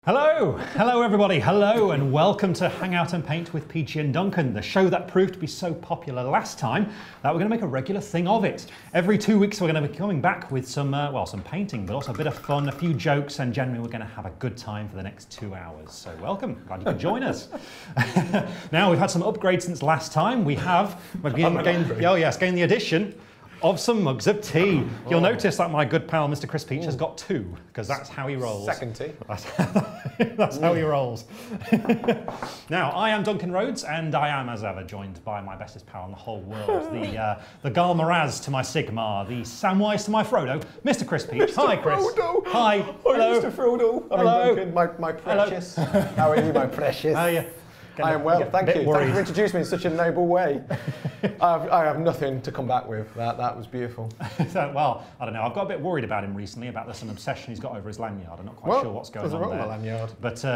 Hello everybody, hello and welcome to Hang Out and Paint with Peachy and Duncan, the show that proved to be so popular last time that we're going to make a regular thing of it. Every 2 weeks we're going to be coming back with some painting, but also a bit of fun, a few jokes, and generally we're going to have a good time for the next 2 hours. So welcome, glad you can join us. Now we've had some upgrades since last time. We've gained the addition of some mugs of tea. You'll notice that my good pal Mr. Chris Peach has got two, because that's how he rolls. Second tea. That's how he rolls. Now, I am Duncan Rhodes, and I am, as ever, joined by my bestest pal in the whole world, the Gal Maraz to my Sigmar, the Samwise to my Frodo, Mr. Chris Peach. Mr. Hi, Chris. Frodo. Hi. Hello. Mr. Frodo. Hello. Duncan, my precious. How are you, my precious? I am well, thank you. Thank you for introducing me in such a noble way. I have nothing to come back with. That was beautiful. Well, I don't know. I've got a bit worried about him recently, about some obsession he's got over his lanyard. I'm not quite sure what's going on there. There's a lanyard.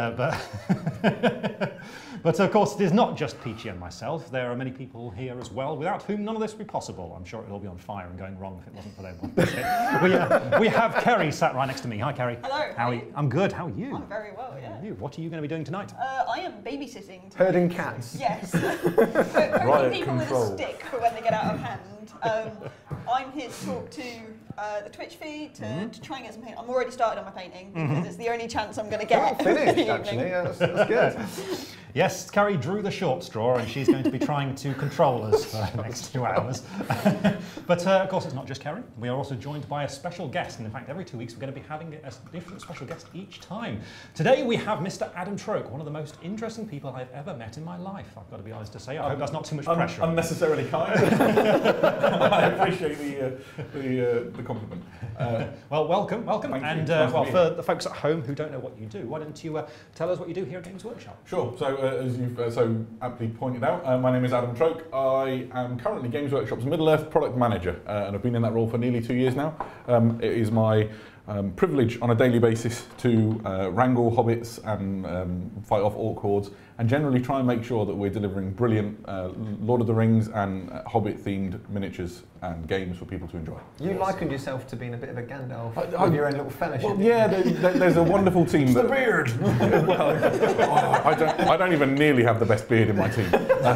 But of course, it is not just Peachy and myself. There are many people here as well, without whom none of this would be possible. I'm sure it would all be on fire and going wrong if it wasn't for them. We have Ceri sat right next to me. Hi, Ceri. Hello. How are you? I'm good. How are you? I'm very well, yeah. What are you going to be doing tonight? I am babysitting. Herding cats. Yes. Herding people with a stick for when they get out of hand. I'm here to talk to the Twitch feed, to try and get some paint. I'm already started on my painting, because it's the only chance I'm going to get. Finished, actually. Yeah, that's good. Yes, Ceri drew the short straw, and she's going to be trying to control us for the next 2 hours. But of course, it's not just Ceri. We are also joined by a special guest, and in fact, every 2 weeks we're going to be having a different special guest each time. Today we have Mr. Adam Troke, one of the most interesting people I've ever met in my life. I've got to be honest to say. I hope that's not too much pressure. Unnecessarily kind. I appreciate the compliment. Well, welcome. Thank you. And Nice for the folks at home who don't know what you do, why don't you tell us what you do here at Games Workshop? Sure. So as you've so aptly pointed out, my name is Adam Troke. I am currently Games Workshop's Middle-earth product manager, and I've been in that role for nearly 2 years now. It is my privilege on a daily basis to wrangle hobbits and fight off orc hordes, and generally try and make sure that we're delivering brilliant Lord of the Rings and Hobbit-themed miniatures and games for people to enjoy. You likened yourself to being a bit of a Gandalf of your own little fellowship. Well, yeah, there's a wonderful team. The beard! I don't even nearly have the best beard in my team.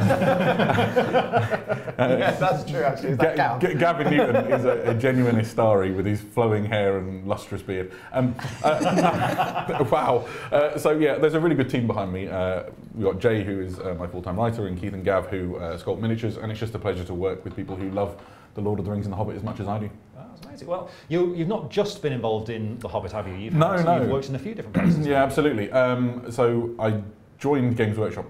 Yes, that's true, actually. Gavin Newton is a genuine Istari with his flowing hair and lustrous beard. Wow. So yeah, there's a really good team behind me. We've got Jay, who is my full-time writer, and Keith and Gav, who sculpt miniatures, and it's just a pleasure to work with people who love The Lord of the Rings and The Hobbit as much as I do. That's amazing. Well, you've not just been involved in The Hobbit, have you? You've worked in a few different places. Yeah, absolutely. So I joined Games Workshop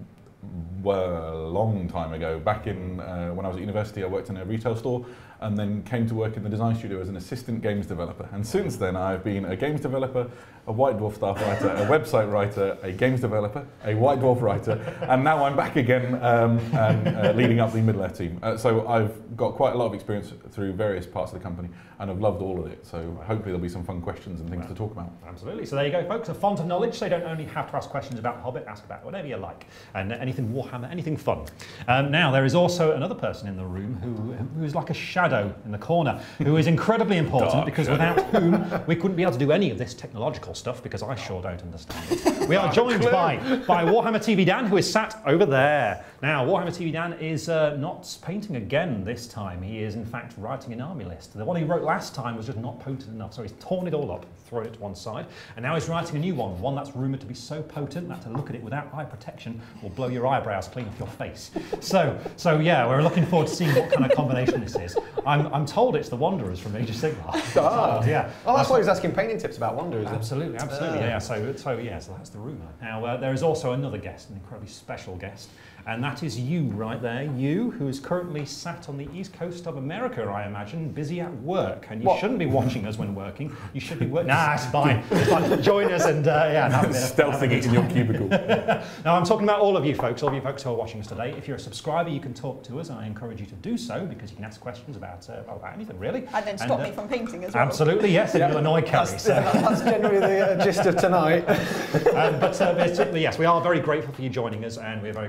a long time ago. Back in when I was at university, I worked in a retail store, and then came to work in the design studio as an assistant games developer. And since then, I've been a games developer, a White Dwarf staff writer, a website writer, a games developer, a White Dwarf writer, and now I'm back again and leading up the Middle-earth team. So I've got quite a lot of experience through various parts of the company, and I've loved all of it. So hopefully there'll be some fun questions and things to talk about. Absolutely. So there you go, folks. A font of knowledge, so you don't only have to ask questions about The Hobbit, ask about whatever you like, and anything Warhammer, anything fun. Now, there is also another person in the room who is like a shadow in the corner, who is incredibly important, because without whom we couldn't be able to do any of this technological stuff, because I sure don't understand it. We are joined by Warhammer TV Dan, who is sat over there. Now, Warhammer TV Dan is not painting again this time. He is, in fact, writing an army list. The one he wrote last time was just not potent enough, so he's torn it all up, thrown it to one side, and now he's writing a new one that's rumoured to be so potent that to look at it without eye protection will blow your eyebrows clean off your face. So yeah, we're looking forward to seeing what kind of combination this is. I'm told it's the Wanderers from Age of Sigmar. Yeah. Oh, that's why he's asking painting tips about Wanderers. Absolutely. Yeah. So that's the rumour. Now there is also another guest, an incredibly special guest, and that is you right there. You, who is currently sat on the east coast of America, I imagine, busy at work, and you shouldn't be watching us when working. You should be working. Nah, it's fine. It's fine. Join us and stealthing it in your cubicle. Now I'm talking about all of you folks who are watching us today. If you're a subscriber, you can talk to us, and I encourage you to do so, because you can ask questions about anything really. And then stop me from painting as well. Absolutely, yes, and you'll annoy Ceri. That's generally the gist of tonight. But yes, we are very grateful for you joining us, and we're very grateful for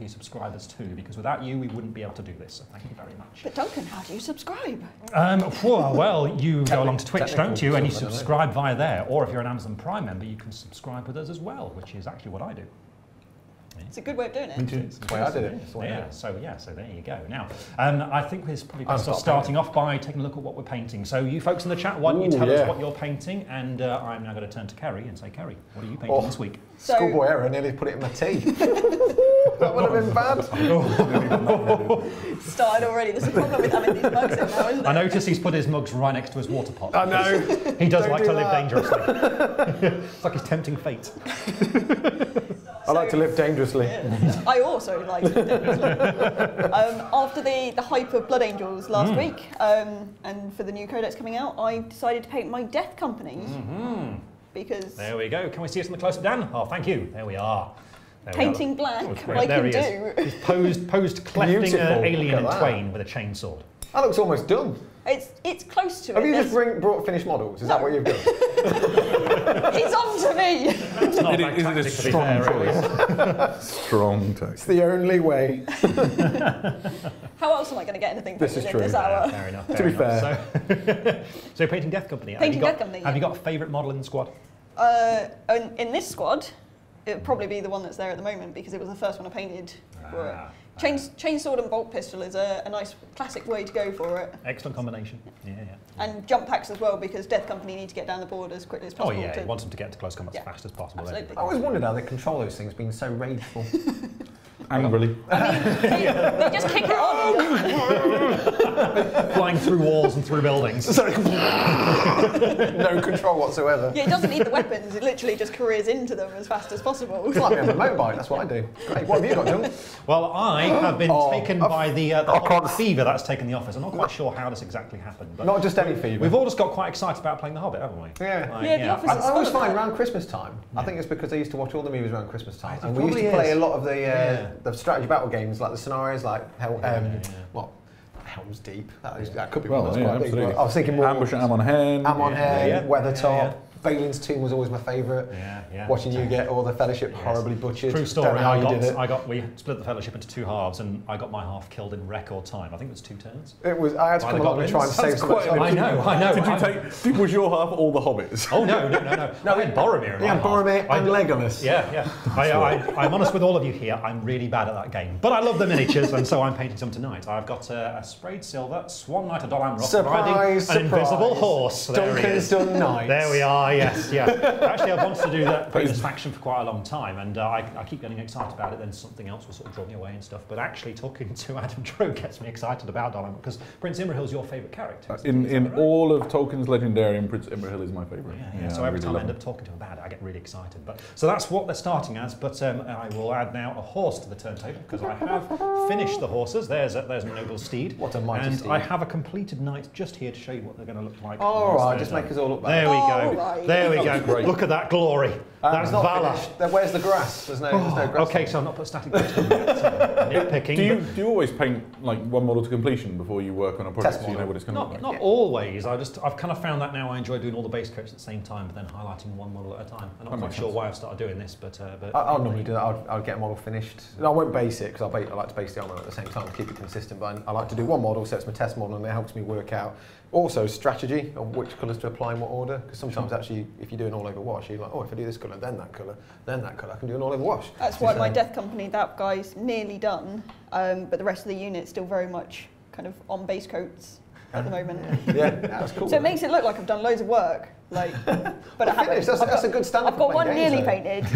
monthly subscribers too, because without you, we wouldn't be able to do this. So thank you very much. But Duncan, how do you subscribe? Well, you go along to Twitch, don't you? And you subscribe via there. Or if you're an Amazon Prime member, you can subscribe with us as well, which is actually what I do. It's a good way of doing it. Me too. It's the way I did it. So there you go. Now, I think we're probably best off starting off by taking a look at what we're painting. So you folks in the chat, why don't you tell us what you're painting? And I'm now going to turn to Kerry and say, Kerry, what are you painting this week? Schoolboy error, nearly put it in my tea. That would have been bad. Started already. There's a problem with having these mugs in now, isn't there? I noticed he's put his mugs right next to his water pot. I know. He does like to live dangerously. It's like he's tempting fate. I like to live dangerously. Yeah. I also like to live dangerously. After the hype of Blood Angels last week, and for the new codex coming out, I decided to paint my Death Companies. Because there we go. Can we see us in the close-up, Dan? Oh, thank you. There we are. Painting black, I can do. He's posed clefting an alien in twain with a chainsaw. That looks almost done. It's close to it. Have you just brought finished models? Is that what you've done? He's on to me. It's not a strong choice. Strong take. It's the only way. How else am I going to get anything this is in true. this hour? Fair enough. To be fair. So painting Death Company. Painting Death Company. Have you got a favourite model in the squad? In this squad, it would probably be the one that's there at the moment because it was the first one I painted for it. Chainsword and bolt pistol is a nice classic way to go for it. Excellent combination. Yeah. And jump packs as well because Death Company need to get down the board as quickly as possible. Oh yeah, you want them to get to close combat as fast as possible. Absolutely. I always wondered how they control those things being so rageful. Angrily. They just kick it on. Flying through walls and through buildings. No control whatsoever. Yeah, it doesn't need the weapons. It literally just careers into them as fast as possible. It's like me on a motorbike. That's what I do. Great. What have you got, John? Well, I have been taken by the fever that's taken the office. I'm not quite sure how this exactly happened. But not just any fever. We've all just got quite excited about playing The Hobbit, haven't we? Yeah. The office is I always find around Christmas time. I think it's because I used to watch all the movies around Christmas time, and we used to play a lot of the strategy battle games, like the scenarios, like Helm's Deep. That could be one. That's quite big. I was thinking more Ambush at Amon Hen. Weathertop. Valen's Tomb was always my favourite. Watching you get all the Fellowship horribly butchered. True story. We split the Fellowship into two halves, and I got my half killed in record time. I think it was 2 turns. It was. I had to come along and try and save some time. I know. Was your half all the hobbits? Oh no! No, we had Boromir. Yeah, Boromir and Legolas. Yeah. I'm honest with all of you here. I'm really bad at that game, but I love the miniatures, and so I'm painting some tonight. I've got a sprayed silver Swan Knight of Dol Amroth riding an invisible horse. Duncan's done knights. There we are. Yes. Actually, I've wanted to do that famous faction for quite a long time, and I keep getting excited about it. Then something else will sort of draw me away and stuff. But actually, talking to Adam Droe gets me excited about Dol Amroth because Prince Imrahil's your favourite character. In all of Tolkien's Legendarium, Prince Imrahil is my favourite. Yeah. So every time I end up talking to him about it, I get really excited. So that's what they're starting as. But I will add now a horse to the turntable because I have finished the horses. There's a noble steed. What a mighty steed! And I have a completed knight just here to show you what they're going to look like. All right, just make us all look back. There we go. Right. There we go. Look at that glory. That's valor. Where's the grass? There's no grass. Okay, so I've not put static text on yet. Nitpicking. Do you always paint like one model to completion before you work on a project so you know what it's going to look like? Not always. I've kind of found that now I enjoy doing all the base coats at the same time, but then highlighting one model at a time. I'm not quite sure why I've started doing this, but I'll normally do that. I'll get a model finished. I won't base it because I like to base the armour at the same time to keep it consistent. But I like to do one model, so it's my test model, and it helps me work out also strategy of which colours to apply in what order. Because sometimes actually, if you do an all-over wash, you're like, oh, if I do this colour, then that colour, I can do an all-over wash. That's why my Death Company, that guy's nearly done, but the rest of the unit's still very much kind of on base coats at the moment. Yeah, that's cool. So it makes it look like I've done loads of work. But I haven't. That's a good standard. I've got one nearly painted.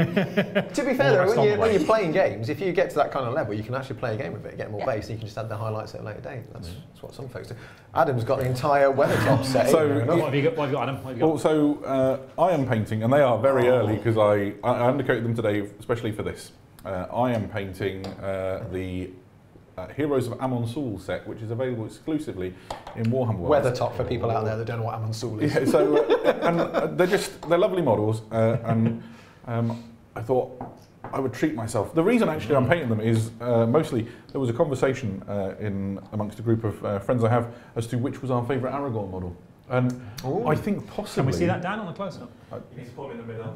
To be fair, though, when you're playing games, if you get to that kind of level, you can actually play a game with it, get more base, and you can just add the highlights at a later date. That's what some folks do. Adam's got the entire Weathertop set. So what have you got, Adam? Well, so I am painting, and they are very early because I undercoated them today, especially for this. I am painting the Heroes of Amon Sul set, which is available exclusively in Warhammer World. Weathertop for people out there that don't know what Amon Sul is. Yeah, so and they're lovely models, and I thought I would treat myself. The reason actually I'm painting them is mostly there was a conversation amongst a group of friends I have as to which was our favourite Aragorn model. And I think possibly... Can we see that down on the close-up? He's put in the middle.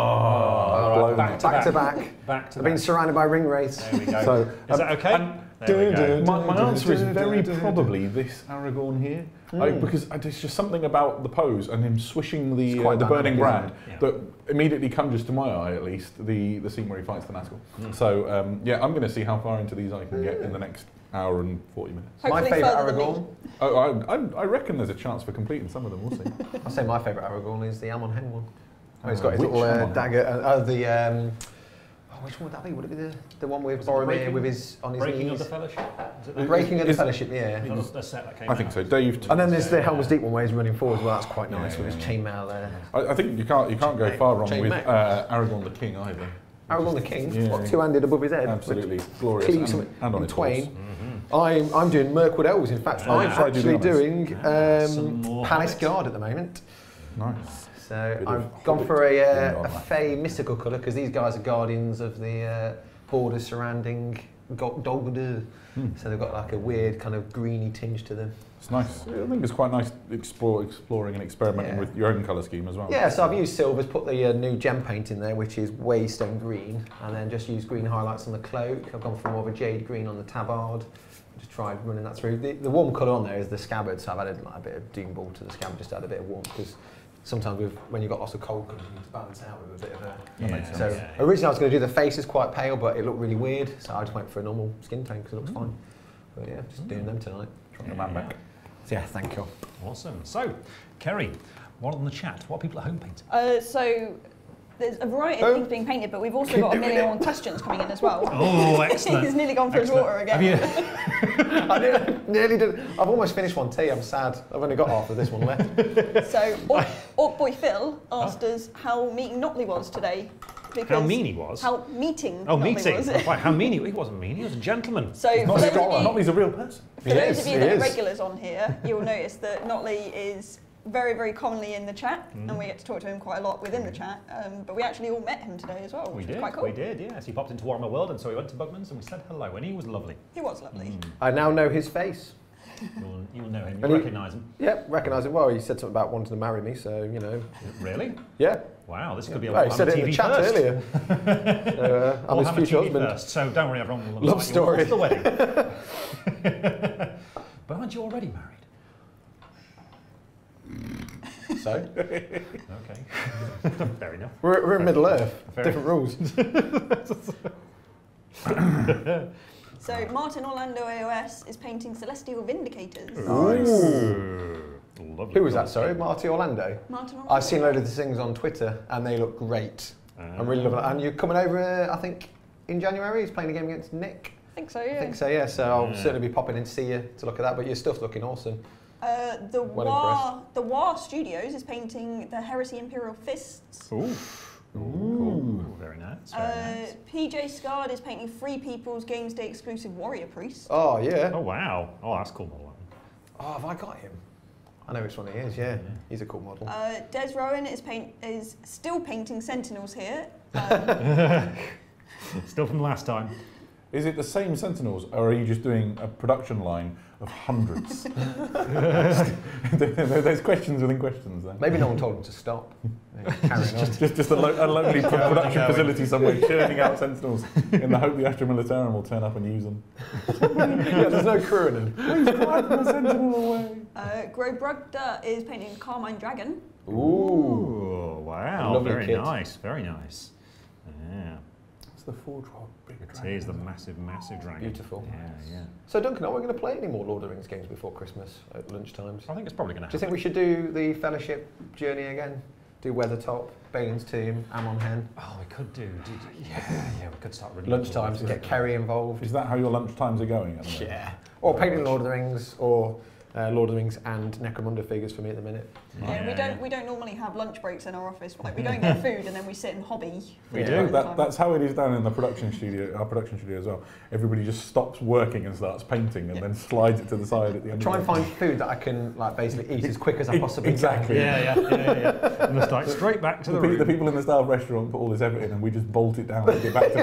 Back to back. I've been surrounded by ring wraiths. There we go. So, is that okay? There we go. My answer is very probably this Aragorn here, because there's just something about the pose and him swishing the burning brand that immediately conjures to my eye, at least, the scene where he fights the Nazgul. So yeah, I'm going to see how far into these I can get in the next hour and 40 minutes. Hopefully my favourite Aragorn. I reckon there's a chance for completing some of them. We'll see. I'll say my favourite Aragorn is the Amon Hen one. He's got his little dagger. Which one would that be? Would it be the one with Boromir with his on his Breaking knees? of the Fellowship? Breaking of the Fellowship, yeah. The set that came I think so. Dave. And then there's the Helm's Deep one where he's running forward as well. That's quite nice with his chainmail there. I think you can't go far wrong with Aragorn the King either. Aragorn the King, Yeah. two-handed above his head. Absolutely glorious. And on his twain. horse. I'm doing Mirkwood Elves. In fact, I'm actually doing some Palace Hobbits. Guard at the moment. Nice. So Bit I've of gone Hobbit for a going on. fey mystical colour because these guys are guardians of the borders surrounding Dol Guldur. So they've got like a weird kind of greeny tinge to them. It's nice. I think it's quite nice exploring and experimenting with your own colour scheme as well. Yeah, so I've used silvers, put the new gem paint in there, which is Waystone green, and then just used green highlights on the cloak. I've gone for more of a jade green on the tabard. Just tried running that through. The warm colour on there is the scabbard, so I've added like a bit of Doom Ball to the scabbard, just to add a bit of warmth, because sometimes when you've got lots of cold colours, you need to balance out with a bit of a... So originally I was going to do the faces quite pale, but it looked really weird, so I just went for a normal skin tone because it looks fine. But yeah, just doing them tonight. Trying to man back. So yeah, thank you. Awesome. So, Ceri, what on the chat? What are people at home painting? So there's a variety of things being painted, but we've also got a million questions coming in as well. Oh, excellent. He's nearly gone for his water again. I nearly did. I've almost finished one tea. I'm sad. I've only got half of this one left. So Orc Boy Phil asked us how meeting Notley was today. How mean he was? How meeting Oh, Notley meeting. was. Right, how mean he wasn't mean, he was a gentleman. So for those of you- Notley's a real person. For those of you that are regulars on here, you'll notice that Notley is very, very commonly in the chat, and we get to talk to him quite a lot within the chat. But we actually all met him today as well, which was quite cool. We did, yes. He popped into Warhammer World, and so we went to Bugman's and we said hello, and he was lovely. He was lovely. I now know his face. You'll know him, you'll recognise him. Yep, recognise him. Well, he said something about wanting to marry me, so, you know. Really? Yeah. Wow, this could be a Well, Warhammer he said it in the TV chat first. earlier. I'm his Warhammer future TV husband. first, so don't worry, everyone will Love invite you story. to the wedding. But aren't you already married? So? Okay. Fair enough. We're in Middle Earth. Fair Different rules. So Martin Orlando AOS is painting Celestial Vindicators. Lovely. Who was that, sorry? Marty Orlando? Martin Orlando. I've seen a load of the things on Twitter and they look great. I'm really loving it. And you're coming over, I think, in January? He's playing a game against Nick? I think so, yeah. I think so, yeah. So I'll certainly be popping in to see you to look at that. But your stuff's looking awesome. The War Studios is painting the Heresy Imperial Fists. Ooh. Ooh. Very nice. Very nice. PJ Scard is painting Free People's Games Day exclusive Warrior Priest. Oh, yeah. Oh, wow. Oh, that's a cool model. Oh, have I got him? I know which one he is, yeah. He's a cool model. Des Rowan is still painting Sentinels here. Still from last time. Is it the same Sentinels, or are you just doing a production line of hundreds? There's questions within questions there. Maybe no one told him to stop. Carrying on. Just a lonely production facility somewhere churning out Sentinels in the hope the Astra Militarum will turn up and use them. Yeah, there's no crew in him. Please drive the Sentinel away. Grobrugda is painting Carmine Dragon. Ooh, wow. Lovely Very kit. nice. Very nice. Yeah. It's the Forge-Rod big It dragon. is the massive, massive dragon. Beautiful. Yeah, yeah. So, Duncan, are we going to play any more Lord of the Rings games before Christmas at lunchtimes? I think it's probably going to Do you happen. think we should do the Fellowship journey again? Do Weathertop, Balin's Tomb, Amon Hen? Oh, we could do. Yeah, we could start running. Lunchtimes and get Kerry involved. Is that how your lunch times are going? At the moment? Yeah. Or painting Lord of the Rings, or Lord of the Rings and Necromunda figures for me at the minute. Yeah, we don't normally have lunch breaks in our office. Like we don't get food and then we sit and hobby. We for do. a long time. That's how it is down in the production studio, our production studio as well. Everybody just stops working and starts painting and then slides it to the side at the end. Try of and the find food that I can like basically eat as quick as I possibly Exactly. Yeah. And just like straight back to the room. The people in the staff restaurant put all this effort in and we just bolt it down and get back to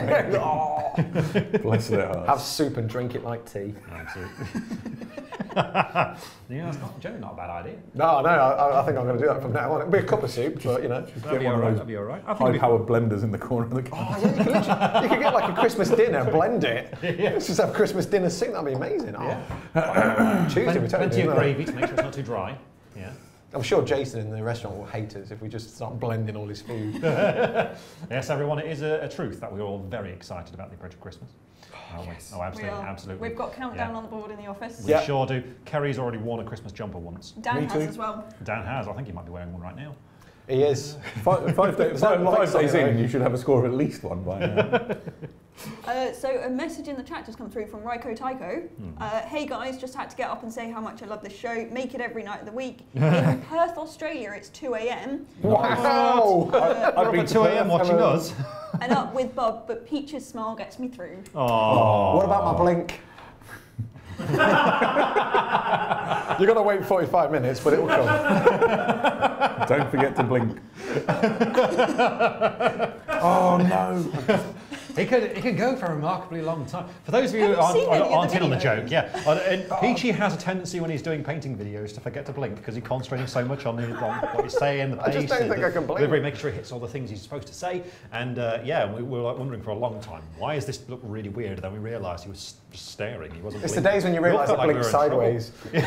painting. Bless their hearts. Have soup and drink it like tea. Absolutely. Yeah, that's generally not a bad idea. No, I think I'm going to do that from now on. It'll be a cup of soup, but you know. That'd be alright. That'd be alright. High-powered blenders in the corner of the kitchen. Oh, yeah, you could get like a Christmas dinner, blend it. Let's just have Christmas dinner soup. That'd be amazing. Yeah. Tuesday, we plenty of gravy to make sure it's not too dry. Yeah. I'm sure Jason in the restaurant will hate us if we just start blending all his food. Yes, everyone, it is a truth that we're all very excited about the approach of Christmas. Yes. Oh, absolutely, absolutely. We've got countdown on the board in the office. We sure do. Kerry's already worn a Christmas jumper once. Dan has as well. Dan has. I think he might be wearing one right now. He is. 5 days in, you should have a score of at least one by now. So a message in the chat just come through from Ryko Tycho. Hey guys, just had to get up and say how much I love this show. Make it every night of the week. In Perth, Australia, it's 2 a.m. Wow! I've been 2 a.m. watching us. And up with Bob, but Peach's smile gets me through. Oh. What about my blink? You've got to wait 45 minutes, but it will come. Don't forget to blink. Oh no! It could go for a remarkably long time. For those of you who aren't in on the joke, Peachy has a tendency when he's doing painting videos to forget to blink because he's concentrating so much on what he's saying, the pace, I just don't think I can blink. delivery, making sure he hits all the things he's supposed to say. And we were like wondering for a long time, why does this look really weird? Then we realised he was just staring. He wasn't. It's blinking. the days when you realise I blink sideways.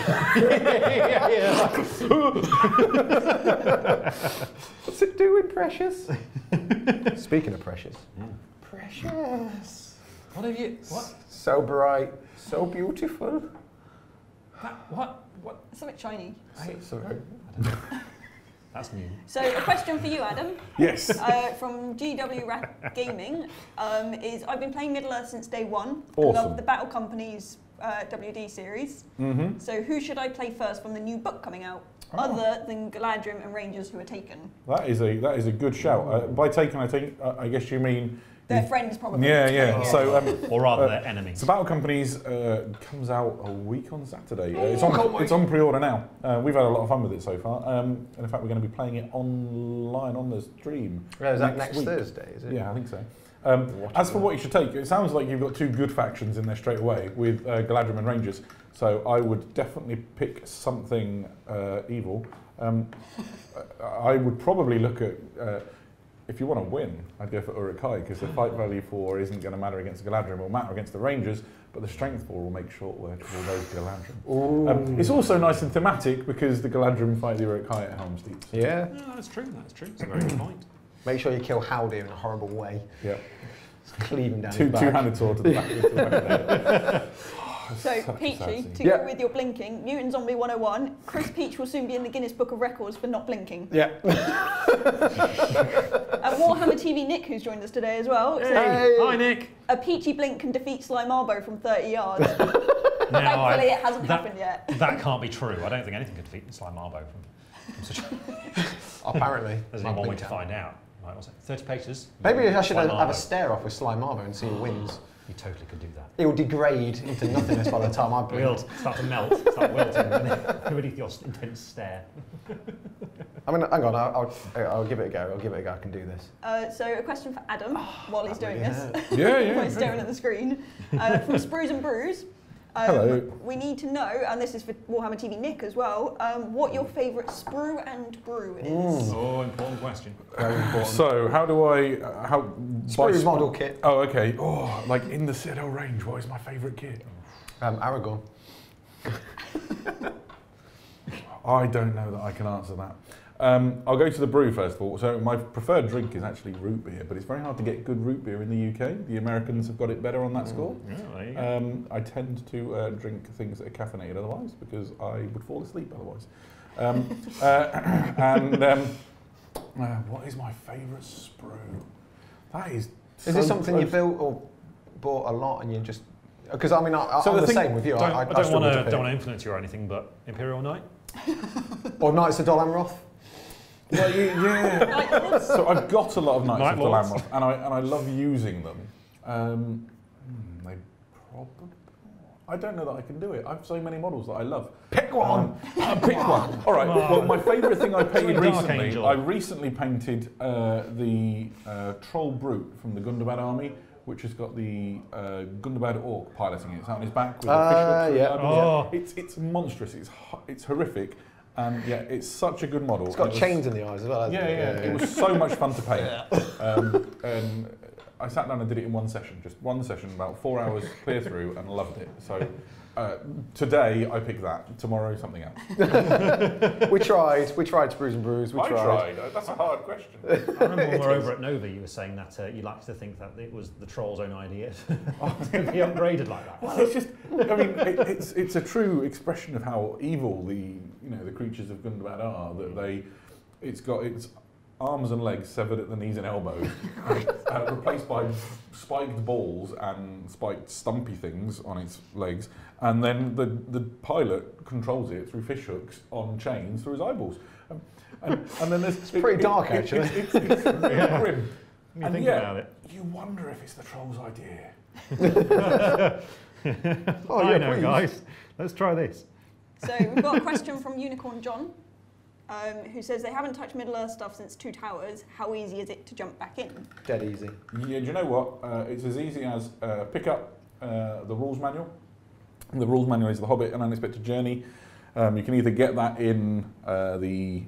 What's it doing, Precious? Speaking of Precious. Precious. What have you? What? So bright, so beautiful. What? Something shiny. Sorry. That's new. So a question for you, Adam. Yes. From GW Rat Gaming is I've been playing Middle Earth since day one. Awesome. I love the Battle Company's WD series. So who should I play first from the new book coming out, other than Galadrim and Rangers who are taken? That is a good shout. By taken, I guess you mean. Their friends, probably. Yeah. So, or rather, their enemies. So Battle Companies comes out a week on Saturday. It's on pre-order now. We've had a lot of fun with it so far. And in fact, we're going to be playing it online on the stream. Yeah, is that next week. Thursday? Is it? Yeah, I think so. As for what you should take, it sounds like you've got two good factions in there straight away with Galadrim and Rangers. So I would definitely pick something evil. I would probably look at. If you want to win, I'd go for Uruk-hai because the fight value 4 isn't going to matter against Galadrim. It will matter against the Rangers, but the strength 4 will make short work of all those Galadrim. It's also nice and thematic because the Galadrim fight the Uruk-hai at Helm's Deep. So. Yeah. No, that's true. It's a very good point. Make sure you kill Haldir in a horrible way. Yeah. Just cleave him down his back. Two-handed sword to the back. So, Peachy, to go with your blinking, Mutant Zombie 101, Chris Peach will soon be in the Guinness Book of Records for not blinking. Yeah. Warhammer TV Nick, who's joined us today as well. Hey. Hi, Nick. A Peachy blink can defeat Sly Marbo from 30 yards. Now, Thankfully, it hasn't happened yet. That can't be true. I don't think anything could defeat Sly Marbo from such. Apparently. There's only one way to find out. Right, what's it? 30 paces. Maybe I should have a stare-off with Sly Marbo and see who wins. You totally could do that. It will degrade into nothingness by the time I blink. It'll start to melt, start wilting beneath your intense stare. I mean, hang on, I'll give it a go. I can do this. So a question for Adam while he's doing this. Yeah. While he's staring at the screen. From Sprues and Brews. Hello. We need to know, and this is for Warhammer TV Nick as well, what your favourite sprue and brew is. Oh, important question. Very important. So, how do I... Sprue's model kit. Oh, okay. Oh, like in the Citadel range, what is my favourite kit? Aragorn. I don't know that I can answer that. I'll go to the brew first of all. So my preferred drink is actually root beer, but it's very hard to get good root beer in the UK. The Americans have got it better on that score. Yeah, there you go. I tend to drink things that are caffeinated otherwise because I would fall asleep otherwise. What is my favourite sprue? That is. Is this something you built or bought a lot and you just? Because I mean, I'm the same with you. I don't want to influence you or anything, but Imperial Knight. Or Knights of Dol Amroth. Well, yeah. So I've got a lot of Knights of Dol Amroth, and I love using them. They probably. I don't know that I can do it. I have so many models that I love. Pick one. Pick one. All right. Well, my favourite thing I painted recently. I recently painted the Troll Brute from the Gundabad army which has got the Gundabad orc piloting it. It's out on his back with a fish hook. Oh. It's monstrous. It's horrific. And yeah, it's such a good model. It's got chains in the eyes as well, hasn't it? It was so much fun to paint. And I sat down and did it in one session, about 4 hours clear through, and loved it. So today I picked that. Tomorrow something else. We tried to Brews and Brews. I tried. That's a hard question. I remember when we were over at Nova, you were saying that you liked to think that it was the troll's own idea to be upgraded like that. Well, it's just, I mean, it's a true expression of how evil the creatures of Gundabad are. That it's got its arms and legs severed at the knees and elbows, replaced by spiked balls and spiked stumpy things on its legs, and then the pilot controls it through fish hooks on chains through his eyeballs. And then there's it's pretty dark actually. It's really grim. You think about it. You wonder if it's the troll's idea. I know, guys. Let's try this. So we've got a question from Unicorn John, who says they haven't touched Middle-earth stuff since Two Towers. How easy is it to jump back in? Dead easy. Yeah, do you know what? It's as easy as pick up the rules manual. The rules manual is The Hobbit: An Unexpected Journey. You can either get that in the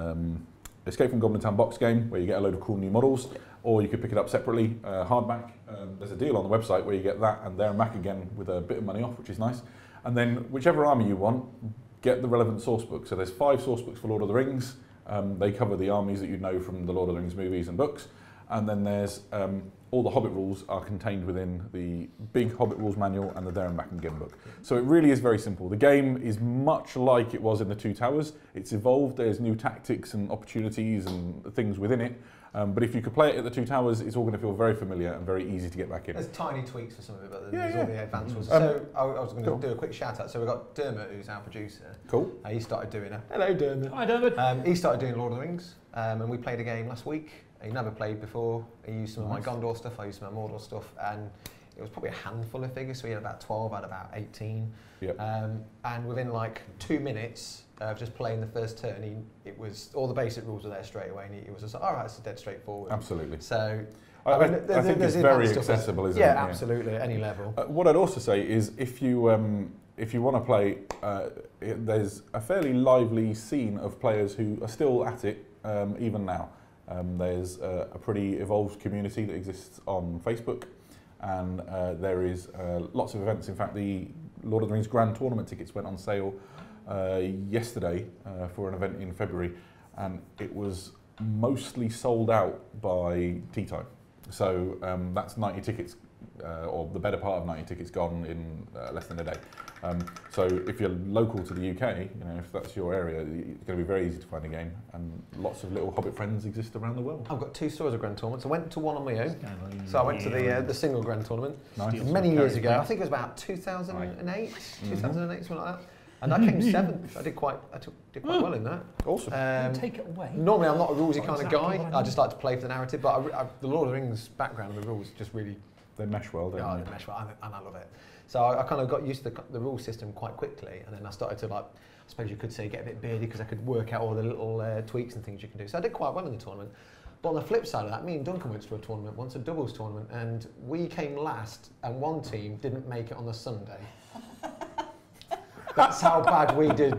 Escape from Goblin Town box game, where you get a load of cool new models, or you could pick it up separately, hardback. There's a deal on the website where you get that and there and back again with a bit of money off, which is nice. And then whichever army you want, get the relevant source book. So there's 5 source books for Lord of the Rings. They cover the armies that you know from the Lord of the Rings movies and books. And then there's all the Hobbit rules are contained within the big Hobbit rules manual and the There and Back Again book. So it really is very simple. The game is much like it was in the Two Towers. It's evolved. There's new tactics and opportunities and things within it. But if you could play it at the Two Towers, it's all going to feel very familiar and very easy to get back in. There's tiny tweaks for some of it, but there's all the advanced ones. So I was going to do a quick shout out. So we've got Dermot, who's our producer. Cool. He started doing it. Hello, Dermot. Hi, Dermot. He started doing Lord of the Rings, and we played a game last week. He never played before. He used some of my Gondor stuff, I used some of my Mordor stuff, and it was probably a handful of figures. So we had about 12 out of about 18. Yep. And within like 2 minutes of just playing the first turn, it was all the basic rules were there straight away, and it was just like, all right, it's dead straightforward. Absolutely. So I think it's very accessible, isn't it? Yeah, absolutely, at any level. What I'd also say is if you want to play, there's a fairly lively scene of players who are still at it even now. There's a pretty evolved community that exists on Facebook, and there is lots of events. In fact, the Lord of the Rings Grand Tournament tickets went on sale yesterday for an event in February, and it was mostly sold out by tea time. So that's 90 tickets, or the better part of 90 tickets gone in less than a day. So if you're local to the UK, if that's your area, it's going to be very easy to find a game, and lots of little Hobbit friends exist around the world. I've got 2 stories of Grand Tournaments. I went to one on my own. So I went to the single Grand Tournament many years ago. I think it was about 2008, 2008, something like that. And I came 7th. I did quite well in that. Awesome. Take it away. Normally I'm not a rulesy kind of guy. I just like to play for the narrative, but the Lord of the Rings background and the rules just really... They mesh well, don't they? They mesh well, and I love it. So I kind of got used to the rule system quite quickly, and then I started to, I suppose you could say, get a bit beardy because I could work out all the little tweaks and things you can do. So I did quite well in the tournament. But on the flip side of that, me and Duncan went to a tournament once, a doubles tournament, and we came last, and one team didn't make it on the Sunday. That's how bad we did.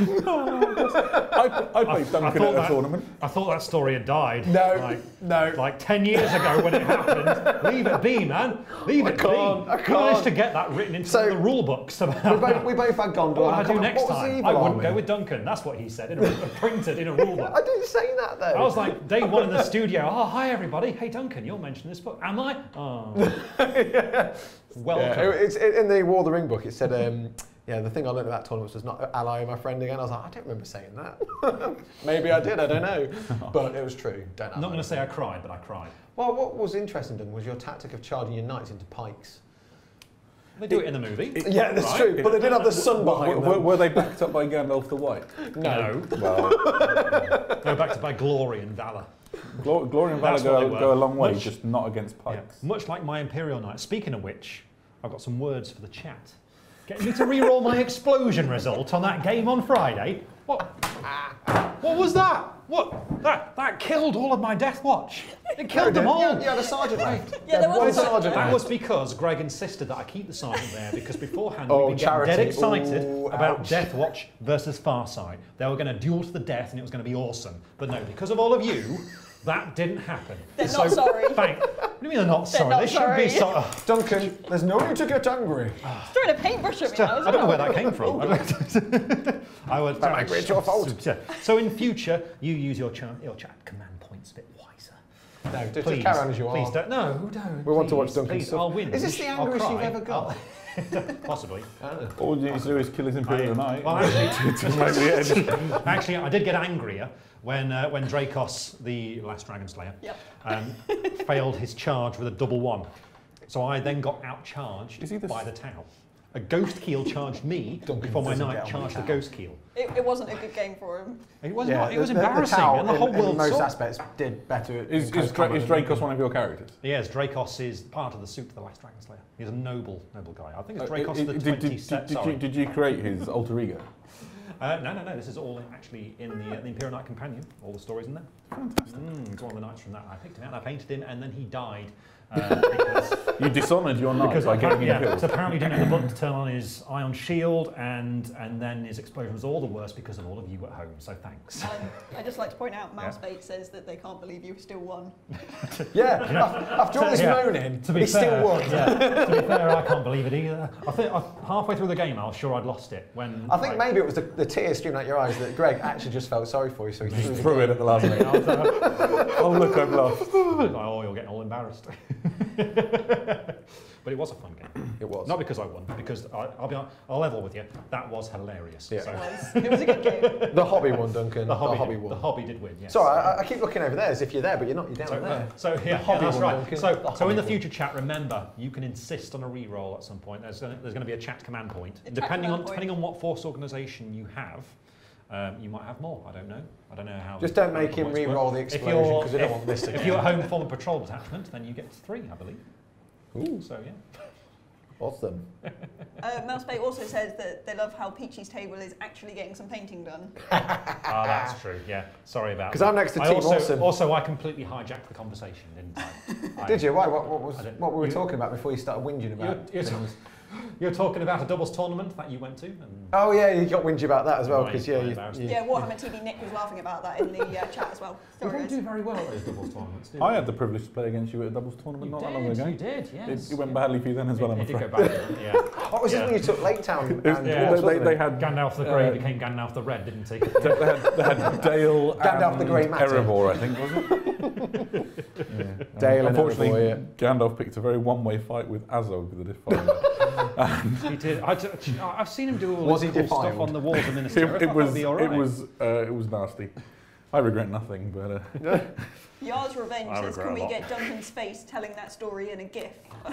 I played Duncan at a tournament. I thought that story had died. No. Like 10 years ago when it happened. Leave it be, man. Leave it be. I can't. We managed to get that written into the rule books. We both had Gondor. What would I do next time? I wouldn't go with Duncan. That's what he said, printed in a rule book. I didn't say that though. I was like, day one in the studio. Oh, hi everybody. Hey Duncan, you'll mention this book. Am I? Oh. Welcome. Yeah, it's in the War of the Ring book. It said, the thing I learned about tournaments was not ally my friend again. I was like, I don't remember saying that. Maybe I did, I don't know. But it was true. I'm not going to say I cried, but I cried. Well, what was interesting then was your tactic of charging your knights into pikes. They do it in the movie. Yeah, that's true. But they didn't have the sun behind them. Were they backed up by Gandalf the White? No. Well, they were backed up by glory and valour. Glory and valour go a long way, just not against pikes. Yeah. Much like my Imperial Knight. Speaking of which, I've got some words for the chat. Getting me to re-roll my explosion result on that game on Friday? What was that? What? That killed all of my Death Watch. It killed them all. You had a sergeant left. Yeah, there was a sergeant. That was because Greg insisted that I keep the sergeant there because beforehand Oh, we'd been getting dead charity. excited Ooh, about ouch. Death Watch versus Farside. They were going to duel to the death and it was going to be awesome. But no, because of all of you, that didn't happen. They're not sorry. What do you mean they're not sorry? not They should be sorry. sorry. Duncan, there's no need to get angry. Throwing a paintbrush at me. I don't know where that came from. I was angry, it's your fault. So in future, you use your chat command points a bit wiser. No, just Please, carry on as you are. please don't. No, don't. We want to watch please, Duncan please, suffer. I'll win. Is this the I'll angriest you've cry. ever got? Possibly. All you need to do is kill his Imperial Knight. Well, actually, to make the edge. actually, I did get angrier when Dracos, the last Dragon Slayer, failed his charge with a double one. So I then got outcharged by the Tau. A Ghost Keel charged me before my doesn't knight get on charged the the Tau. Ghost Keel. It wasn't a good game for him. It was Yeah, not. It was the embarrassing, Tau and the whole in world most saw. aspects did better. Is Dracos one of your characters? Yes, Dracos is part of the suit of the last Dragon Slayer. He's a noble guy. I think it's Dracos the 20 set. Did you create his alter ego? No. This is all actually in the Imperial Knight Companion. All the stories in there. Fantastic. It's one of the knights from that. I picked him out. I painted him, and then he died. Because You dishonoured your knight by getting him killed. so apparently didn't have the button to turn on his ion shield, and then his explosion was all the worse because of all of you at home. So thanks. I'd just like to point out, Mousebait says that they can't believe you still won. Yeah, after all this moaning, he still won. To be fair, I can't believe it either. I think halfway through the game, I was sure I'd lost it. When I think maybe it was the tears streaming out your eyes that Greg actually just felt sorry for you, so he Threw it at the last minute. Oh look, I've lost. Oh, you're getting all embarrassed. But it was a fun game. It was. Not because I won, because I'll level with you. That was hilarious. Yeah. So. It was a good game. The hobby won, Duncan. The hobby won. The hobby did win. Yes. Sorry, I keep looking over there as if you're there, but you're not. You're down there. That's won, right. Duncan. So The in the hobby future chat, remember you can insist on a re-roll at some point. There's going to be a chat command point. Depending on what force organisation you have. You might have more. I don't know. I don't know how. Just don't make him re-roll the explosion because we don't want this again. If you're at home form a patrol detachment, then you get 3, I believe. Ooh. So yeah. Awesome. Mousebait also says that they love how Peachy's table is actually getting some painting done. That's true. Yeah. Sorry about that. Because I'm next to Team Awesome. Also, I completely hijacked the conversation, didn't I? Did you? Why? What were we talking about before you started whinging about things? You're talking about a doubles tournament that you went to. Oh yeah, you got whingy about that as well because Yeah, Warhammer TV Nick was laughing about that in the chat as well. You don't do very well at those doubles tournaments, do you? I had the privilege to play against you at a doubles tournament not that long ago. You did, yes. It went badly for you then as well, I'm afraid. It did go badly, yeah. What was it when you took Lake Town? They had Gandalf the Grey became Gandalf the Red, didn't he? They had Dale Gandalf the Grey Matter. Erebor, I think, was it? Dale and unfortunately, Erebor, Gandalf picked a very one-way fight with Azog, the Defiler. He did. I've seen him do all Was this he cool stuff defiled? on the walls of Minister. It was nasty. I regret nothing, but Yar's Revenge says, can we get Duncan's face telling that story in a GIF?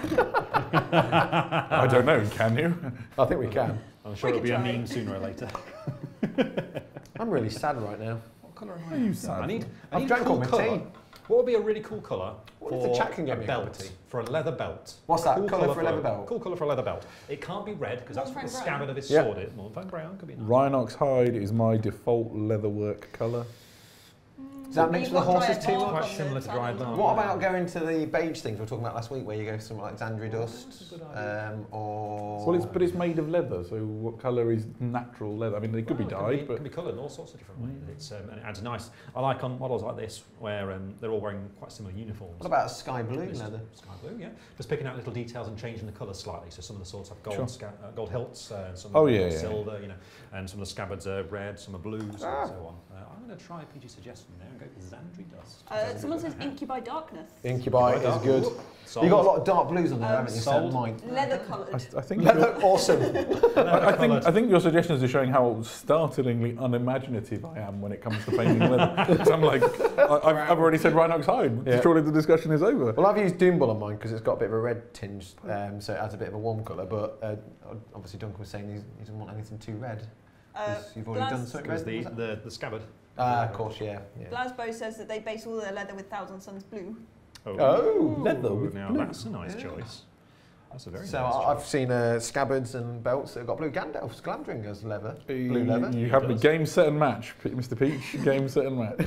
I don't know. Can you? I think we can. I'm sure it'll be a meme sooner or later. I'm really sad right now. What colour am I? Sad? I've drank all my tea. What would be a really cool colour What if the chat can get me a belt? tea? For a leather belt. What's that? Cool Colour for a leather belt? Cool colour for a leather belt. It can't be red because that's what the Mornfang scabbard of his Brown. sword is. Mornfang Brown could be nice. Rhinox hide is my default leatherwork colour. Does that mix You've with the got horses dry too bark much? on the Similar to dry side. bark. What about going to the beige things we were talking about last week, where you go to something like Xandri dust, That's a good idea. or? Well, it's made of leather, so what colour is natural leather? I mean, they could be dyed, It but can be coloured in all sorts of different ways. It's and it adds nice. I like on models like this where they're all wearing quite similar uniforms. What about sky blue Just leather? Sky blue, yeah. Just picking out little details and changing the colours slightly. So some of the swords have gold, Sure. gold hilts, and some Oh, have yeah, yeah. silver, you know, and some of the scabbards are red, some are blues, and so on. I'm going to try Peachy's suggestion there and go with Xandri dust. Someone says Incubi Darkness. Incubi is Dark. good. Sold. You got a lot of dark blues on there, haven't you? sold. Mine. Leather coloured. I think Leather, awesome. I think your suggestions are showing how startlingly unimaginative I am when it comes to painting leather. 'Cause I'm like, I've already said Rhinox hide. Yeah. Surely the discussion is over. Well, I've used Doombull on mine because it's got a bit of a red tinge, so it adds a bit of a warm colour. But obviously, Duncan was saying he doesn't want anything too red. 'Cause you've already done something Because red. the scabbard. Of course, yeah. Blasbo says that they base all their leather with Thousand Suns blue. Oh, leather with Now blue. that's a nice choice. That's a very So nice I've seen scabbards and belts that have got blue Gandalf's Glamdring as leather. Blue leather. You have the game, set and match, Mr. Peach. Game, set and match.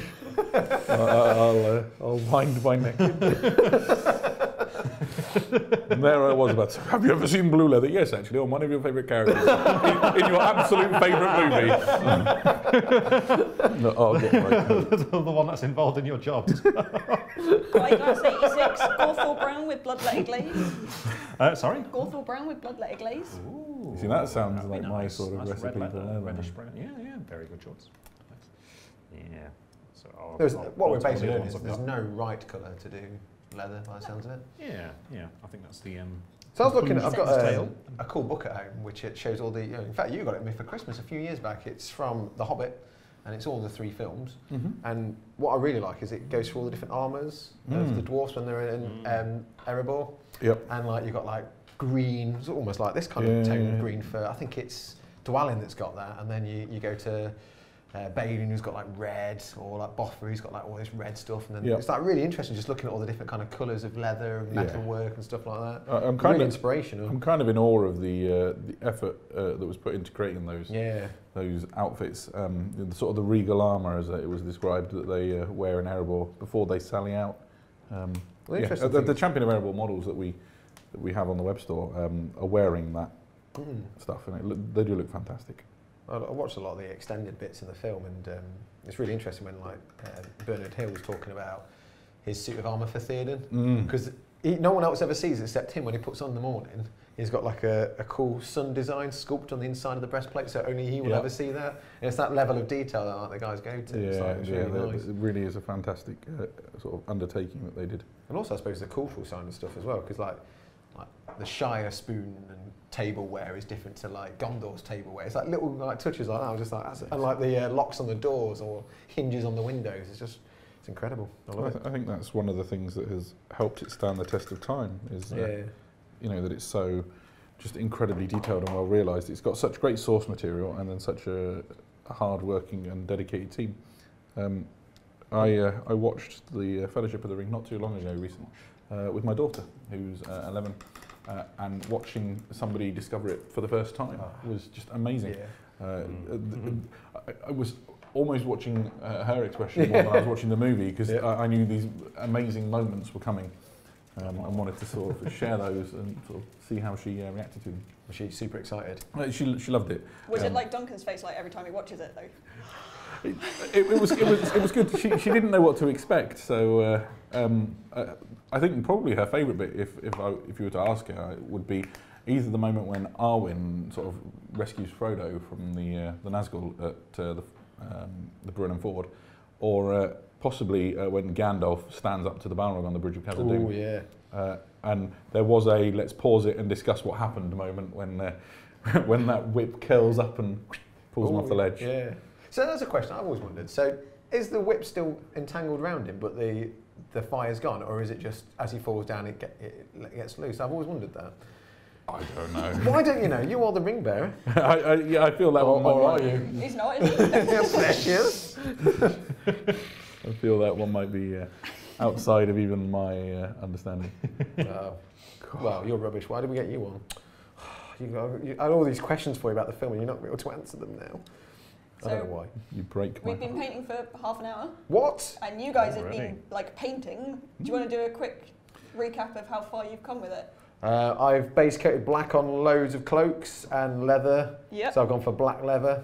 I'll wind my neck. And there I was about to say, have you ever seen blue leather? Yes, actually, on one of your favourite characters. in your absolute favourite movie. No, I'll get right. The one that's involved in your job. Glass 86, Gawthor Brown with bloodletting glaze. Sorry? Gawthor Brown with bloodletting glaze. Ooh, You see, that sounds that'd like be my nice. sort of Nice recipe red for leather, leather. reddish brown. Yeah, very good choice. Yeah. So What we're basically the doing ones is I've there's got. no right colour to do leather by the sounds of it. Yeah, I think that's the. So I was looking at, I've got Tail. a cool book at home which it shows all the, in fact you got it me for Christmas a few years back. It's from The Hobbit and it's all the 3 films. And what I really like is it goes through all the different armours of the dwarfs when they're in Erebor. Yep. And like you've got like green, it's almost like this kind of tone of green fur. I think it's Dwalin that's got that, and then you go to Balin who's got like red, or like Boffer who's got like all this red stuff, and then it's like really interesting just looking at all the different kind of colours of leather and metal work and stuff like that. I'm kind of inspirational. I'm kind of in awe of the effort that was put into creating those outfits, the sort of the regal armour as it was described that they wear in Erebor before they sally out. The Champion of Erebor models that we have on the web store are wearing that stuff, and they do look fantastic. I watched a lot of the extended bits in the film, and it's really interesting when like Bernard Hill was talking about his suit of armour for Theoden, because no one else ever sees it except him when he puts on in the morning. He's got like a cool sun design sculpt on the inside of the breastplate, so only he will ever see that. And it's that level of detail that like, the guys go to. It's really nice. It really is a fantastic sort of undertaking that they did. And also I suppose the cultural side and stuff as well, because like the Shire spoon and tableware is different to like Gondor's tableware. It's like little like touches like that. I was just like, and like the locks on the doors or hinges on the windows. It's incredible. I love it. I think that's one of the things that has helped it stand the test of time. Is you know, that it's so just incredibly detailed and well realised. It's got such great source material and then such a hard-working and dedicated team. I watched the Fellowship of the Ring not too long ago recently with my daughter, who's 11. And watching somebody discover it for the first time was just amazing. I was almost watching her expression more than I was watching the movie, because I knew these amazing moments were coming, and wanted to sort of share those and sort of see how she reacted to them. Was she super excited? She loved it. Was it like Duncan's face like every time he watches it though? It was good. She didn't know what to expect, so I think probably her favourite bit, if you were to ask her, would be either the moment when Arwen sort of rescues Frodo from the Nazgul at the Brunnen Ford, or possibly when Gandalf stands up to the Balrog on the Bridge of Khazad-dûm. Oh yeah. And there was a let's pause it and discuss what happened moment when when that whip curls up and pulls him off the ledge. Yeah. So that's a question I've always wondered. So is the whip still entangled around him, but the fire's gone, or is it just as he falls down it gets loose? I've always wondered that. I don't know. Why don't you know? You are the ring bearer. I feel that one. Or are you? He's not, is he? Bless you. I feel that one might be outside of even my understanding. Well, you're rubbish. Why did we get you on? I had all these questions for you about the film, and you're not able to answer them now. I don't know why. You break my We've been painting for half an hour. What? And you guys have been like painting. Do you want to do a quick recap of how far you've come with it? I've base coated black on loads of cloaks and leather. Yep. So I've gone for black leather.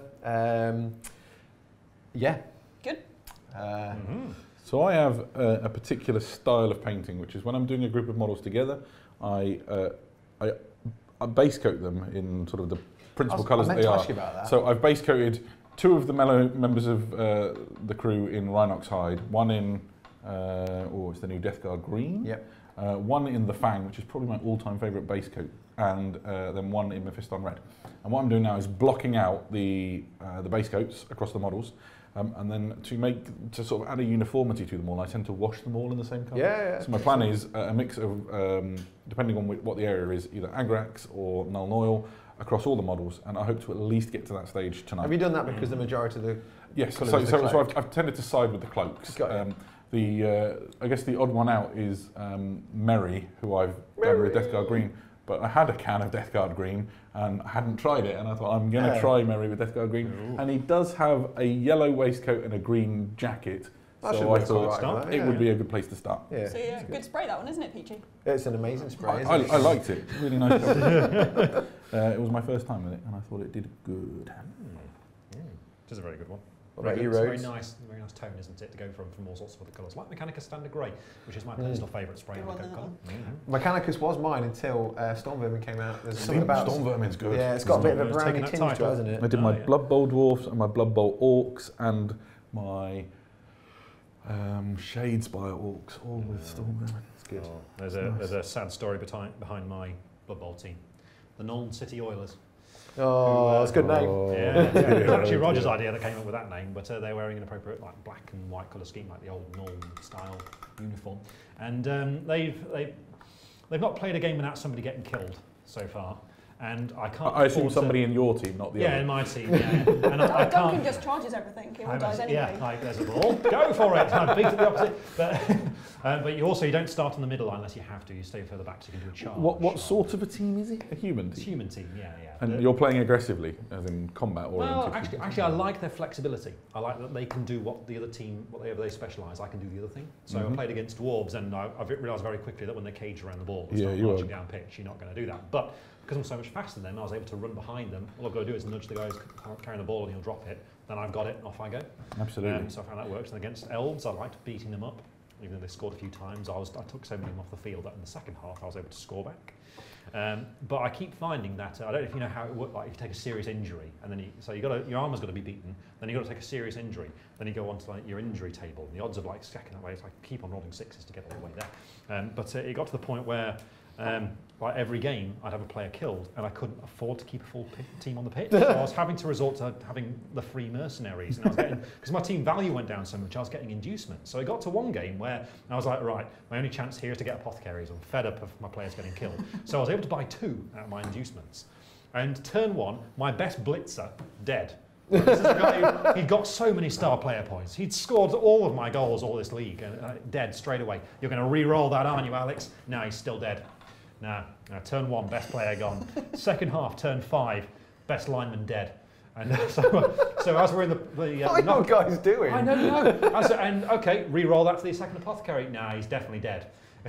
Yeah. Good. So I have a particular style of painting, which is when I'm doing a group of models together, I base coat them in sort of the principal colours that they are. Ask you about that. So I've base coated 2 of the members of the crew in Rhinox hide, one in it's the new Death Guard green. Yep. One in the Fang, which is probably my all-time favourite base coat, and then one in Mephiston red. And what I'm doing now is blocking out the base coats across the models, and then to sort of add a uniformity to them all, I tend to wash them all in the same colour. Yeah. So my plan is a mix of, depending on what the area is, either Agrax or Null Oil across all the models, and I hope to at least get to that stage tonight. Have you done that because the majority of the Yes, colours so of the cloak? I've tended to side with the cloaks. Got it. I guess the odd one out is Merry, who I've done with Death Guard green, but I had a can of Death Guard Green and I hadn't tried it, and I thought I'm going to try Merry with Death Guard Green. Ooh. And he does have a yellow waistcoat and a green jacket. So I thought it would be a good place to start. Yeah. So yeah, good spray that one, isn't it, Peachy? It's an amazing spray. I liked it. Really nice job. It was my first time with it, and I thought it did good. Which is a very good one. What about you, Rhodes? Very nice tone, isn't it, to go from all sorts of other colours. Like Mechanicus Standard Grey, which is my personal favourite spray in the Coke colour. Mechanicus was mine until Storm Vermin came out. There's something about Storm Vermin's good. Yeah, it's got a bit of a brownie tinge to it, hasn't it? I did my Blood Bowl Dwarfs and my Blood Bowl Orcs and my Shadespire Orcs, all with Storm Vermin. It's good. There's a sad story behind my Blood Bowl team. The Nuln City Oilers. Oh, that's a good name. It was actually Roger's idea that came up with that name, but they're wearing an appropriate like black and white colour scheme, like the old Nuln style uniform. And they've not played a game without somebody getting killed so far. And I can't. I assume somebody in your team, not the other. Yeah, in my team. Yeah. And I can't. Duncan just charges everything. He all dies anyway. Yeah, like there's a ball. Go for it. I beat it the opposite. But you don't start on the middle line unless you have to. You stay further back so you can do a charge. What sort of a team is it? A human team. It's a human team. Yeah. And you're playing aggressively, as in combat oriented. Well, actually, I like their flexibility. I like that they can do what the other team, whatever they specialise. I can do the other thing. So I played against dwarves, and I've realised very quickly that when they cage around the ball and start marching down pitch, you're not going to do that. But because I'm so much faster than them, I was able to run behind them. All I've got to do is nudge the guy who's carrying the ball and he'll drop it. Then I've got it and off I go. Absolutely. So I found that works. And against elves, I liked beating them up. Even though they scored a few times, I took so many of them off the field that in the second half I was able to score back. But I keep finding that, I don't know if you know how it works, like if you take a serious injury, and then your armour's got to be beaten, then you've got to take a serious injury, then you go on to like your injury table, and the odds of like stacking that way, it's like keep on rolling sixes to get all the way there. But it got to the point where like every game I'd have a player killed and I couldn't afford to keep a full team on the pitch. So I was having to resort to having the free mercenaries, and I was getting, because my team value went down so much, I was getting inducements. So it got to one game where I was like, right, my only chance here is to get apothecaries. I'm fed up of my players getting killed. So I was able to buy 2 out of my inducements. And turn 1, my best blitzer, dead. This is a guy he'd got so many star player points. He'd scored all of my goals all this league, and dead straight away. You're going to re-roll that, aren't you, Alex? No, he's still dead. No, turn 1, best player gone. Second half, turn 5, best lineman dead. And so as we're in the what are you guys doing? I know. And okay, re-roll that for the second apothecary. No, he's definitely dead.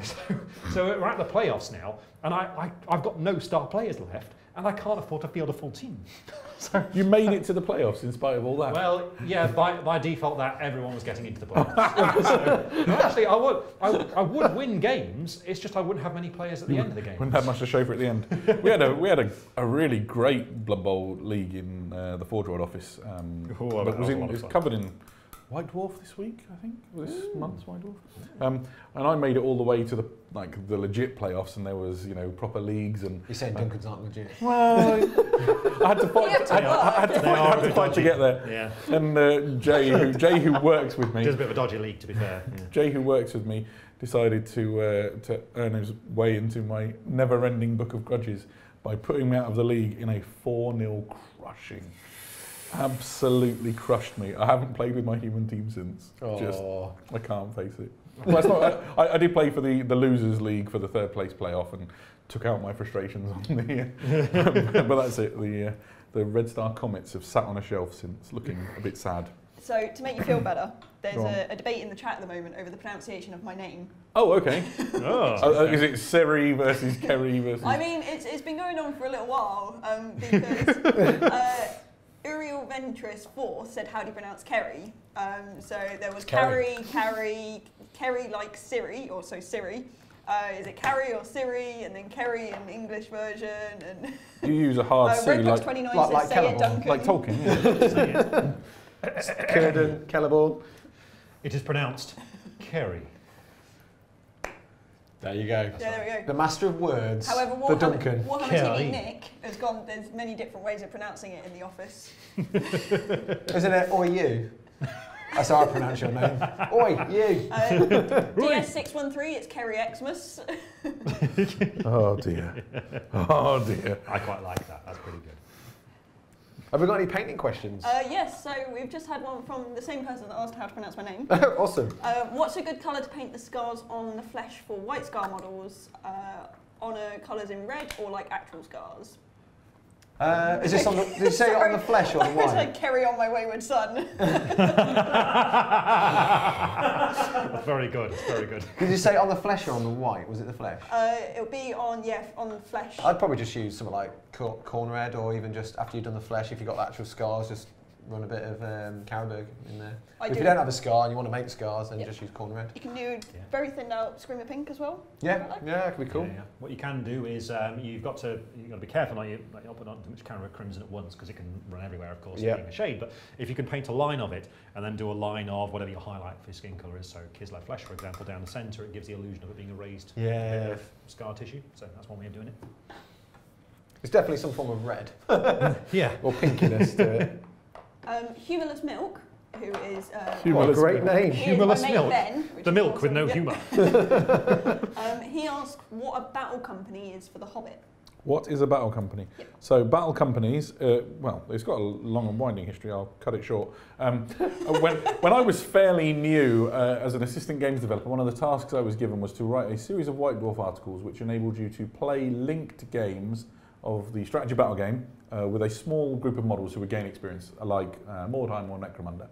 So we're at the playoffs now, and I've got no star players left, and I can't afford to field a full team. So you made it to the playoffs in spite of all that. Well, yeah, by default, that everyone was getting into the playoffs. So, actually, I would win games. It's just I wouldn't have many players at the end of the game. Wouldn't have much to show for at the end. We had a really great Blood Bowl league in the Forge World office. It was covered in White Dwarf this week, I think. This month's White Dwarf. And I made it all the way to the legit playoffs, and there was proper leagues and. You're saying Duncan's not legit? Well, I had to fight. I had to fight to get there. Yeah. And Jay, who works with me. It is a bit of a dodgy league, to be fair. Yeah. Jay, who works with me, decided to earn his way into my never-ending book of grudges by putting me out of the league in a 4-0 crushing. Absolutely crushed me. I haven't played with my human team since. I can't face it. Well, it's not, I did play for the losers league for the 3rd place playoff and took out my frustrations on the. But that's it. The Red Star Comets have sat on a shelf since, looking a bit sad. So to make you feel better, there's a debate in the chat at the moment over the pronunciation of my name. Oh, okay. Is it Ceri versus Ceri versus? I mean, it's been going on for a little while because. Uriel Ventris 4 said, how do you pronounce Ceri? So there was Carrie like Ceri, or so Ceri. Is it Carrie or Ciri, and then Kerry in English version? And you use a hard C, like 29 says, say it, Duncan. Like Tolkien. Círdan, Celeborn. It is pronounced Kerry. There you go. Yeah, there we go. The master of words. However, the Duncan. Warhammer TV Nick has gone. There's many different ways of pronouncing it in the office. Isn't it oi you? That's how I pronounce your name. Oi you. DS613. It's Kerry Xmas. Oh dear. Oh dear. I quite like that. That's pretty good. Have we got any painting questions? Yes, so we've just had one from the same person that asked how to pronounce my name. Awesome. What's a good colour to paint the scars on the flesh for white scar models? honour colours in red or like actual scars? Is this on the, did you say it on the flesh or the It's like white? carry on my wayward son. Very good, very good. Did you say it on the flesh or on the white? Was it the flesh? It'll be on, yeah, on flesh. I'd probably just use something like corn red, or even just after you've done the flesh, if you've got the actual scars, just run a bit of Carroburg in there. If you don't have a scar and you want to make scars, then just use corn red. You can do very thin out Screamer Pink as well. Yeah, yeah, that could be cool. Yeah, yeah. What you can do is you've got to be careful not you not put on too much Carroburg crimson at once, because it can run everywhere, of course, being a shade. But if you can paint a line of it and then do a line of whatever your highlight for your skin colour is, so Kislev flesh, for example, down the centre, it gives the illusion of it being a raised bit of scar tissue. So that's one way of doing it. It's definitely some form of red. Yeah. Or pinkiness to it. Humorless Milk, who is What a great name. Humorless my mate milk. Ben, The milk with no humour. he asked what a battle company is for The Hobbit. What is a battle company? Yep. So battle companies, well, it's got a long and winding history. I'll cut it short. When I was fairly new as an assistant games developer, one of the tasks I was given was to write a series of White Dwarf articles which enabled you to play linked games of the strategy battle game with a small group of models who would gain experience, like Mordheim or Necromunda.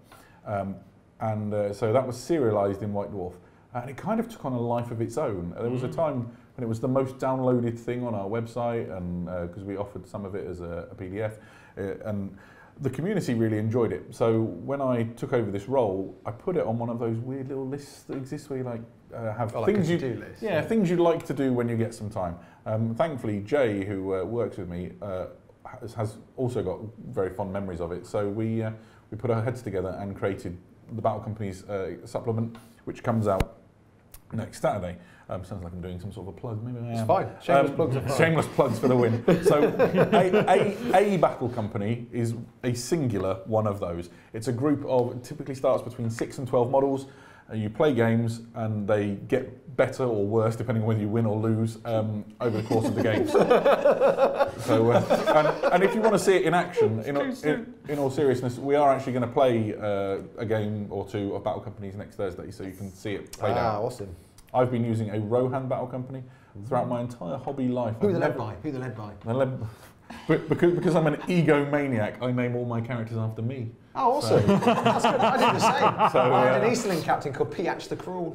So that was serialised in White Dwarf. And it kind of took on a life of its own. There was a time when it was the most downloaded thing on our website, and because we offered some of it as a PDF, and the community really enjoyed it. So when I took over this role, I put it on one of those weird little lists that exist where you have things like a to-do list. Yeah, things you'd like to do when you get some time. Thankfully, Jay, who works with me, has also got very fond memories of it. So we put our heads together and created the Battle Company's supplement, which comes out next Saturday. Sounds like I'm doing some sort of a plug. Maybe I am. It's fine. Shameless plugs are fine. Shameless plugs for the win. So a battle company is a singular one of those. It's a group of, it typically starts between 6 and 12 models. You play games and they get better or worse depending on whether you win or lose over the course of the games. So, and if you want to see it in action, in all seriousness, we are actually going to play a game or two of Battle Companies next Thursday, so you can see it played out. Awesome. I've been using a Rohan Battle Company throughout my entire hobby life. Who are they led by? Who are they led by? Because I'm an egomaniac, I name all my characters after me. Oh, awesome. That's good. I did the same. So, I had an Easterling captain called Peachy the Cruel.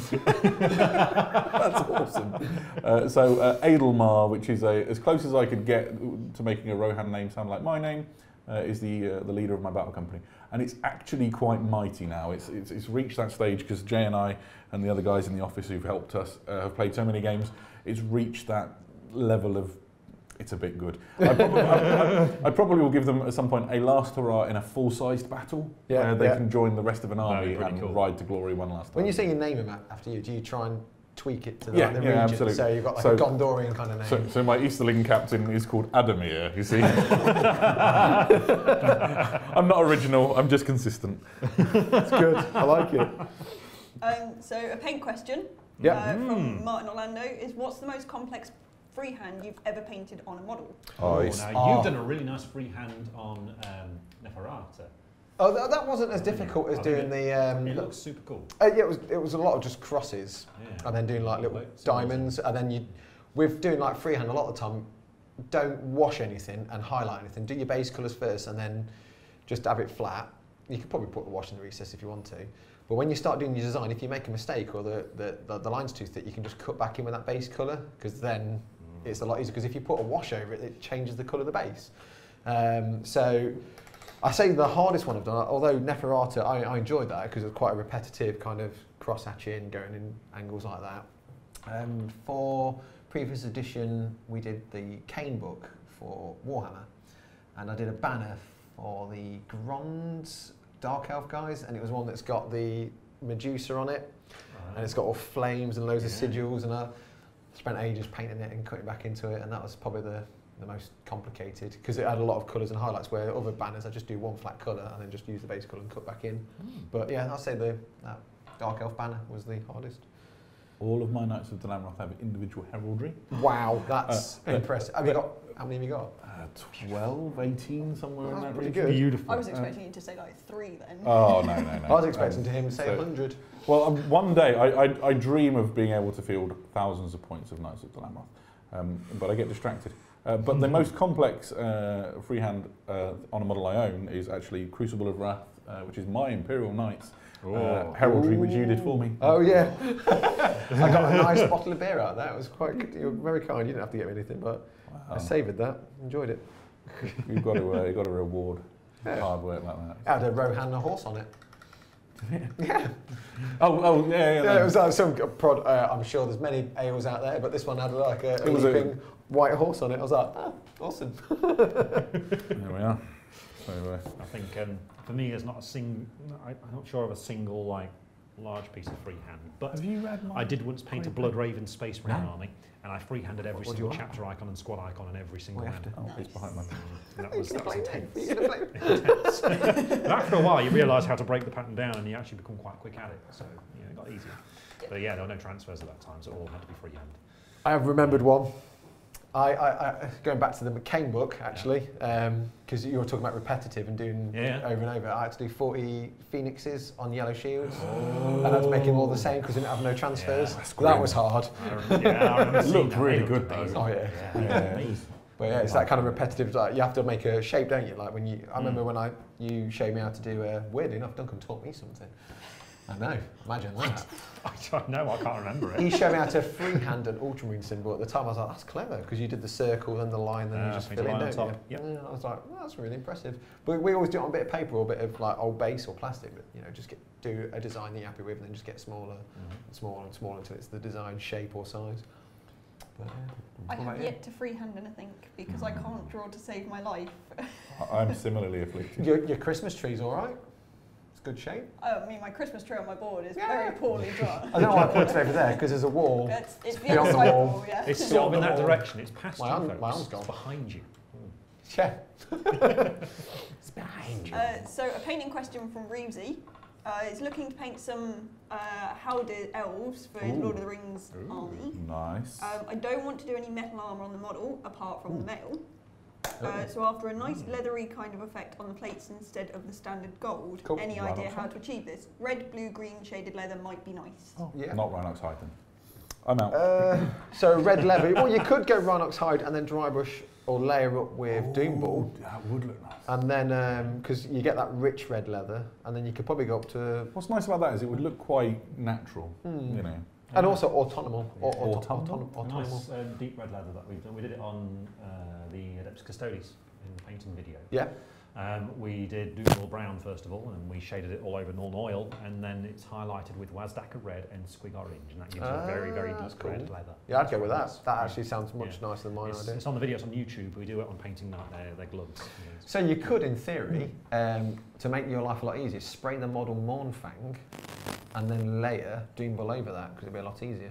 That's awesome. Adelmar, which is as close as I could get to making a Rohan name sound like my name, is the leader of my battle company. And it's actually quite mighty now. It's reached that stage because Jay and I and the other guys in the office who've helped us have played so many games. It's reached that level of, it's a bit good. I probably will give them at some point a last hurrah in a full-sized battle where they can join the rest of an army and ride to glory one last time. When you say you name him after you, do you try and tweak it to the region? Absolutely. So you've got like a Gondorian kind of name. So my Easterling captain is called Adamir, you see. I'm not original, I'm just consistent. It's good, I like it. So a paint question from Martin Orlando is, what's the most complex freehand you've ever painted on a model? Now you've done a really nice freehand on Neferata. Oh, that wasn't as difficult as doing the... it looks super cool. Yeah, it was a lot of just crosses, and then doing like little diamonds, and then with doing like freehand, a lot of the time, don't wash anything and highlight anything. Do your base colours first, and then just have it flat. You could probably put the wash in the recess if you want to. But when you start doing your design, if you make a mistake or the line's too thick, you can just cut back in with that base colour, because then it's a lot easier. Because if you put a wash over it, it changes the colour of the base. So I say the hardest one I've done, although Neferata, I enjoyed that because it was quite a repetitive kind of cross-hatching, going in angles like that. For previous edition, we did the Kane book for Warhammer, and I did a banner for the Grond's Dark Elf guys, and it was one that's got the Medusa on it, and it's got all flames and loads of sigils, and I spent ages painting it and cutting back into it, and that was probably the most complicated, because it had a lot of colours and highlights, where other banners I just do one flat colour and then just use the base colour and cut back in. But yeah, I'd say that Dark Elf banner was the hardest. All of my Knights of Dalamroth have individual heraldry. Wow, that's impressive. How many have you got? 12, 18, somewhere in that pretty region. good. Beautiful. I was expecting you to say like 3 then. Oh, no. I was expecting him to say 100. Well, one day I dream of being able to field thousands of points of Knights of Dalamroth. but I get distracted. But the most complex freehand on a model I own is actually Crucible of Wrath, which is my Imperial Knights heraldry, which you did for me. Oh yeah, I got a nice bottle of beer out of that. It was quite good. You were very kind. You didn't have to get me anything, but I savoured that. Enjoyed it. You've got to reward hard work like that. I had a Rohan a horse on it. Yeah. Yeah. It was like some prod. I'm sure there's many ales out there, but this one had like a leaping white horse on it. I was like, oh, awesome. There we are. So, I think for me, there's not a single. I'm not sure of a single like large piece of freehand. But have you read mine? I did once paint a Blood Raven Space Marine army, and I freehanded every single chapter icon and squad icon on every single hand. Oh, it's behind my. That was intense. But after a while, you realise how to break the pattern down, and you actually become quite quick at it. So it got easier. But yeah, there were no transfers at that time, so it all had to be freehand. I have remembered one. I going back to the McCain book actually, because you were talking about repetitive and doing over and over. I had to do 40 phoenixes on yellow shields, and I had to make them all the same because I didn't have no transfers. That was hard. I remember it looked really good though. Oh yeah. But yeah, it's that kind of repetitive. Like you have to make a shape, don't you? Like when you, I remember when you showed me how to do. Weirdly enough, Duncan taught me something. I know. Imagine that. I don't know. I can't remember it. He showed me how to freehand an ultramarine symbol. At the time, I was like, "That's clever," because you did the circle, then the line, then you just fill in, don't you? Yep. Yeah, I was like, well, "That's really impressive." But we always do it on a bit of paper or a bit of like old base or plastic. But just do a design that you're happy with, and then just get smaller, and smaller and smaller until it's the design shape or size. But, I have yet to freehand anything because I can't draw to save my life. I'm similarly afflicted. Your Christmas tree's all right. Good shape. I mean, my Christmas tree on my board is very poorly drawn. I don't know why I pointed over there, because there's a wall. It's the beyond other the side wall. wall, yeah. It's sort of in that direction. It's past my arm's gone. It's behind you. Yeah. It's behind you. So a painting question from Reevesy. He's looking to paint some Howded elves for his Lord of the Rings army. Nice. I don't want to do any metal armour on the model, apart from the mail. So after a nice leathery kind of effect on the plates instead of the standard gold, any idea how to achieve this? Red, blue, green shaded leather might be nice. Oh, yeah. Not Rhinox hide then. I'm out. So red leather. Well, you could go Rhinox hide and then dry brush or layer up with Doom Ball. That would look nice. And then, because you get that rich red leather, and then you could probably go up to... What's nice about that is it would look quite natural, you know. And also autonomous. Nice deep red leather that we've done. We did it on the Adeptus Custodes in the painting video. Yeah. We did Doomall Brown first of all, and we shaded it all over Norn oil, and then it's highlighted with Wazdaka red and Squig orange, and that gives you a very, very deep red leather. Yeah, I'd go with that. That actually sounds much nicer than mine idea. It's on the videos on YouTube. We do it on Painting Night, their gloves. So you could, in theory, to make your life a lot easier, spray the model Mournfang and then layer Doombull over that, because it'd be a lot easier.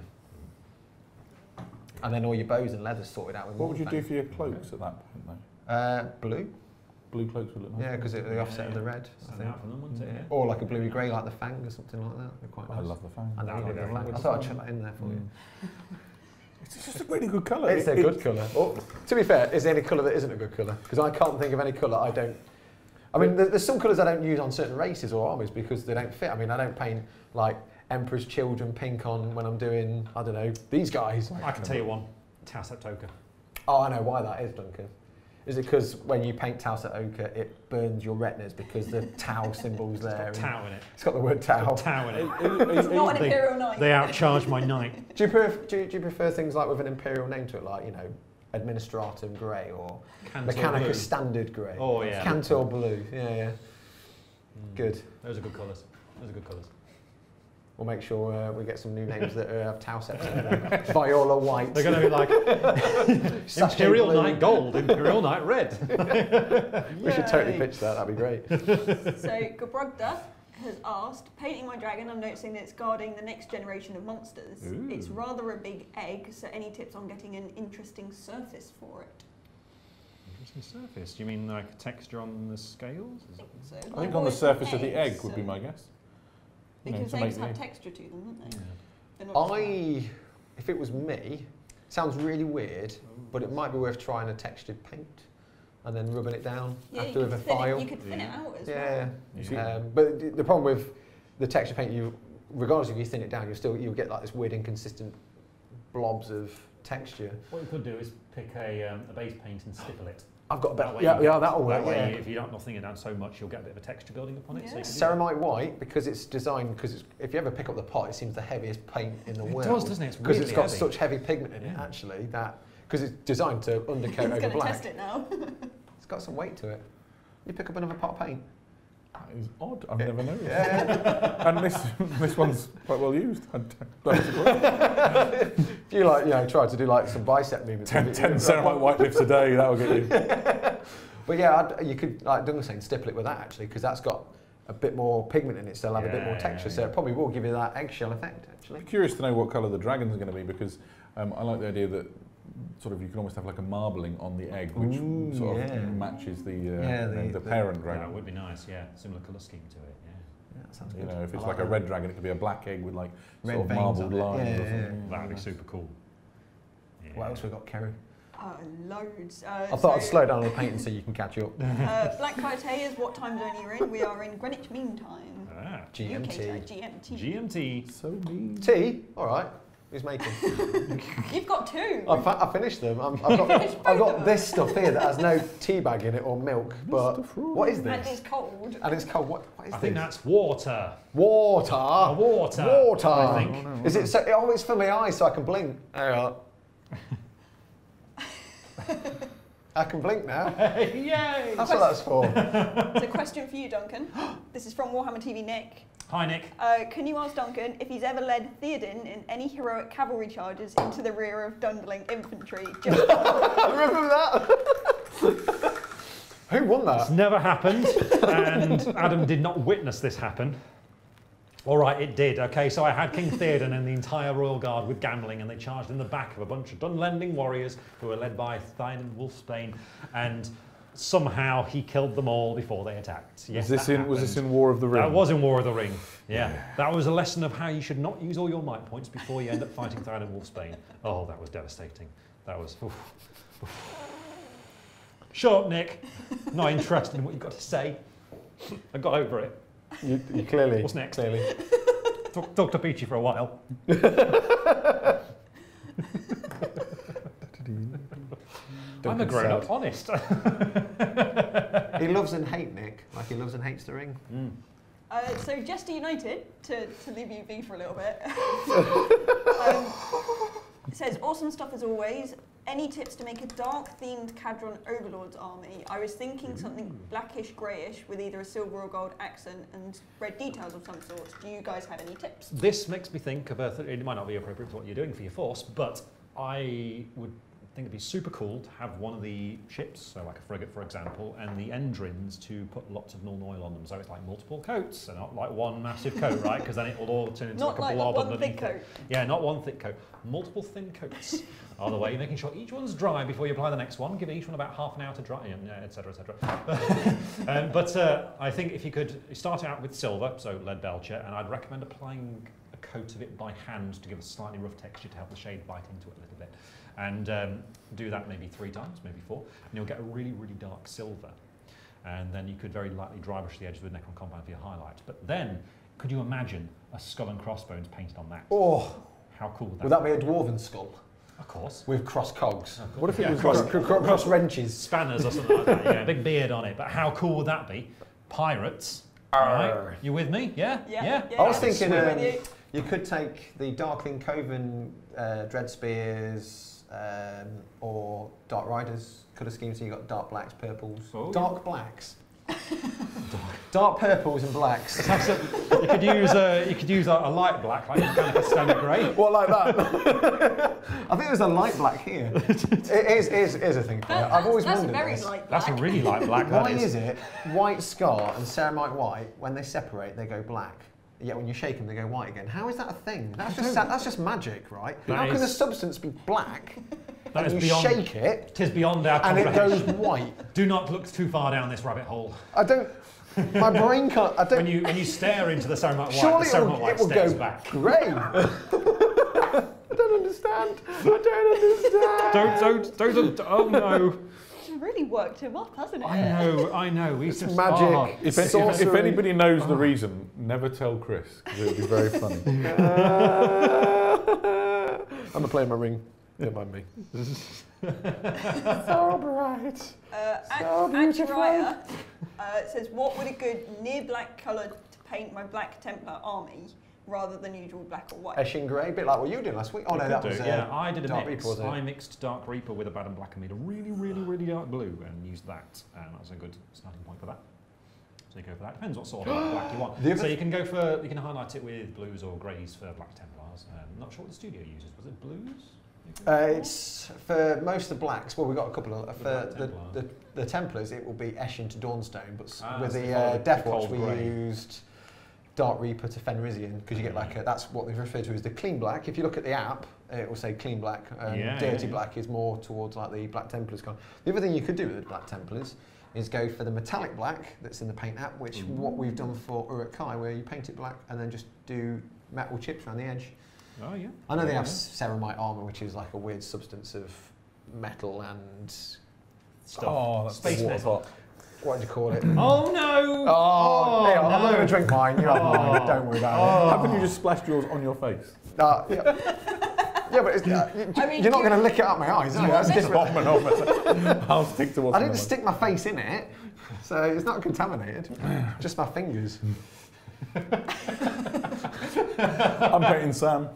And then all your bows and leathers sorted out with What would you Mournfang. do for your cloaks at that point though? Blue. Blue cloaks would look nice. Yeah, because the offset of the red. Stand out from them, wouldn't it? Yeah. Or like a bluey grey like the Fang or something like that. They're quite nice. I love the Fang. And I thought I'd chuck that in there for you. It's just a really good colour. It's a good colour. Well, to be fair, is there any colour that isn't a good colour? Because I can't think of any colour I don't... I mean, there's some colours I don't use on certain races or armies because they don't fit. I mean, I don't paint like Emperor's Children pink on when I'm doing, I don't know, these guys. I can tell you one. Tau Septoka. Oh, I know why that is, Duncan. Is it because when you paint Tau Septoka, it burns your retinas because the Tau symbol's there? It's got Tau in it. It's got the word Tau. It's got Tau in it. It's not an Imperial Knight. They outcharged my knight. Do you prefer things like with an Imperial name to it, like, you know, Administratum Grey or Mechanicus Standard Grey? Oh, yeah. Cantor Blue, yeah. Good. Those are good colours. Those are good colours. We'll make sure we get some new names that have Tau sets in them. Viola White. They're going to be like Imperial Knight Gold, Imperial Knight Red. We should totally pitch that, that'd be great. So Gabrugda has asked, painting my dragon, I'm noticing that it's guarding the next generation of monsters. Ooh. It's rather a big egg, so any tips on getting an interesting surface for it? Interesting surface? Do you mean like texture on the scales? So, I think on the surface of the egg would be my guess. Because eggs have texture to them, don't they? Yeah. If it was me, sounds really weird, but it might be worth trying a textured paint and then rubbing it down after with a file. You could thin it out as well. Yeah. But the problem with the texture paint, regardless if you thin it down, you'll get like this weird inconsistent blobs of texture. What you could do is pick a base paint and stipple it. I've got a That bit. way Yeah, that'll work. That way, Yeah. if you're not thinning it down so much, you'll get a bit of a texture building upon it. Yeah. So you can do Ceramite white, because it's designed, because if you ever pick up the pot, it seems the heaviest paint in the world. It does, doesn't it? It's because really it's got heavy. such heavy pigment in it, actually, that because it's designed to undercoat over He's going to black. test it now. It's got some weight to it. You pick up another pot of paint. That is odd. I've never noticed. Yeah. And this one's quite well used. If you try to do like some bicep movements. 10 ceramite white lifts a day, that'll get you. But yeah, you could, like Duncan was saying, stipple it with that actually, because that's got a bit more pigment in it, so it'll have a bit more texture. So it probably will give you that eggshell effect actually. I'm curious to know what colour the dragon's going to be, because I like the idea that sort of you can almost have like a marbling on the egg, which sort of matches the parent dragon. That would be nice, yeah. Similar colour scheme to it, yeah. Yeah, that sounds good. You know, if it's I like a that. red dragon, it could be a black egg with like Red sort of veins marbled on it. lines. Yeah, or yeah, something. yeah. That'd be super cool. Yeah. What else we got, Kerry? Loads. I thought I'd slow down on the painting so you can catch up. Black Friday is what time zone you're in. We are in Greenwich Mean Time. Ah, UK time, GMT. GMT. GMT. So mean. Tea? All right. Who's making? You've got two. I finished them. I've finished both got of them? this stuff here that has no tea bag in it or milk. But what is And this? it's cold. And it's cold. What is I this? think that's water. Water. Water. Water. I think. Is it so? Oh, it's for my eyes, so I can blink. Hang on. I can blink now. Yay! That's what that's for. It's a question for you, Duncan. This is from Warhammer TV Nick. Hi, Nick. Can you ask Duncan if he's ever led Theoden in any heroic cavalry charges into the rear of Dunderling infantry? Just Remember that? Who won It's that? never happened, and Adam did not witness this happen. All right, it did. Okay, so I had King Theoden and the entire Royal Guard with gambling, and they charged in the back of a bunch of Dunlending warriors who were led by Theoden Wolfsbane, and somehow he killed them all before they attacked. Yes, Was this in War of the Ring? That was in War of the Ring. Yeah, that was a lesson of how you should not use all your might points before you end up fighting Theoden Wolfsbane. Oh, that was devastating. That was. Oof. Shut up, Nick. Not interested in what you've got to say. I got over it. You clearly. What's next? Clearly. Talk to Peachy for a while. I'm a grown-up, honest. He loves and hates Nick, like he loves and hates the ring. So Jester United, to leave you be for a little bit, it says, awesome stuff as always. Any tips to make a dark-themed Cadron Overlord's army? I was thinking something blackish-greyish with either a silver or gold accent and red details of some sort. Do you guys have any tips? This makes me think of it might not be appropriate for what you're doing for your force, but I would think it'd be super cool to have one of the ships, so like a frigate for example, and the endrins to put lots of Nuln Oil on them, so it's like multiple coats, and not like one massive coat, right? Because then it will all turn into Not like a like blob one underneath thick it. coat. Yeah, not one thick coat, multiple thin coats are the way, making sure each one's dry before you apply the next one, give each one about half an hour to dry, etc, etc. But I think if you could start out with silver, so lead belcher, and I'd recommend applying a coat of it by hand to give a slightly rough texture to help the shade bite into it a little bit. And do that maybe 3 times, maybe 4, and you'll get a really, really dark silver. And then you could very lightly dry brush the edges with Necron Compound for your highlight. But then, could you imagine a skull and crossbones painted on that? Oh, How cool would that would that be a dwarven skull Of course. with cross cogs? What if it was Cross wrenches. Spanners or something like that, yeah, a big beard on it. But how cool would that be? Pirates. Right? You with me? Yeah? Yeah. I was Sweet thinking with you. you could take the Darkling Coven Dread Spears or Dark Riders colour schemes, so you've got dark blacks, purples, dark blacks. Dark purples and blacks. You could use a light black, like kind of a standard grey. What, like that? I think there's a light black here. It is a thing. I've always That's wondered very this. light That's a black. really light black. Why that is it white scar and ceramite white, when they separate, they go black? Yet when you shake them, they go white again. How is that a thing? That's just magic, right? That How can a is- substance be black That and is you beyond. shake it Tis beyond our and it comprehension. goes white? Do not look too far down this rabbit hole. I don't. My brain can't. I don't. When you stare into the ceramite white, Surely the ceramite white it will stares go back. grey. I don't understand. I don't understand. Don't. Oh no. It's really worked him up, hasn't it? I know. We just magic. oh. If Sorcery. anybody knows the reason, never tell Chris, because it would be very funny. I'm gonna play my ring. Don't mind me. So bright. So beautiful. Says, what would a good near black colour to paint my Black Templar army rather than usual black or white? Ashen grey, a bit like what you did last week. Oh no, that was yeah. I did a Dark mix. Reaper, I mixed Dark Reaper with a Bad and Black and made a really dark blue and used that. And that was a good starting point for that. So you go for that. Depends what sort of black you want. So you can go for, you can highlight it with blues or greys for Black Templars. Not sure what the studio uses. Was it blues? It's for most of the blacks. Well, we got a couple of for the Templars. It will be Eshin to Dawnstone, but with the Death Watch we used Dark Reaper to Fenrisian because you get like that's what they refer to as the clean black. If you look at the app, it will say clean black. Dirty black is more towards like the Black Templars kind. The other thing you could do with the Black Templars is go for the metallic black that's in the paint app, which what we've done for Uruk-hai, where you paint it black and then just do metal chips around the edge. Oh yeah. I know they have ceramite armour, which is like a weird substance of metal and stuff. Oh, that's space metal. What do you call it? Oh no! Oh, hey, I'm not going to drink mine. You have mine. Don't worry about it. Haven't you just splashed yours on your face? Yeah, but it's, you're not going to lick it up my eyes, are you? That's different. I'll stick to what's I didn't stick my face in it, so it's not contaminated. Just my fingers. I'm painting Sam.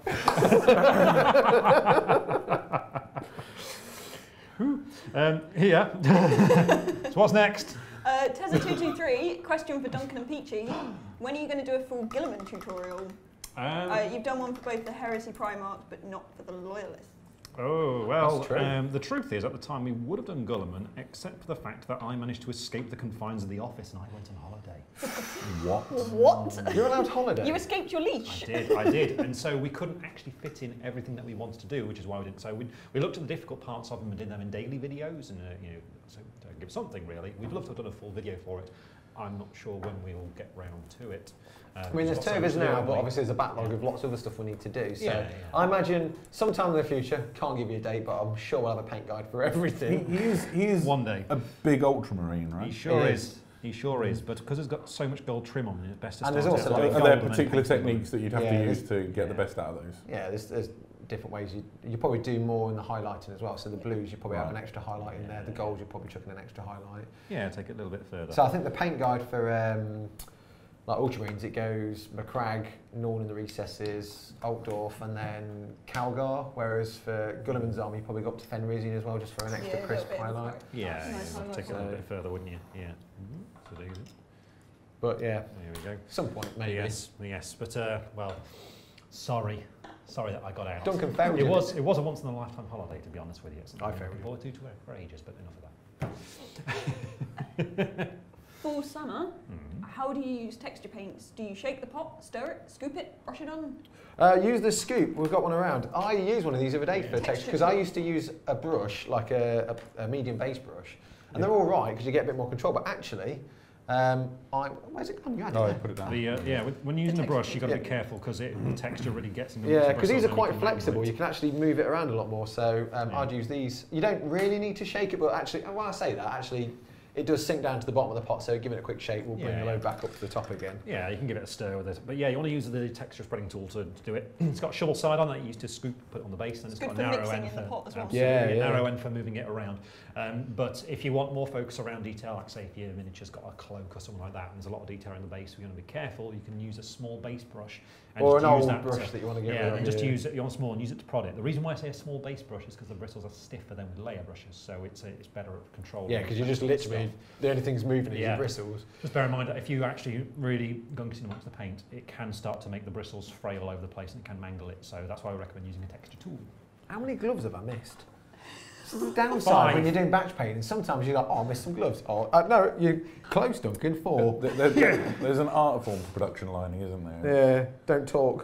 Here. So what's next? Tezza223, question for Duncan and Peachy. When are you going to do a full Guilliman tutorial? You've done one for both the Heresy Primarchs, but not for the Loyalists. Oh, well, the truth is, at the time we would have done Guilliman, except for the fact that I managed to escape the confines of the office and I went on holiday. What? You're allowed holiday? You escaped your leash? I did. And so we couldn't actually fit in everything that we wanted to do, which is why we didn't. So we looked at the difficult parts of them and did them in daily videos, and so to give something really. We'd love to have done a full video for it. I'm not sure when we'll get round to it. I mean, there's 2 of us now, but obviously there's a backlog of lots of other stuff we need to do. So I imagine sometime in the future, can't give you a date, but I'm sure we'll have a paint guide for everything. He is one day a big ultramarine, right? He sure is. He sure is. But because it's got so much gold trim on it, it's best to start. And there's also are there particular techniques that you'd have to use to get the best out of those? Yeah, there's different ways. You probably do more in the highlighting as well. So the blues, you probably have an extra highlight in there. The gold, you're probably chucking an extra highlight. Yeah, take it a little bit further. So I think the paint guide for like Ultramarines, it goes Macragge, Norn in the Recesses, Altdorf, and then Calgar. Whereas for Guilliman's army, you probably go up to Fenrisian as well, just for an extra crisp highlight. Yeah, take it a little bit further, wouldn't you? Yeah. So do it. But yeah, there we go. Some point maybe. Yes. But well, sorry that I got out. Duncan found it was a once in a lifetime holiday, to be honest with you. It's I found it. Forward to for ages, but enough of that. For summer, how do you use texture paints? Do you shake the pot, stir it, scoop it, brush it on? Use the scoop. We've got one around. I used one of these the other day for texture because I used to use a brush, like a medium base brush, and they're all right because you get a bit more control. But actually, where's it gone? You had it. Put it down. When you're using a brush, you've got to be careful because the texture really gets in the Yeah, because these are quite flexible. You can actually move it around a lot more. So I'd use these. You don't really need to shake it, but actually, when I say that, actually, it does sink down to the bottom of the pot, so give it a quick shake, we'll bring the load back up to the top again. Yeah, you can give it a stir with it. But yeah, you want to use the texture spreading tool to do it. It's got a shovel side on that you use to scoop, put it on the base, and it's got a narrow end for narrow end for moving it around. But if you want more focus around detail, like say if your miniature's got a cloak or something like that, and there's a lot of detail in the base, we're going to be careful. You can use a small base brush. And or an old brush that you want to get rid of. And just use it, you want small and use it to prod it. The reason why I say a small base brush is because the bristles are stiffer than with layer brushes, so it's better at control. Yeah, because you just literally, the only thing's moving is your bristles. Just bear in mind that if you actually really gunk it amongst the paint, it can start to make the bristles frail all over the place and it can mangle it, so that's why I recommend using a texture tool. How many gloves have I missed? This is the downside when you're doing batch painting. Sometimes you're like, oh, I missed some gloves. Oh, no, you're close, Duncan. 4. There's an art form for production lining, isn't there? Yeah, don't talk.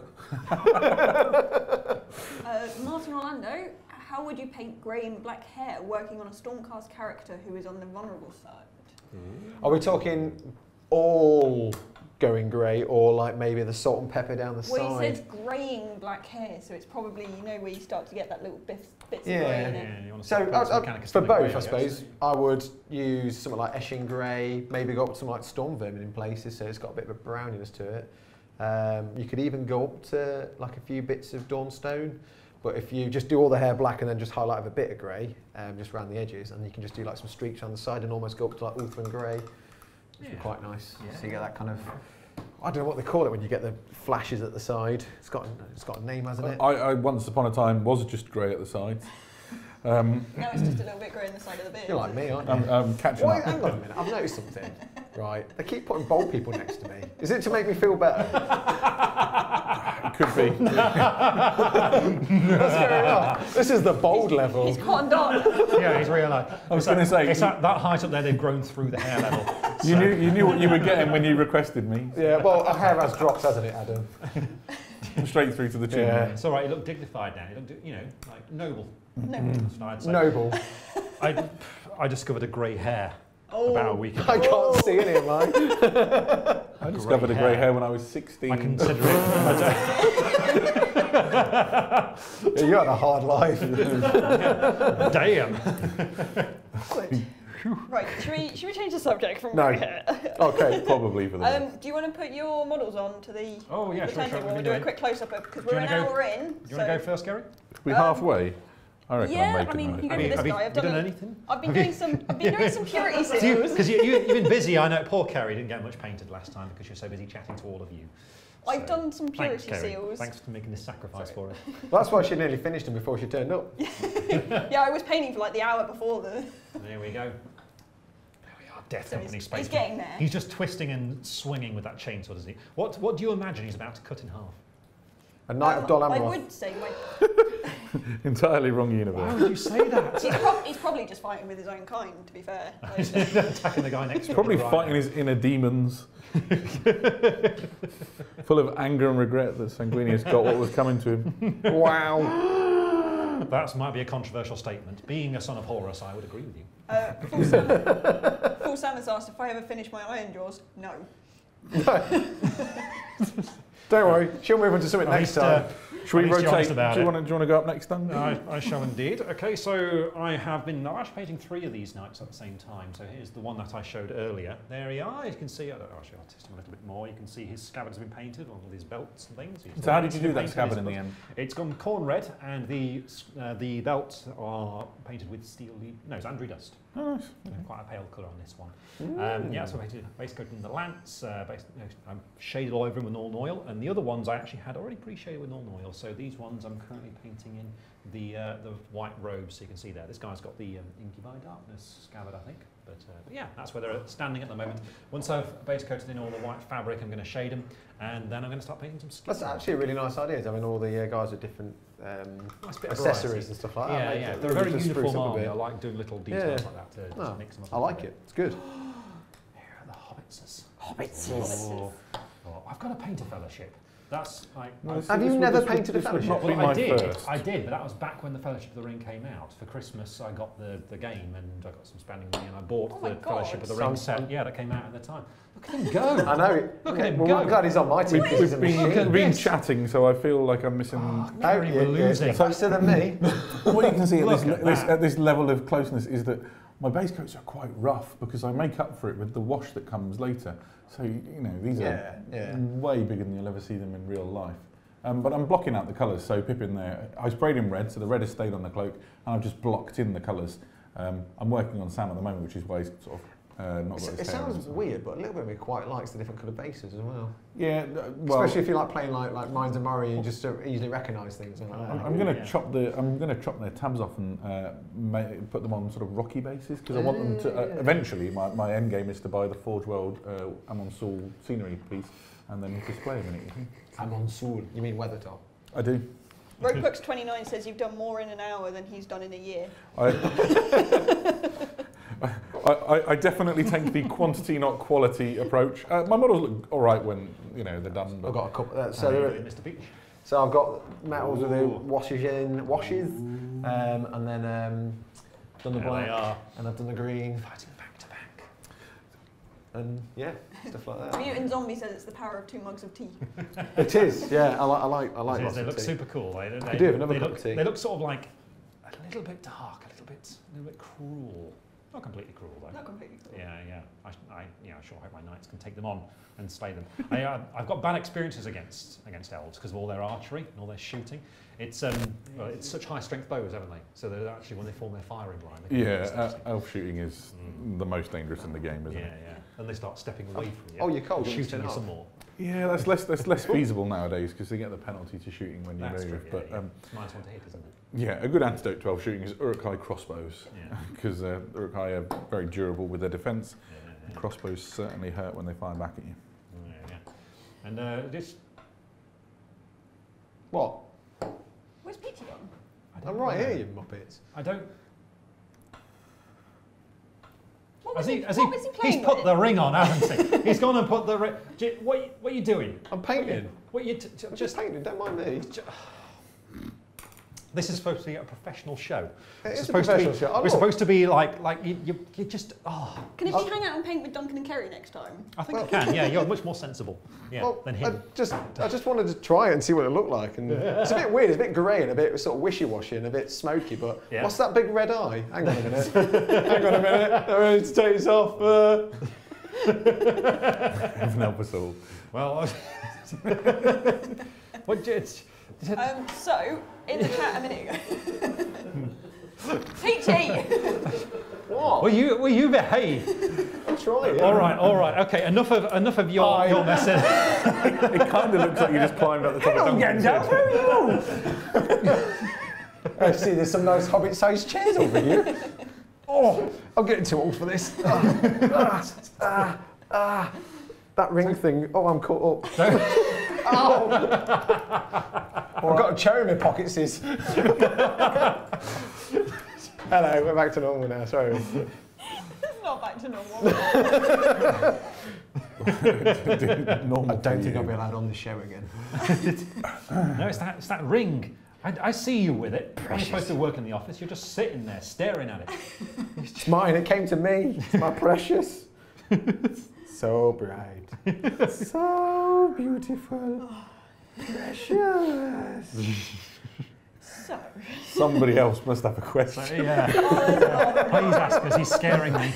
Martin Orlando, how would you paint grey and black hair working on a Stormcast character who is on the vulnerable side? Are we talking all going grey, or like maybe the salt and pepper down the side? Well, he says greying black hair, so it's probably, where you start to get that little bits of grey in it. So for both, I suppose, I would use something like Eshin grey, maybe go up to something like Storm Vermin in places, so it's got a bit of a browniness to it. You could even go up to like a few bits of Dawnstone, But if you just do all the hair black and then just highlight with a bit of grey, just around the edges, and you can just do like some streaks on the side and almost go up to like ultra and grey, which would be quite nice. Yeah. So you get that kind of, I don't know what they call it when you get the flashes at the side. It's got a name, hasn't it? I once upon a time was just grey at the sides. Now it's just a little bit grey on the side of the beard. You're like me, aren't you? I'm catching up. Hang on a minute, I've noticed something. Right, they keep putting bald people next to me. Is it to make me feel better? It could be. What's going on? This is the bold level. He's cottoned on. Yeah, he's realised. I was going to say, it's that height up there. They've grown through the hair level. You knew what you were getting when you requested me. Yeah, well, our hair has dropped, hasn't it, Adam? Straight through to the chin. Yeah. It's all right. You look dignified now. You look, like noble. Noble. I'd say. Noble. I discovered a grey hair about a week ago. I can't see any of mine. I discovered a grey hair when I was 16. I consider it. Yeah, you had a hard life. Damn. Right, should we change the subject from No. grey hair? Okay. Probably for the best. Do you want to put your models on to the Oh yeah, the sure. table? What We'll are do we a doing? quick close-up because Do you we're an wanna go- hour in. Do you want to go first, Gary? We halfway? I reckon Yeah, I'm making I mean, you can go Have for you, this have you, guy. have you done anything? I've been doing some purity seals. Because you've been busy. I know poor Kerry didn't get much painted last time because you're so busy chatting to all of you. I've done some Thanks, purity Kerry. seals. Thanks for making this sacrifice for us. That's why she nearly finished them before she turned up. Yeah, I was painting for like the hour before the. There we go. There we are. Death So Company he's Space. getting there. He's just twisting and swinging with that chainsaw, doesn't he? What do you imagine he's about to cut in half? A Knight of Dol I Amroth. would say my. Entirely wrong Why universe. would you say that? He's probably just fighting with his own kind, to be fair. Like, Attacking the guy next to him. Probably right fighting now. his inner demons. Full of anger and regret that Sanguinius got what was coming to him. Wow. That might be a controversial statement. Being a son of Horus, I would agree with you. Paul Sam has asked if I ever finish my iron jaws. No. Don't worry, she'll move on to something next time. Should we At least you're honest rotate? about Do you it. want to go up next, Duncan? I shall indeed. Okay, so I have been actually painting 3 of these knights at the same time. So here's the one that I showed earlier. There we are. You can see, I'll test him a little bit more. You can see his scabbard has been painted on all these belts and things. So how did you do that scabbard in the end? It's gone corn red, and the belts are painted with steel. No, it's Andrew Dust. Oh, nice. Quite a pale colour on this one. Yeah, so I painted base coat in the lance. I'm shaded all over them with Northern oil, and the other ones I actually had already pre-shaded with Northern oil. So these ones I'm currently painting in the white robes. So you can see there. This guy's got the Inky by Darkness scabbard, I think. But yeah, that's where they're standing at the moment. Once I've base coated in all the white fabric, I'm going to shade them, and then I'm going to start painting some skin. That's actually a really nice idea, having all the guys with different Nice bit of accessories variety. and stuff like Yeah, that. yeah. It They're really very just spruce uniform up a army. bit. I like doing little details like that to just mix them up. I like it. It's good. Here are the Hobbitses. Oh, I've got a painter fellowship. That's like. Have you never painted a This would fellowship? not be Well, my I did, first. but that was back when the Fellowship of the Ring came out. For Christmas, I got the game and I got some spending money and I bought Oh my the God. Fellowship of the Ring set. Yeah, that came out at the time. Look at him go! I know. Look at him well, go. I'm glad he's on my team. We've He's a been, machine. been chatting, so I feel like I'm missing. Kerry, we're losing. Faster than me. What you can see Look at that. at this level of closeness is that my base coats are quite rough because I make up for it with the wash that comes later. So, you know, these are way bigger than you'll ever see them in real life. But I'm blocking out the colours, so Pippin there, I sprayed him red, so the red has stayed on the cloak, and I've just blocked in the colours. I'm working on Sam at the moment, which is why he's sort of not got his It hair sounds on, so. weird, but a little bit of me quite likes the different coloured bases as well. Yeah, well, Especially if you like playing like Mines and Murray and just easily recognise things. And like that. I'm going to chop their tabs off and put them on sort of rocky bases because I want them to. Eventually, my end game is to buy the Forge World Amon Sul scenery piece and then display them in it. Amon Sul. You mean Weathertop? I do. Roguebooks29 says you've done more in an hour than he's done in a year. I definitely take the quantity, not quality approach. My models look all right when they're done. But I've got a couple. Mr. Peach. So I've got metals with the washes, and then done the There black, they are. and I've done the green, Fighting back to back. and yeah, stuff like that. Mutant Zombie says it's the power of 2 mugs of tea. It is, yeah. I like They lots look of tea. super cool. They do have another cup look, of tea. they look sort of like a little bit dark, a little bit cruel. Not completely cruel though. Not completely cruel. Yeah. I sure hope my knights can take them on and slay them. I've got bad experiences against elves because of all their archery and all their shooting. It's it's such high strength bows, haven't they? So they're actually, when they form their firing line. Elf shooting is the most dangerous in the game, isn't it? Yeah. And they start stepping away from you. Oh, you're cold. Shooting you some more. Yeah, that's less feasible nowadays because they get the penalty to shooting when you That's move. true, But it's a nice one to hit, isn't it? yeah, a good antidote to elf shooting is Uruk-hai crossbows because Uruk-hai are very durable with their defence. Crossbows certainly hurt when they fire back at you. And this. What? Where's Peachy gone? I'm right here, you muppets. I don't. What was he playing He's put the ring on, hasn't he? He's gone and put the ring. What are you doing? I'm painting. What you I'm just painting. Don't mind me. This is supposed to be a professional show. It's a professional show. We're supposed to be like you just. Can it be hang out and paint with Duncan and Ceri next time? I think you can. Yeah, you're much more sensible. Yeah, than him. I just wanted to try it and see what it looked like. And it's a bit weird. It's a bit grey and a bit sort of wishy-washy and a bit smoky. But what's that big red eye? Hang on a minute. Hang on a minute. I'm ready to take this off. Heaven help us all. Well, so, in the chat a minute ago. Peachy! What? Will you behave? I'm trying. All right. Okay, enough of your messing. It kind of looks like you just climbed up the top of Duncan's head. I see there's some nice hobbit-sized chairs over here. Oh, I'm getting too old for this. That ring thing. Oh, I'm caught up. Oh. I've got a cherry in my pocket, sis. Hello, we're back to normal now, sorry. It's not back to normal. I don't think I'll be allowed on the show again. No, it's that ring. I see you with it. When you're supposed to work in the office, you're just sitting there staring at it. It's mine, it came to me. It's my precious. So bright. So beautiful. Precious. So. Somebody else must have a question. Please ask, because he's scaring me.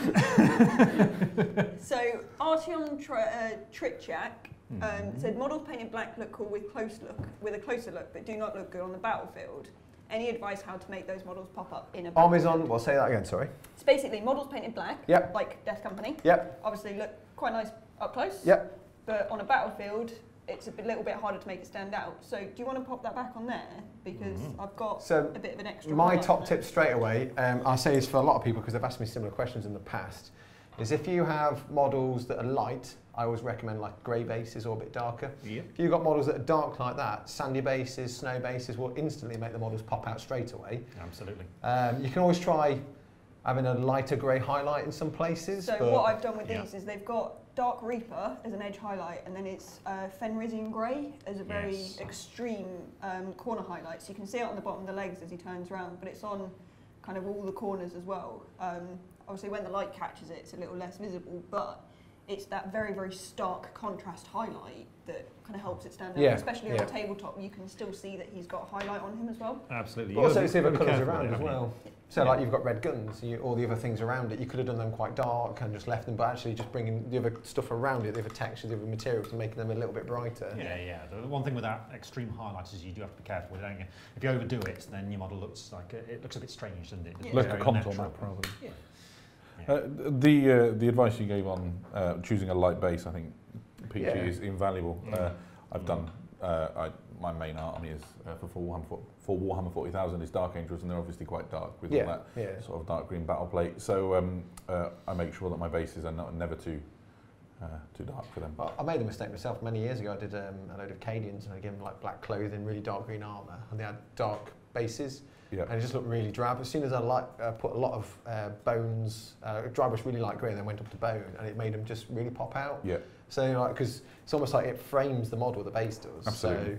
So, Artyom Trichak said models painted black look cool with a closer look, but do not look good on the battlefield. Any advice how to make those models pop up in a battlefield? Arm is on. Well, say that again. Sorry. It's basically models painted black. Yep. Like Death Company. Yep. Obviously look quite nice up close. Yep. But on a battlefield, it's a little bit harder to make it stand out. So do you want to pop that back on there? Because I've got a bit of an extra. My top tip straight away, I say this for a lot of people because they've asked me similar questions in the past, is if you have models that are light, I always recommend like grey bases or a bit darker. Yep. If you've got models that are dark like that, sandy bases, snow bases will instantly make the models pop out straight away. Absolutely. You can always try having a lighter grey highlight in some places. So what I've done with these is they've got Dark Reaper as an edge highlight, and then it's Fenrisian Grey as a very extreme corner highlight. So you can see it on the bottom of the legs as he turns around, but it's on kind of all the corners as well. Obviously when the light catches it, it's a little less visible, but it's that very, very stark contrast highlight that kind of helps it stand out. Especially on a tabletop, you can still see that he's got a highlight on him as well. Absolutely. But also, it's the other colours around as well. So, like you've got red guns, all the other things around it. You could have done them quite dark and just left them, but actually just bringing the other stuff around it, the other textures, the other materials, and making them a little bit brighter. Yeah. The one thing with that extreme highlight is you do have to be careful with it. If you overdo it, then your model looks like it looks a bit strange, doesn't it? Like a contour map, rather. The advice you gave on choosing a light base, I think, Peachy, is invaluable. I've done my main army is for Warhammer 40,000 is Dark Angels, and they're obviously quite dark with all that sort of dark green battle plate. So I make sure that my bases are never too dark for them. Well, I made a mistake myself many years ago. I did a load of Cadians and I gave them like black clothing, really dark green armour, and they had dark bases. And it just looked really drab. As soon as I put a lot of bones, dry brush really light grey, and then went up to bone, and it made them just really pop out. So, because it's almost like it frames the model, the base does. Absolutely. So,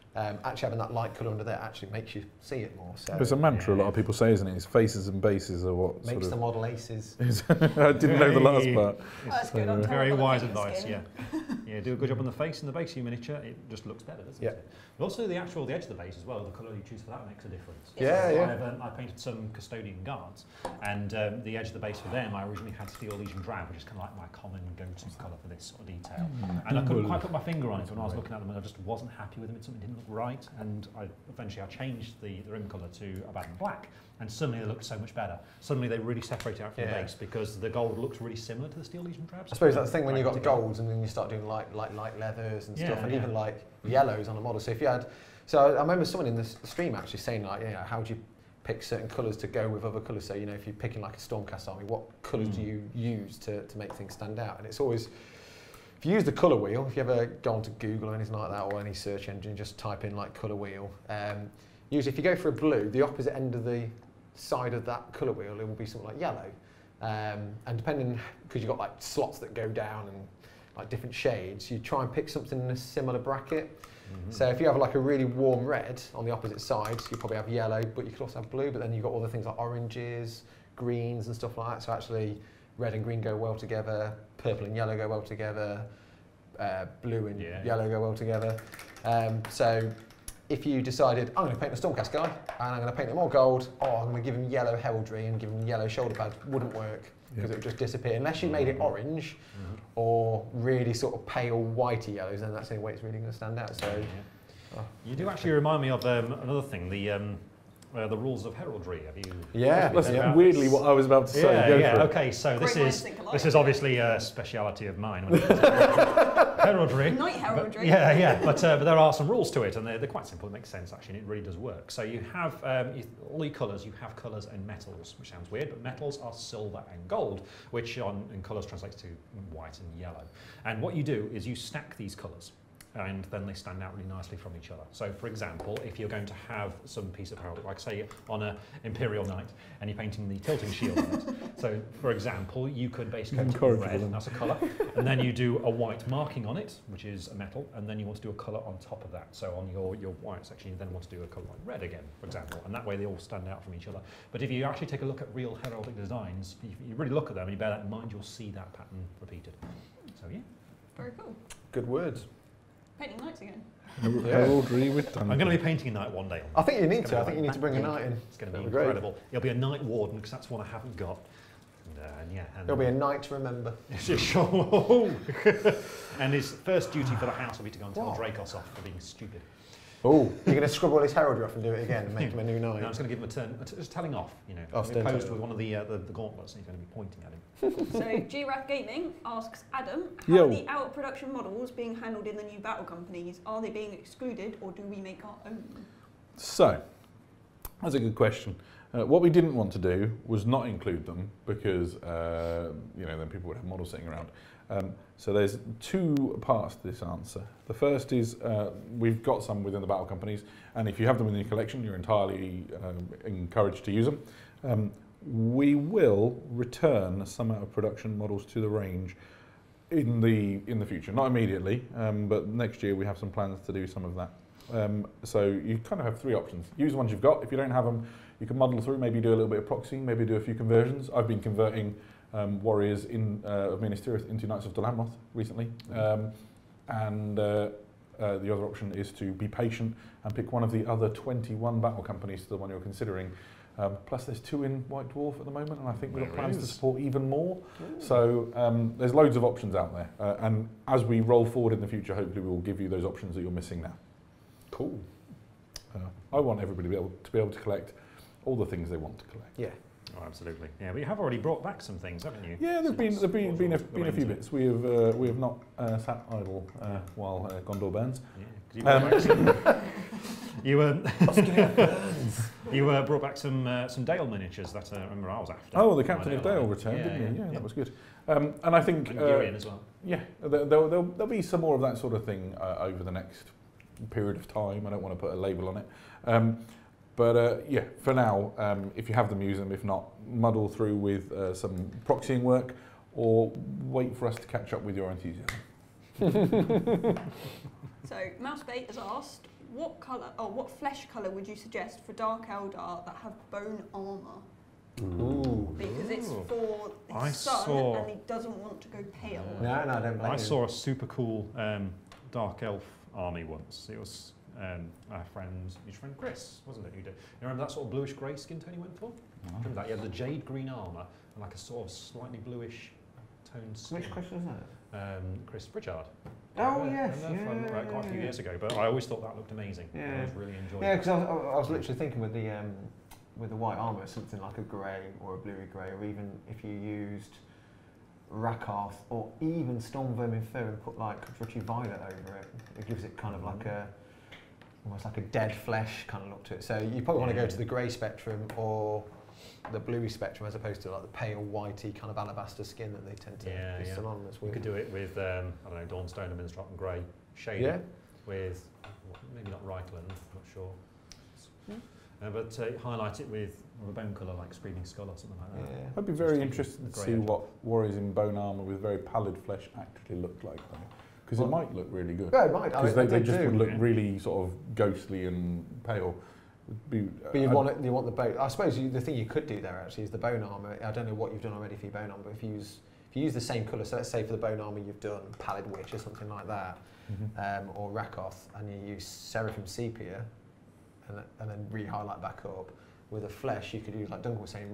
actually having that light colour under there actually makes you see it more. So it's a mantra a lot of people say, isn't it? It's faces and bases are what makes the model aces. I didn't know the last part. That's good. I'm Very terrible wise at advice, skin. yeah. Do a good job on the face and the base of your miniature, it just looks better, doesn't it? But also the edge of the base as well, the colour you choose for that makes a difference. I painted some custodian guards, and the edge of the base for them, I originally had Steel Legion Drab, which is kind of like my common go-to colour for this sort of detail. And I couldn't quite put my finger on it when I was looking at them, and I just wasn't happy with them. Something didn't look right, and eventually I changed the rim colour to a Adam Black, and suddenly they looked so much better. Suddenly they really separate out from the base because the gold looks really similar to the Steel Legion Drabs. I suppose that's the thing when you've got golds and then you start doing like light leathers and stuff, and even like yellows on a model. So if you had, I remember someone in the stream actually saying like, how do you pick certain colours to go with other colours? So if you're picking like a Stormcast army, what colours do you use to make things stand out? And it's always, if you use the colour wheel, if you ever go onto Google or anything like that, or any search engine, just type in like colour wheel. Usually if you go for a blue, the opposite end of the side of that colour wheel, it will be something like yellow. And depending, because you've got like slots that go down and like different shades, you try and pick something in a similar bracket. So if you have like a really warm red on the opposite side, you probably have yellow, but you could also have blue, but then you've got all the things like oranges, greens and stuff like that. So actually red and green go well together, purple and yellow go well together, blue and yellow go well together. So if you decided, I'm going to paint a Stormcast guy, and I'm going to paint him all gold, or I'm going to give him yellow heraldry and give him yellow shoulder pads, wouldn't work, because it would just disappear. Unless you made it orange, or really sort of pale whitey yellows, then that's the only way it's really going to stand out. So, you do actually remind me of another thing, the rules of heraldry. Have you? That's weirdly what I was about to say. Okay, so this is obviously a speciality of mine. Heraldry. Night heraldry. But there are some rules to it, and they're quite simple. It makes sense actually, and it really does work. So you have all your colours. You have colours and metals, which sounds weird, but metals are silver and gold, which in colours translates to white and yellow. And what you do is you stack these colours, and then they stand out really nicely from each other. So for example, if you're going to have some piece of heraldry, like say on an Imperial Knight, and you're painting the tilting shield on it. So for example, you could basically coat it red, that's a colour, and then you do a white marking on it, which is a metal, and then you want to do a colour on top of that. So on your white section, you then want to do a colour like red again, for example, and that way they all stand out from each other. But if you actually take a look at real heraldic designs, if you really look at them and you bear that in mind, you'll see that pattern repeated. So yeah. Very cool. good words. Painting knights again. Heraldry with Duncan. I'm going to be painting a knight one day. I think you need to. I think you need to bring a knight in. It's going to be incredible. It'll be a knight warden because that's one I haven't got. And It'll be a night to remember. Sure. And his first duty for the house will be to go and tell Dracos off for being stupid. Oh, you're going to scrub all his heraldry off and do it again and make him a new knight? No, I'm just going to give him a turn, just telling off, you know. Oh, posed with one of the gauntlets and he's going to be pointing at him. So GRAF Gaming asks Adam, how are the out of production models being handled in the new battle companies? Are they being excluded or do we make our own? So, that's a good question. What we didn't want to do was not include them because you know, then people would have models sitting around. So there's two parts to this answer. The first is we've got some within the battle companies, and if you have them in your collection, you're entirely encouraged to use them. We will return some out of production models to the range in the future, not immediately, but next year we have some plans to do some of that. So you kind of have three options. Use the ones you've got. If you don't have them, you can muddle through, maybe do a little bit of proxying, maybe do a few conversions. I've been converting warriors of Minas Tirith into Knights of Dalamroth recently. And the other option is to be patient and pick one of the other 21 battle companies to the one you're considering. Plus there's 2 in White Dwarf at the moment, and I think we've got plans to support even more. Ooh. So there's loads of options out there. And as we roll forward in the future, hopefully we'll give you those options that you're missing now. Cool. I want everybody to be able to collect all the things they want to collect. Yeah. Oh, absolutely. Yeah, but you have already brought back some things, haven't you? Yeah, there've been a few bits. We have not sat idle while Gondor burns. Yeah, you brought back some Dale miniatures that I remember I was after. Oh, the Captain of Dale returned, didn't he? Yeah, that was good. And I think Girion as well. Yeah, there'll be some more of that sort of thing over the next period of time. I don't want to put a label on it. But yeah, for now, if you have them, use them. If not, muddle through with some proxying work or wait for us to catch up with your enthusiasm. So Mousebait has asked, what colour, or what flesh colour would you suggest for Dark Eldar that have bone armour? Ooh. Because it's for his son and he doesn't want to go pale. No, I don't blame you. I saw a super cool Dark Elf army once. It was our friend, your friend Chris, wasn't it? You remember that sort of bluish grey skin tone he went for? Remember that? He had the jade green armour and like a sort of slightly bluish toned skin. Which Chris was that? Chris Pritchard. Oh, yes. Quite a few years ago, but I always thought that looked amazing. Yeah. I was really enjoying it. Yeah, because I was literally thinking with the white armour, something like a grey or a bluey grey, or even if you used Rakarth or even Storm Vermin Fur and put like Drutchy Violet over it, it gives it kind of like almost like a dead flesh kind of look to it. So you probably want to go to the grey spectrum or the bluey spectrum as opposed to like the pale whitey kind of alabaster skin that they tend to be synonymous with. You could do it with I don't know, Dawnstone and Minstrel and Grey shaded with maybe not Reichland, not sure. But highlight it with a bone colour like Screaming Skull or something like that. Yeah. I'd be very interested to see what warriors in bone armour with very pallid flesh actually look like, though. Because it might look really good. Yeah, it might. Because they just would look really sort of ghostly and pale. But you want the bone. I suppose the thing you could do there actually is the bone armour. I don't know what you've done already for your bone armour, but if you use the same colour, so let's say for the bone armour you've done Pallid Witch or something like that, or Rakoth, and you use Seraphim Sepia, and then re-highlight back up. With a flesh, you could use, like Duncan was saying,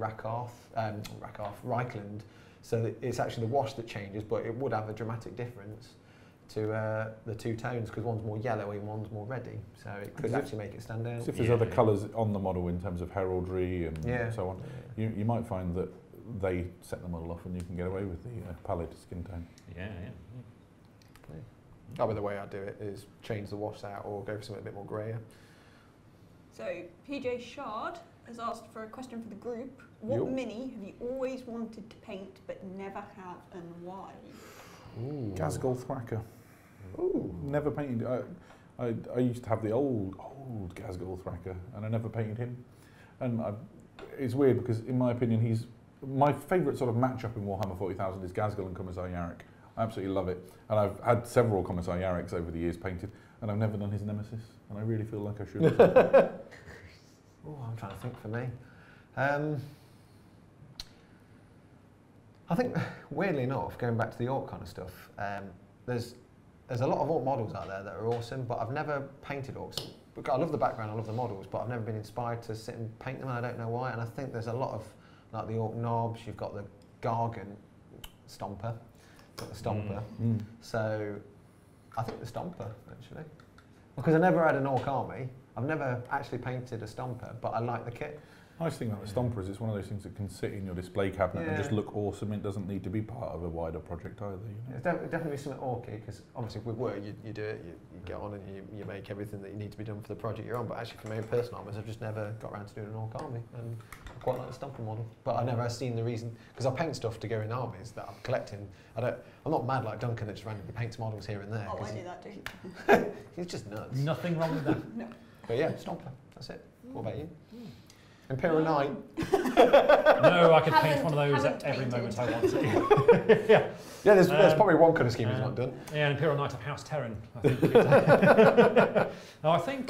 Reichland, so that it's actually the wash that changes, but it would have a dramatic difference to the two tones, because one's more yellowy and one's more reddy, so it could actually make it stand out. So if there's other colours on the model in terms of heraldry and so on, you might find that they set the model off and you can get away with the pallid skin tone. That way the way I do it is change the wash out or go for something a bit more greyer. So PJ Shard has asked for a question for the group. What mini have you always wanted to paint but never have, and why? Ghazghkull Thwacker. Ooh. Never painted. I used to have the old Ghazghkull Thwacker, and I never painted him. And it's weird because, in my opinion, he's my favourite sort of matchup in Warhammer 40,000 is Ghazghkull and Commissar Yarrick. I absolutely love it, and I've had several Commissar Yarricks over the years painted, and I've never done his nemesis, and I really feel like I should. Oh, I'm trying to think for me. I think, weirdly enough, going back to the Orc kind of stuff, there's a lot of Orc models out there that are awesome, but I've never painted Orcs. I love the background, I love the models, but I've never been inspired to sit and paint them, and I don't know why. And I think there's a lot of, like the Orc knobs, you've got the Gargant Stomper, got the Stomper. So I think the Stomper, actually. Because I never had an Orc army. I've never actually painted a Stomper, but I like the kit. Nice thing about the Stomper is it's one of those things that can sit in your display cabinet and just look awesome. It doesn't need to be part of a wider project either. You know? It's definitely something orky, because obviously with work you do it, you get on and you make everything that you need to be done for the project you're on, but actually for my own personal armies I've just never got around to doing an Orc army, and I quite like the Stomper model. But I never have seen the reason, because I paint stuff to go in armies that I'm collecting. I'm not mad like Duncan that just randomly paints models here and there. Oh, I do that too. He's just nuts. Nothing wrong with that. No. But yeah, Stomper, that's it. What about you? Imperial Knight. No, I could paint one of those at every moment I want to. Yeah, there's probably one colour scheme he's not done. Yeah, Imperial Knight of House Terran. I think. No, I think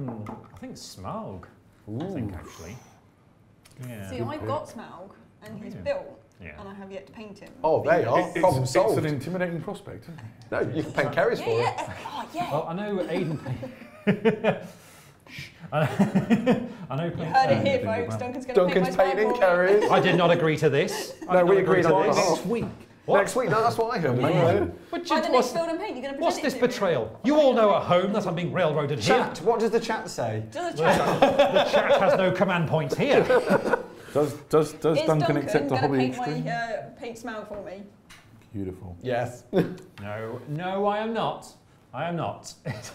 Smaug. I think actually. Yeah. See, I've got Smaug, and he's built, and I have yet to paint him. Oh, there you are. Problem solved. It's an intimidating prospect, isn't it? No, you can paint Kerry's for it. Oh, yeah. Well, I know Aiden. I know. You heard it here, folks. Duncan's going to paint my painting Kerry's. I did not agree to this. No, we agreed on this. Next week. What? Next week? No, that's what I heard. By the next Build and Paint, you're going to present What's this it to betrayal? You all know at home that I'm being railroaded Chat. here. What does the chat say? Does the chat? The chat has no command points here. Does Duncan accept a hobby paint extreme? Paint Smaug for me. Beautiful. Yes. No, I am not. I am not.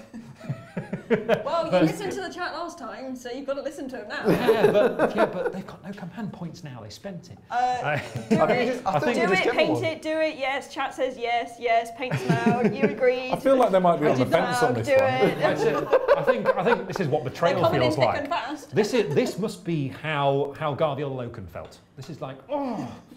Well, you listened to the chat last time, so you've got to listen to it now. but they've got no command points now. They spent it. Paint it, do it. Yes, chat says yes. Paint Smaug. You agreed. I feel like they might be on the fence on this one. I think this is what betrayal feels thick like. and fast. This must be how Garviel Loken felt. This is like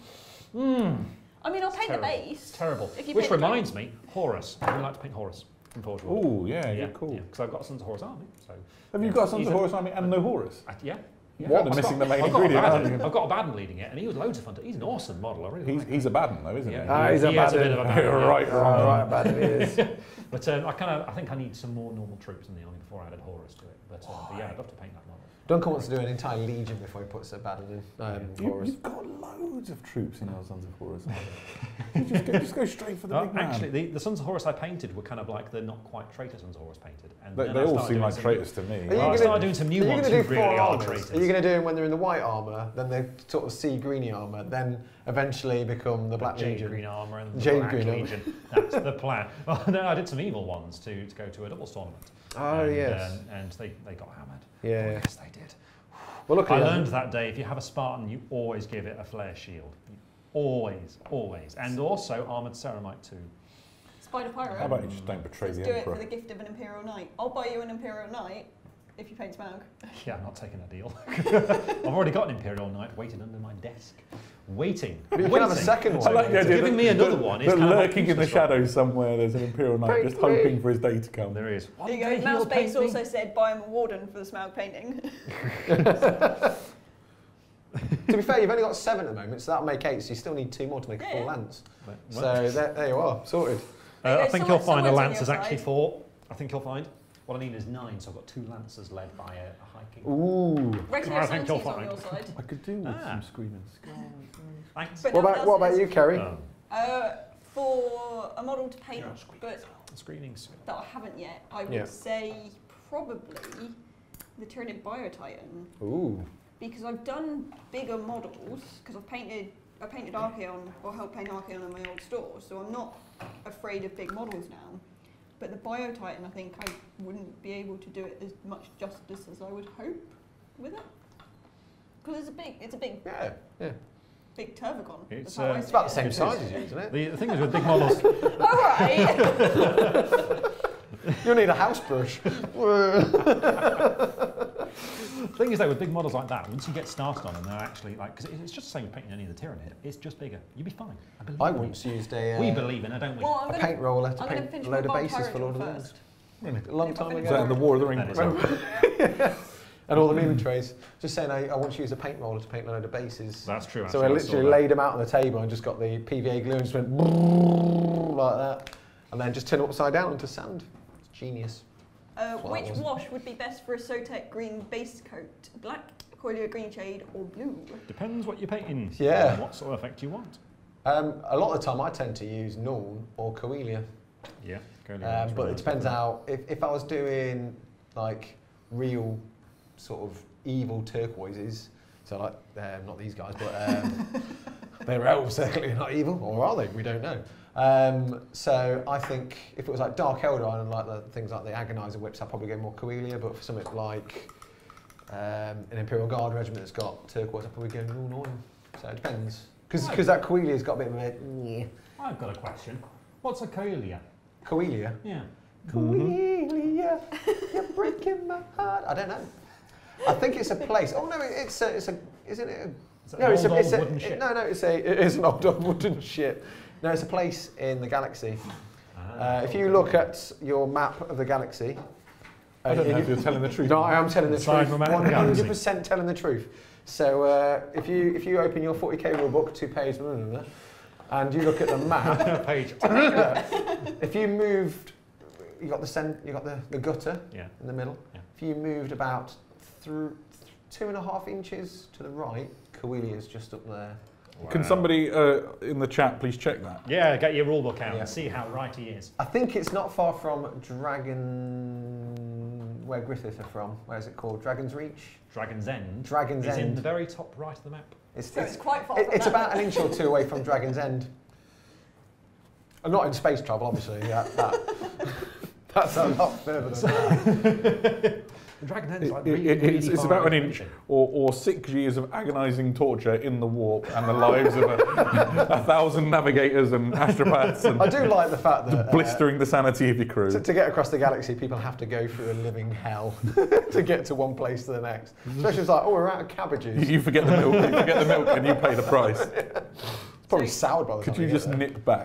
I mean, I'll paint the base. Terrible. If you Which paint reminds me, Horus. I would like to paint Horus. from Forge World. Oh, yeah, cool. Because I've got a Sons of Horus army. So have you got a Sons of Horus army and no Horus? Yeah. What? They're missing the main ingredient, aren't you? I've got a Baden leading it, and he was loads of fun. He's an awesome model. I really like He's a Baden though, isn't he? He's a bit of a Baden. Right, Baden he is. But I think I need some more normal troops in the army before I added Horus to it. But yeah, I'd love to paint that model. Duncan wants to do an entire legion before he puts a Baden in Horus. You've got loads of troops in your Sons of Horus. just go straight for the big man. Actually, the Sons of Horus I painted were kind of like the not quite traitor Sons of Horus painted. And They all seem like traitors to me. I started doing some new ones who really are traitors. Are you going to do them when they're in the white armour, then they sort of sea greeny armour, then eventually become the Black Jade Legion? green armour and the Jade Black green Legion. That's the plan. Well, then I did some evil ones to go to a doubles tournament. Oh, and, yes. And they got hammered. Yeah. Oh, yes, they did. Well, look, I learned that day, if you have a Spartan, you always give it a flare shield. Always. And also armoured ceramite too. Spider Pyro. How about you just don't betray Let's the do Emperor? it for the gift of an Imperial Knight. I'll buy you an Imperial Knight if you paint Smaug. Yeah, I'm not taking a deal. I've already got an Imperial Knight waiting under my desk. Waiting. But you can have a second one. I like the idea giving me another one is But kind of lurking in the useless, right? shadows somewhere, there's an Imperial Knight just hoping for his day to come. There is. There you go. Mouse Base also said buy him a Warden for the Smaug painting. To be fair, you've only got 7 at the moment, so that'll make 8, so you still need 2 more to make a full lance. So there you are, sorted. I think you'll find a someone's on lance your is actually side. 4. I think you'll find. What I need is 9, so I've got 2 lancers led by a High King. Ooh. Regular I think you'll Santi's on find. your side. I could do with some screaming skulls. Thanks. But What no one about else you, is. Kerry? For a model to paint, but Screenings. that I haven't yet, I would say probably the Tyrannid Biotitan. Ooh. Because I've done bigger models, because I painted Archeon, or helped paint Archeon in my old store, so I'm not afraid of big models now. But the Biotitan, I think I wouldn't be able to do it as much justice as I would hope with it. Because it's a big big Turvagon. It's about the same size as you, isn't it? The thing is with big models. All right. You'll need a house brush. The thing is though, with big models like that, once you get started on them, they're actually like, because it's just the same with painting any of the Tyrannid, it's just bigger. You'll be fine. I believe I in you. once used a We believe in it, don't we? Well, a paint roller to I'm gonna paint finish a load of my bases for Lord of the Pyro Rings. first. A long time Is Is that in the ago. War of the Rings? That is And all the meme trays. Just saying, I want to use a paint roller to paint a load of bases. That's true. So I literally laid them out on the table and just got the PVA glue and just went like that. And then just turn it upside down into sand. It's genius. Which wash would be best for a Sotek green base coat? Black, Coilia green shade, or blue? Depends what you're painting. Yeah. And what sort of effect you want. A lot of the time I tend to use Norn or Coelia. Yeah. But it depends how, if I was doing like real sort of evil turquoises, so like, not these guys, but they're elves, certainly not evil, or are they? We don't know. So I think if it was like Dark Eldar and like the things like the Agonizer whips, I'd probably go more Coelia, but for something like an Imperial Guard regiment that's got turquoise, I'd probably go Norn. So it depends. Because that Coelia's got a bit of a... I've got a question. What's a Coelia? Coelia? Yeah. Coelia, you're breaking my heart. I don't know. I think it's a place. Oh no, it's a isn't it? No, it's a wooden ship. No, it is an old wooden ship. No, it's a place in the galaxy. If you look at your map of the galaxy, I don't know if you're telling the truth. No, I am telling the truth. 100% telling the truth. So if you open your 40k rulebook, 2 pages, and you look at the map, Page. if you moved, you got the gutter in the middle. Yeah. If you moved about through 2.5 inches to the right, Coelia's just up there. Wow. Can somebody in the chat please check that? Yeah, get your rulebook out and see how right he is. I think it's not far from where Griffith are from. Where is it called? Dragon's Reach? Dragon's End. Dragon's is End. in the very top right of the map. It's quite far. It's about 1 inch or 2 away from Dragon's End. Not in space travel, obviously. That's a lot further than that. Dragon's End's like really It's far about away 1 from inch everything. or 6 years of agonising torture in the warp and the lives of 1,000 navigators and astropaths and I do like the fact that blistering the sanity of your crew. to get across the galaxy, people have to go through a living hell to get to one place to the next. Especially if it's like, oh, we're out of cabbages. You forget the milk, and you pay the price. Probably soured by the time Could you get just there. nip back?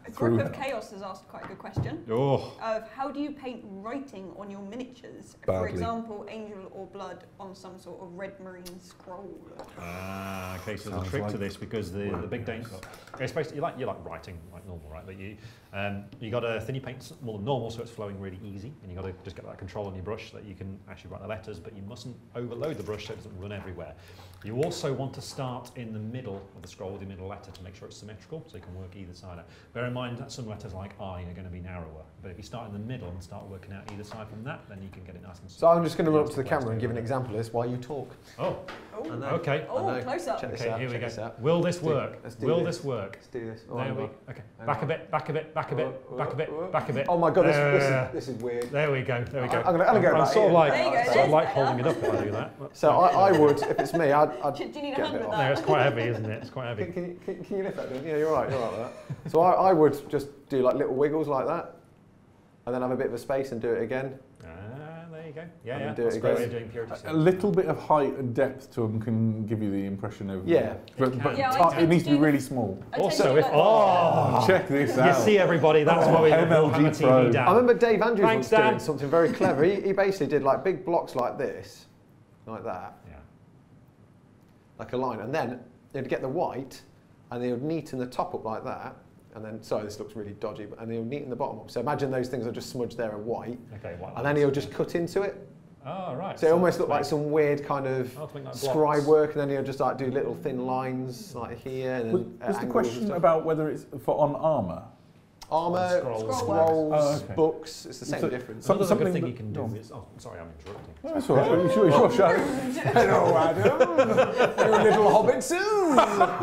A group of Chaos has asked quite a good question. Oh. Of how do you paint writing on your miniatures? Badly. For example, angel or blood on some sort of red marine scroll. Okay, so there's Sounds a trick to like this because the big danger. It's basically you like writing like normal, right? But you got to thin your paint more than normal so it's flowing really easy, and you got to just get that control on your brush so that you can actually write the letters, but you mustn't overload the brush so it doesn't run everywhere. You also want to start in the middle of the scroll with your middle letter to make sure it's symmetrical, so you can work either side out. Bear in mind that some letters like I are going to be narrower, but if you start in the middle and start working out either side from that, then you can get it nice and So I'm just going to run up to the camera and give an example of this while you talk. Oh, okay. Oh, close up. Okay, here we go. Will this work? Will this work? Let's do this. Oh, there we. Okay. Back a bit. Back a bit. Back a bit. Back a bit. Back a bit. Oh my God, this is weird. There we go. There we go. I'm gonna go I'm back sort of in. like holding it up if I do that. So I would, if it's me, I'd Do you need a get hand bit with off. No, that? it's quite heavy, isn't it? It's quite heavy. Can you lift that, then? Yeah, you're right with that. So I would just do like little wiggles like that, and then have a bit of a space and do it again. There you go. Yeah, And yeah. do That's it a great again. way of doing purity. A little bit of height and depth to them can give you the impression of. Yeah. But Yeah, I tend it needs to to be do really small. I tend Also, to if like- Check this you out. see everybody, that's why we love MLG Warhammer Pro. TV down. I remember Dave Andrews Thanks, was doing Dan. something very clever. He basically did like big blocks like this, like that, Yeah. like a line, and then he'd get the white, and they would neaten the top up like that, and then, sorry, this looks really dodgy, and they would neaten the bottom up. So imagine those things are just smudged there in white, Okay. White and then he'll just cut into it. Oh, right. So it almost looked like some weird kind of Oh, to make like scribe blocks. work, and then he'll just like do little thin lines like here. And then Was the angles question and stuff. about whether it's for on armour? Armour, Scrolls. scrolls, Oh, okay. books? It's the same So- difference. Another something good thing that- you can do no. is... Oh, sorry, I'm interrupting. That's all right. Sure, show. Hello, Adam. You're a little hobbit soon.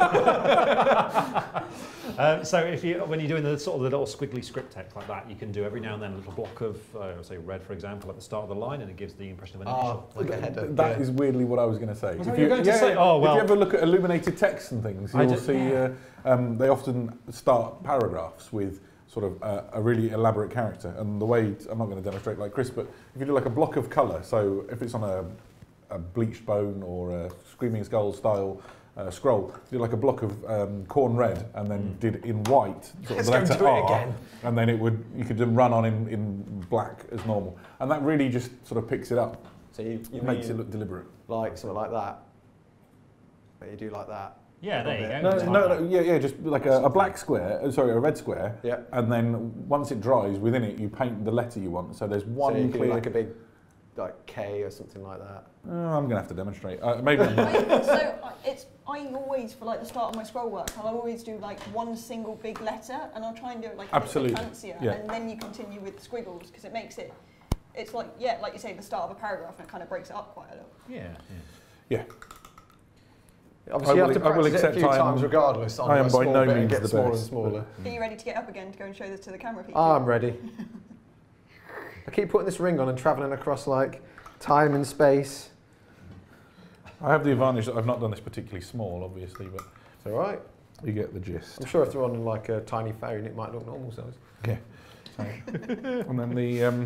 So if when you're doing the sort of the little squiggly script text like that, you can do every now and then a little block of, say, red, for example, at the start of the line, and it gives the impression of an initial. Like a header. That is weirdly what I was going to say. Was that what you were going to say? Oh, well. If you ever look at illuminated text and things, I you'll did- see they often start paragraphs with sort of a really elaborate character. And the way, I'm not going to demonstrate like Chris, but if you do like a block of colour, so if it's on a bleached bone or a Screaming Skull style scroll, do like a block of corn red and then did in white, sort of the Let's letter go do it R, again. and then you could then run on in black as normal. And that really just sort of picks it up. So you It makes it look deliberate. like something like that. But you do like that. Yeah, there you go. No, Just like no, that. no, yeah, just like a black square, sorry, a red square, Yeah. and then once it dries, within it you paint the letter you want. So there's one So you can do clear. like a big, like K or something like that. I'm gonna have to demonstrate. Maybe I'm not. I always, for like the start of my scroll work, I'll always do like one single big letter, and I'll try and do it like a Absolutely, bit fancier, yeah. and then you continue with the squiggles because it makes it. It's like like you say, the start of a paragraph, and it kind of breaks it up quite a lot. Yeah. Yeah. Obviously, you have to I will practice it a accept few I am- times regardless. On I am a by small no bit and means get the smaller best, and smaller. Are you ready to get up again to go and show this to the camera, Peachy? I'm ready. I keep putting this ring on and travelling across like time and space. I have the advantage that I've not done this particularly small, obviously, but It's all right. you get the gist. I'm sure if they're on like a tiny phone, it might look normal size. Yeah. So, and then the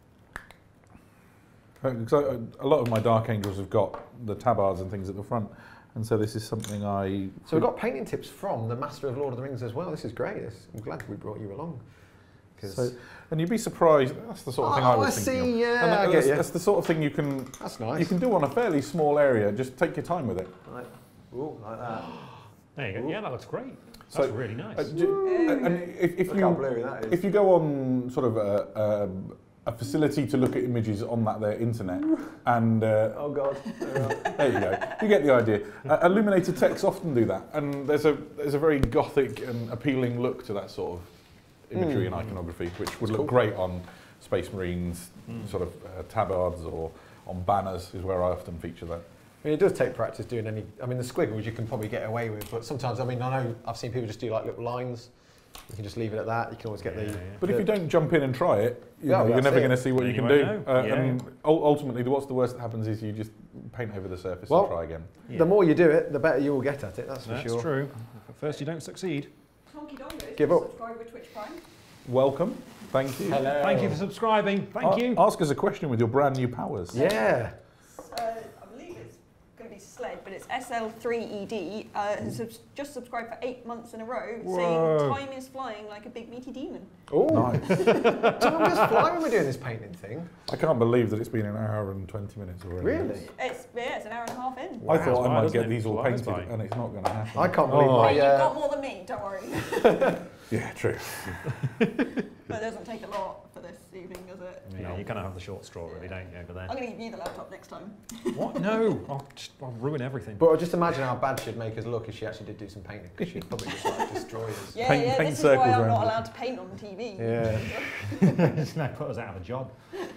because a lot of my Dark Angels have got the tabards and things at the front, and so this is something I. So we've got painting tips from the Master of Lord of the Rings as well. This is great. I'm glad we brought you along. So, and you'd be surprised. That's the sort of thing I was thinking. see. Of. Yeah, And I get you. that's the sort of thing you can That's nice. you can do on a fairly small area. Just take your time with it. Like, ooh, like that. There you go. Yeah, that looks great. So, That's really nice. And if Look how blurry that is. if you go on sort of a facility to look at images on their internet, and Oh God. there you go, you get the idea. Illuminated texts often do that, and there's a very gothic and appealing look to that sort of imagery and iconography, which would look great on Space Marines, sort of tabards, or on banners is where I often feature that. I mean, it does take practice doing any. I mean, the squiggles you can probably get away with, but sometimes, I mean, I know I've seen people just do like little lines. You can just leave it at that. You can always get the. But if you don't jump in and try it, Yeah, you're that's never it. going to see what Yeah, you you can won't do. know. And ultimately, what's the worst that happens is you just paint over the surface Well, and try again. The more you do it, the better you will get at it. That's for That's sure. true. At first, you don't succeed. Honky Dongos, Give up. subscribe with Twitch Prime. Welcome. Thank you. Hello. Thank you for subscribing. Thank you. Ask us a question with your brand new powers. Yeah. I believe it's going to be Slay. red, but it's SL3ED. Has just subscribed for 8 months in a row, Whoa. saying time is flying like a big meaty demon. Oh, Nice. time just fly when we're doing this painting thing. I can't believe that it's been an hour and 20 minutes already. Really? It's an hour and a half in. I thought I might doesn't get it? these all Flies painted, by. and it's not going to happen. I can't believe my... You've got more than me, don't worry. Yeah, true. But it doesn't take a lot for this evening, does it? Yeah, you're going to have the short straw, really, don't you, over there? I'm going to give you the laptop next time. What? No, I'll ruin everything. But just imagine how bad she'd make us look if she actually did do some painting, because she'd probably just like destroy us. Yeah, Paint this is circles why I'm around not it. allowed to paint on TV. Yeah. It's going to put us out of a job.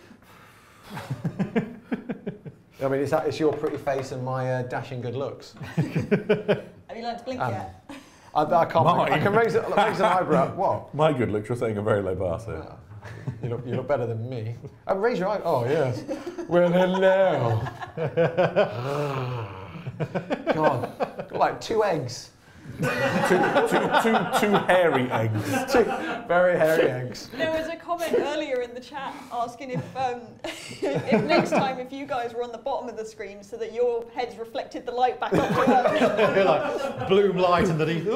I mean, it's your pretty face and my dashing good looks. Have you learned to blink yet? I can't. I can raise an eyebrow. What? My good looks, you're setting a very low bar, sir. Well, you look better than me. Raise your eye. Oh yes. Well, hello. God, got like 2 eggs. two hairy eggs. 2 very hairy eggs. There was a comment earlier in the chat asking if next time if you guys were on the bottom of the screen so that your heads reflected the light back up to us. Like bloom light underneath.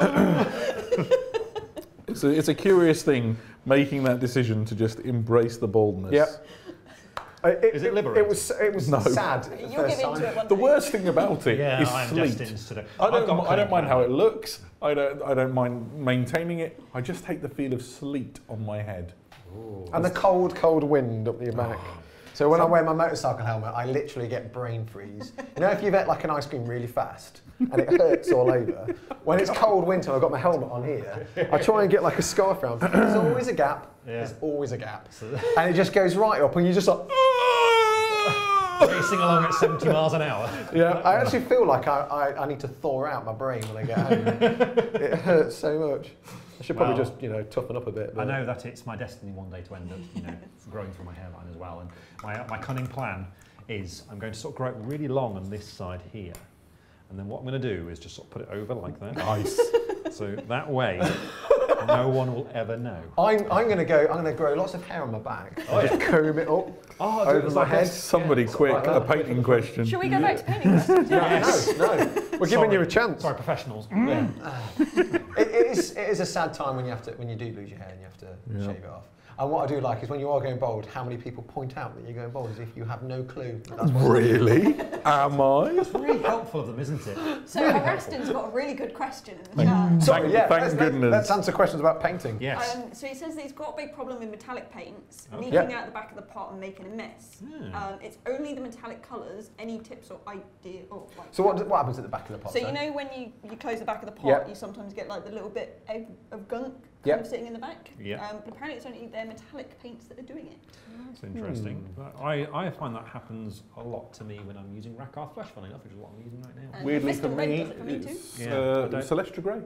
It's a curious thing making that decision to just embrace the baldness. Yep. Is it liberating? It was No. sad. at the You'll first give into time. it one The day. worst thing about it Yeah, is I'm sleet. destined to do. I don't mind how it looks. I don't mind maintaining it. I just hate the feel of sleet on my head. And the cold wind up your back. So when I wear my motorcycle helmet, I literally get brain freeze. You know, if you've ate like an ice cream really fast and it hurts all over, when it's cold winter and I've got my helmet on here, I try and get like a scarf around. There's always a gap. Yeah. There's always a gap. And it just goes right up and you're just like... Racing along at 70 miles an hour. Yeah, I actually feel like I need to thaw out my brain when I get home. It hurts so much. I should probably just, toughen up a bit. I know that it's my destiny one day to end up, growing through my hairline as well. And my cunning plan is I'm going to sort of grow it really long on this side here. And then what I'm going to do is just sort of put it over like that. Nice. So that way, no one will ever know. I'm going to grow lots of hair on my back. And just comb it up over my head. Somebody quick, like a that. painting question. Should we go back to painting questions? Yes. No, we're giving you a chance. Sorry, professionals. It is a sad time when you do lose your hair and you have to shave it off. And what I do like is when you are going bald, how many people point out that you're going bald as if you have no clue. That's what Really? Am I? It's really helpful of them, isn't it? So Areston's got a really good question in the chat. Sorry, yeah. Thank goodness. Let's answer questions about painting. Yes. So he says that he's got a big problem with metallic paints, Okay. leaking out the back of the pot and making a mess. Hmm. It's only the metallic colours. Any tips or idea? So what happens at the back of the pot? So then? you know when you close the back of the pot, Yep. you sometimes get like the little bit of gunk Yep. of sitting in the back. Yep. But apparently it's only their metallic paints that are doing it. That's interesting. I find that happens a lot to me when I'm using Rakarth Flesh, funny enough, which is what I'm using right now. And Weirdly for Mephiston Red me, does it for me too. it's Yeah, I don't- Celestra Grey.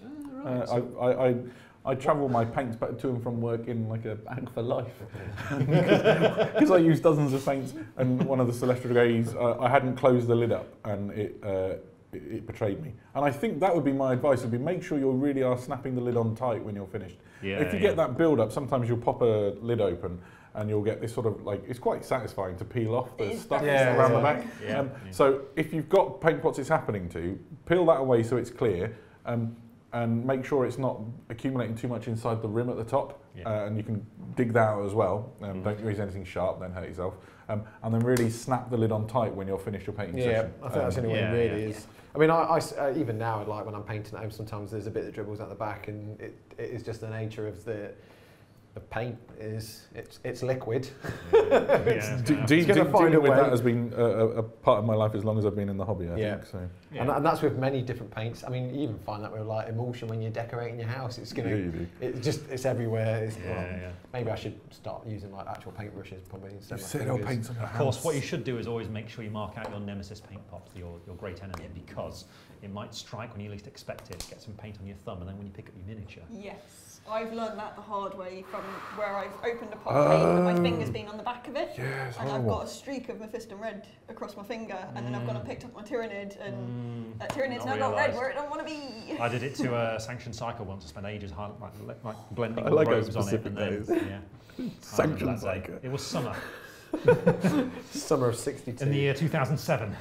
I travel my paints back to and from work in like a bag for life because I use dozens of paints, and one of the Celestra Greys I hadn't closed the lid up and it betrayed me. And I think that would be my advice: would be make sure you really are snapping the lid on tight when you're finished. Yeah, if you get that build up, sometimes you'll pop a lid open and you'll get this sort of like, it's quite satisfying to peel off the It is stuff very around the satisfying. back. Yeah. So if you've got paint pots it's happening to, peel that away so it's clear. And make sure it's not accumulating too much inside the rim at the top, and you can dig that out as well. Don't use anything sharp, then hurt yourself. And then really snap the lid on tight when you're finished your painting session. I think that's the only way it really is. I mean, I even now, like when I'm painting at home, sometimes there's a bit that dribbles out the back, and it is just the nature of the paint. It's liquid. Dealing with that has been a part of my life as long as I've been in the hobby, I think. So. Yeah. And that's with many different paints. I mean, you even find that with like emulsion when you're decorating your house. It's it's everywhere. Maybe I should start using like actual paintbrushes probably instead of my fingers. Paints on your Of course, what you should do is always make sure you mark out your nemesis paint pot, your great enemy, because it might strike when you least expect it, get some paint on your thumb, and then when you pick up your miniature. Yes, I've learned that the hard way from where I've opened a pot of paint and my finger's been on the back of it. Yes, and I've got a streak of Mephiston Red across my finger, and then I've gone and picked up my Tyrannid, and that Tyrannid's now got red where it don't want to be. I did it to a sanctioned cycle once. I spent ages like blending I like robes those on it, specific and then days. yeah. Sanctioned That day. cycle. It was summer. Summer of '62. In the year 2007.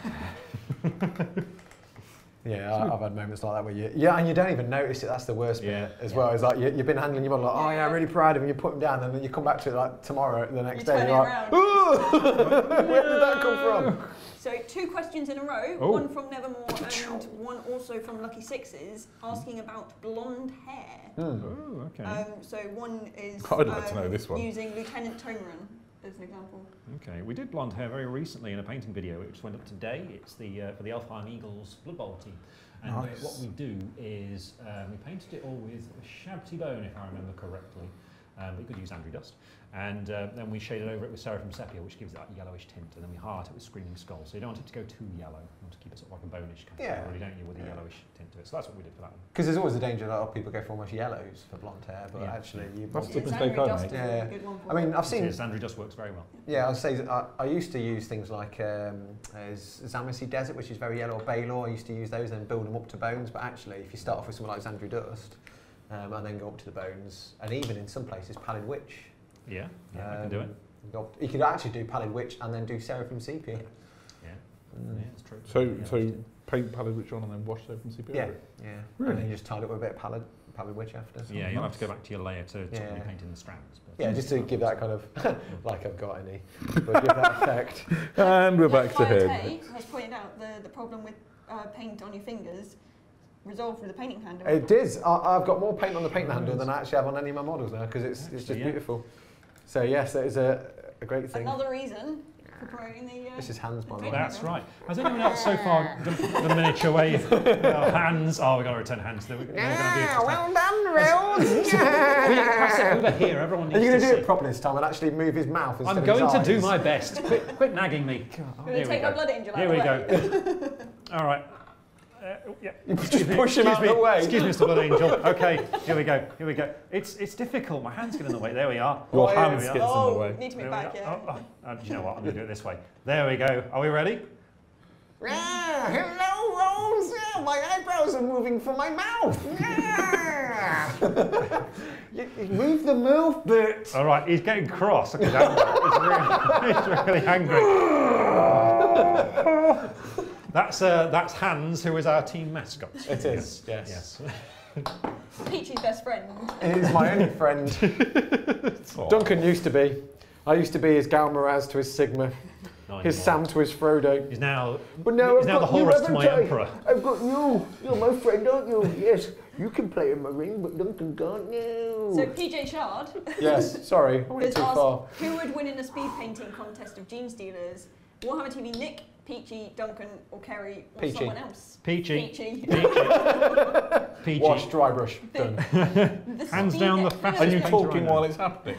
Yeah, I've had moments like that where and you don't even notice it. That's the worst bit as well. It's like you've been handling your model like, oh yeah, I'm really proud of him. You put him down, and then you come back to it like tomorrow, the next day, and you're like, oh, where did that come from? So 2 questions in a row, one from Nevermore and one also from Lucky Sixes, asking about blonde hair. Oh, okay. So one is I'd like to know this one. using Lieutenant Tomeran as an example. Okay, we did blonde hair very recently in a painting video which went up today. It's the for the Elfheim Eagles Blood Bowl team. And what we do is we painted it all with Shabty Bone, if I remember correctly. We could use Andrew Dust. And then we shaded over it with Seraphim Sepia, which gives it that yellowish tint. And then we heart it with Screaming Skull. So you don't want it to go too yellow. You want to keep it sort of like a bonish kind of colour, don't you, with a yellowish tint to it. So that's what we did for that one. Because there's always the danger that a lot of people go for almost yellows for blonde hair, but actually you... That's the Andrew mistake I Dust made. is a really good one for I mean, I've seen... Andrew Dust works very well. Yeah, I'll say I used to use things like Zamassy Desert, which is very yellow, or Baylor. I used to use those and build them up to bones. But actually, if you start off with something like Andrew Dust and then go up to the bones, and even in some places, Pallid Witch. Yeah, I can do it. You could actually do Pallid Witch and then do Seraphim Sepia. Yeah, that's true. So paint Pallid Witch on and then wash Seraphim Sepia over it? Yeah. Really? And then you just tile it with a bit of Pallid Witch after. So. Yeah, you'll have to go back to your layer to be painting the strands. But Yeah, just to give that kind of, like I've got any, but give that effect. And we're back to Fire him. Tay has pointed out the problem with paint on your fingers resolved with the painting handle. It is. I've got more paint on the painting handle than I actually have on any of my models now because it's just beautiful. So yes, that is a great thing. Another reason for promoting the... This is Hans' model. That's right. Has anyone else so far done the miniature wave? Hands. Oh, we've got to return hands. Well done, Reynolds. Will you pass it over here? Everyone needs Are you going to to do see. it properly this time and actually move his mouth instead I'm of going his to eyes? do my best. Quit nagging me. Going to take my blood angel out Here we of the go. All right. Yeah. You just push him out of the way. Excuse me, Mr. Blood Angel. Okay, here we go. It's difficult. My hands get in the way. There we are. Your Oh, hands yeah. gets in the way. Need to be There back, we yeah. are. Do you know what? I'm going to do it this way. There we go. Are we ready? Hello, Rose. My eyebrows are moving from my mouth. You move the mouth bit. All right, he's getting cross. Look at that. He's really angry. That's Hans, who is our team mascot. It is, yes. Peachy's best friend. He's my only friend. Duncan used to be. I used to be his Galmaraz to his Sigma, his Sam to his Frodo. He's now, But now he's now the Horus to my Emperor. I've got you. You're my friend, aren't you? Yes. You can play in my ring, but Duncan can't. No. So PJ Shard Yes. Sorry, I went has too asked far. who would win in a speed painting contest of Gene Stealers? Warhammer TV Nick, Peachy, Duncan, or Kerry, or Peachy. someone else? Peachy. Peachy. Wash, dry brush, done. Hands down the fastest. Are you painter talking I know. while it's happening?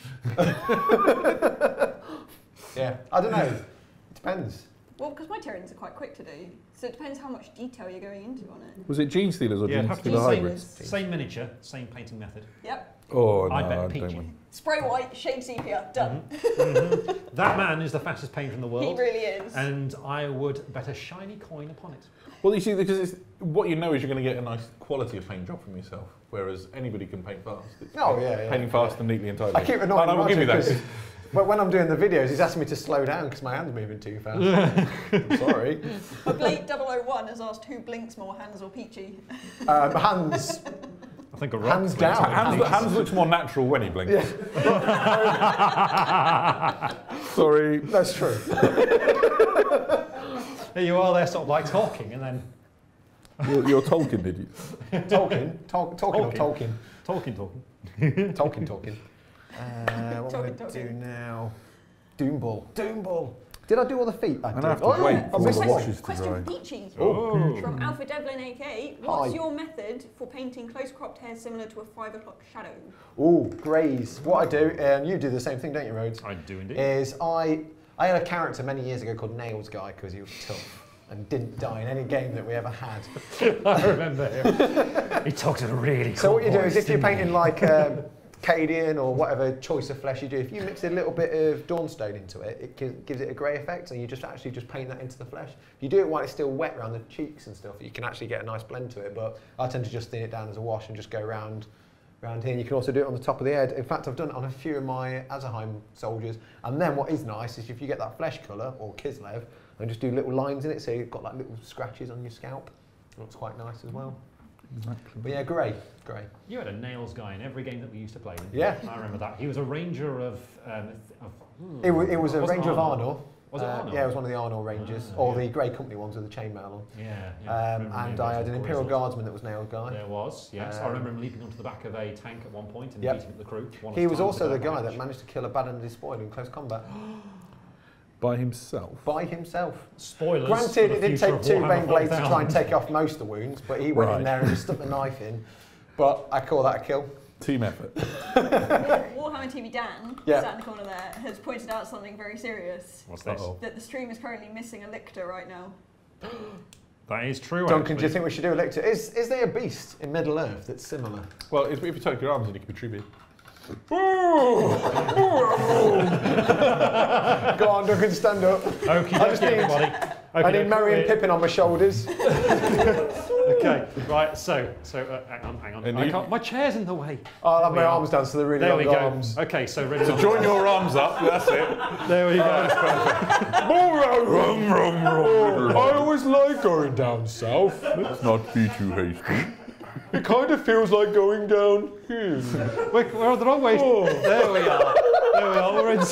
Yeah, I don't know. It depends. Well, because my terrains are quite quick to do, so it depends how much detail you're going into on it. Was it Gene Stealers or Yeah, Gene have to be Stealer the hybrids? same miniature, same painting method. Yep. Oh, no, I bet I Peachy. don't win. Spray white, shade sepia, done. That man is the fastest painter in the world. He really is. And I would bet a shiny coin upon it. Well, you see, because what you know is you're going to get a nice quality of paint job from yourself, whereas anybody can paint fast. It's painting fast and neatly and tightly. I keep annoying I will give you Roger that. But when I'm doing the videos, he's asking me to slow down because my hand's moving too fast. I'm sorry. But Blade 001 has asked who blinks more, Hans or Peachy? Hands. I think a rock. Hands down. Hans looks more natural when he blinks. Sorry. That's true. There you are, there sort of like talking and then... You're Tolkien, did you? Talking or Tolkien? Talking. Talking. What am I going to do now? Doomball. Did I do all the feet? I And I have to did. wait I for all missed the one. washes to Question dry. for Peachy. Oh. From Alpha Devlin AK, what's Hi. your method for painting close cropped hair similar to a 5 o'clock shadow? Ooh, greys. What I do, and you do the same thing, don't you, Rhodes? I do indeed. Is I had a character many years ago called Nails Guy because he was tough and didn't die in any game that we ever had. I remember him. He talked in a really cool So what you do voice, is if you're didn't he? painting like Cadian or whatever choice of flesh you do, if you mix a little bit of Dawnstone into it, it gives it a grey effect, and you just actually just paint that into the flesh. If you do it while it's still wet around the cheeks and stuff, you can actually get a nice blend to it, but I tend to just thin it down as a wash and just go around around here. And you can also do it on the top of the head. In fact, I've done it on a few of my Azerheim soldiers. And then what is nice is if you get that flesh colour, or Kislev, and just do little lines in it, so you've got like little scratches on your scalp. It looks quite nice as well. Exactly. But yeah, grey. You had a nails guy in every game that we used to play. Yeah. I remember that. He was a ranger of... It was a ranger of Arnor. Was it Arnor? Yeah, it was one of the Arnor Rangers, or the Grey Company ones with the chainmail on. Yeah. And I had an Imperial Guardsman that was nailed guy. There was, yes. I remember him leaping onto the back of a tank at one point and beating up the crew. He was also the guy that managed to kill a bad and despoiled in close combat. By himself? By himself. Spoilers. Granted, it did take 2 Bane Blades to try and 4000. take off most of the wounds, but he went in there and just stuck the knife in. But I call that a kill. Team effort. Warhammer TV Dan, sat in the corner there, has pointed out something very serious. What's this? That the stream is currently missing a lictor right now. That is true, Duncan, do you think we should do a lictor? Is there a beast in Middle Earth that's similar? Well, if you tuck your arms in, you could be Tribute. Go on, Duncan, stand up. Everybody. I need Merry and Pippin on my shoulders. Okay, right, so hang on. My chair's in the way. Oh, I'll have my arms down so they're really long arms. Okay, so ready. So join your arms up, that's it. There we go. I always like going down south. Let's not be too hasty. It kind of feels like going down here. We're on the wrong way. Oh. There we are. We're in.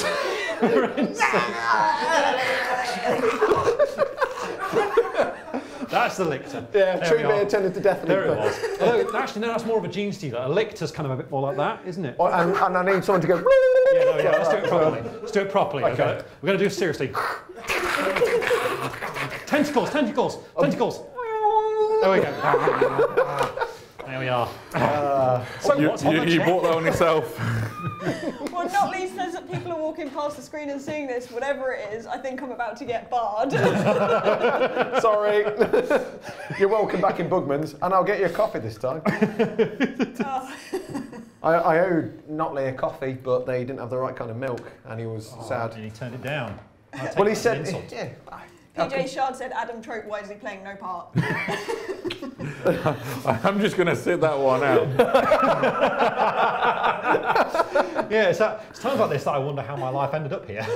That's the lictor. Yeah, tree bear tended to death. There it was. Although, actually, no, that's more of a gene stealer. A lictor's kind of a bit more like that, isn't it? And I need someone to go. Yeah, let's do it properly. Let's do it properly. Okay. We're going to do it seriously. Tentacles. There we go. There we are. So you bought that on yourself. Well, not least as people are walking past the screen and seeing this, whatever it is, I think I'm about to get barred. Sorry. You're welcome back in Bugman's, and I'll get you a coffee this time. I owed Notley a coffee, but they didn't have the right kind of milk, and he was sad. And he turned it down. Well, he said, PJ Shard said, Adam Trope, why is he playing no part? I'm just going to sit that one out. Yeah, it's times like this that I wonder how my life ended up here.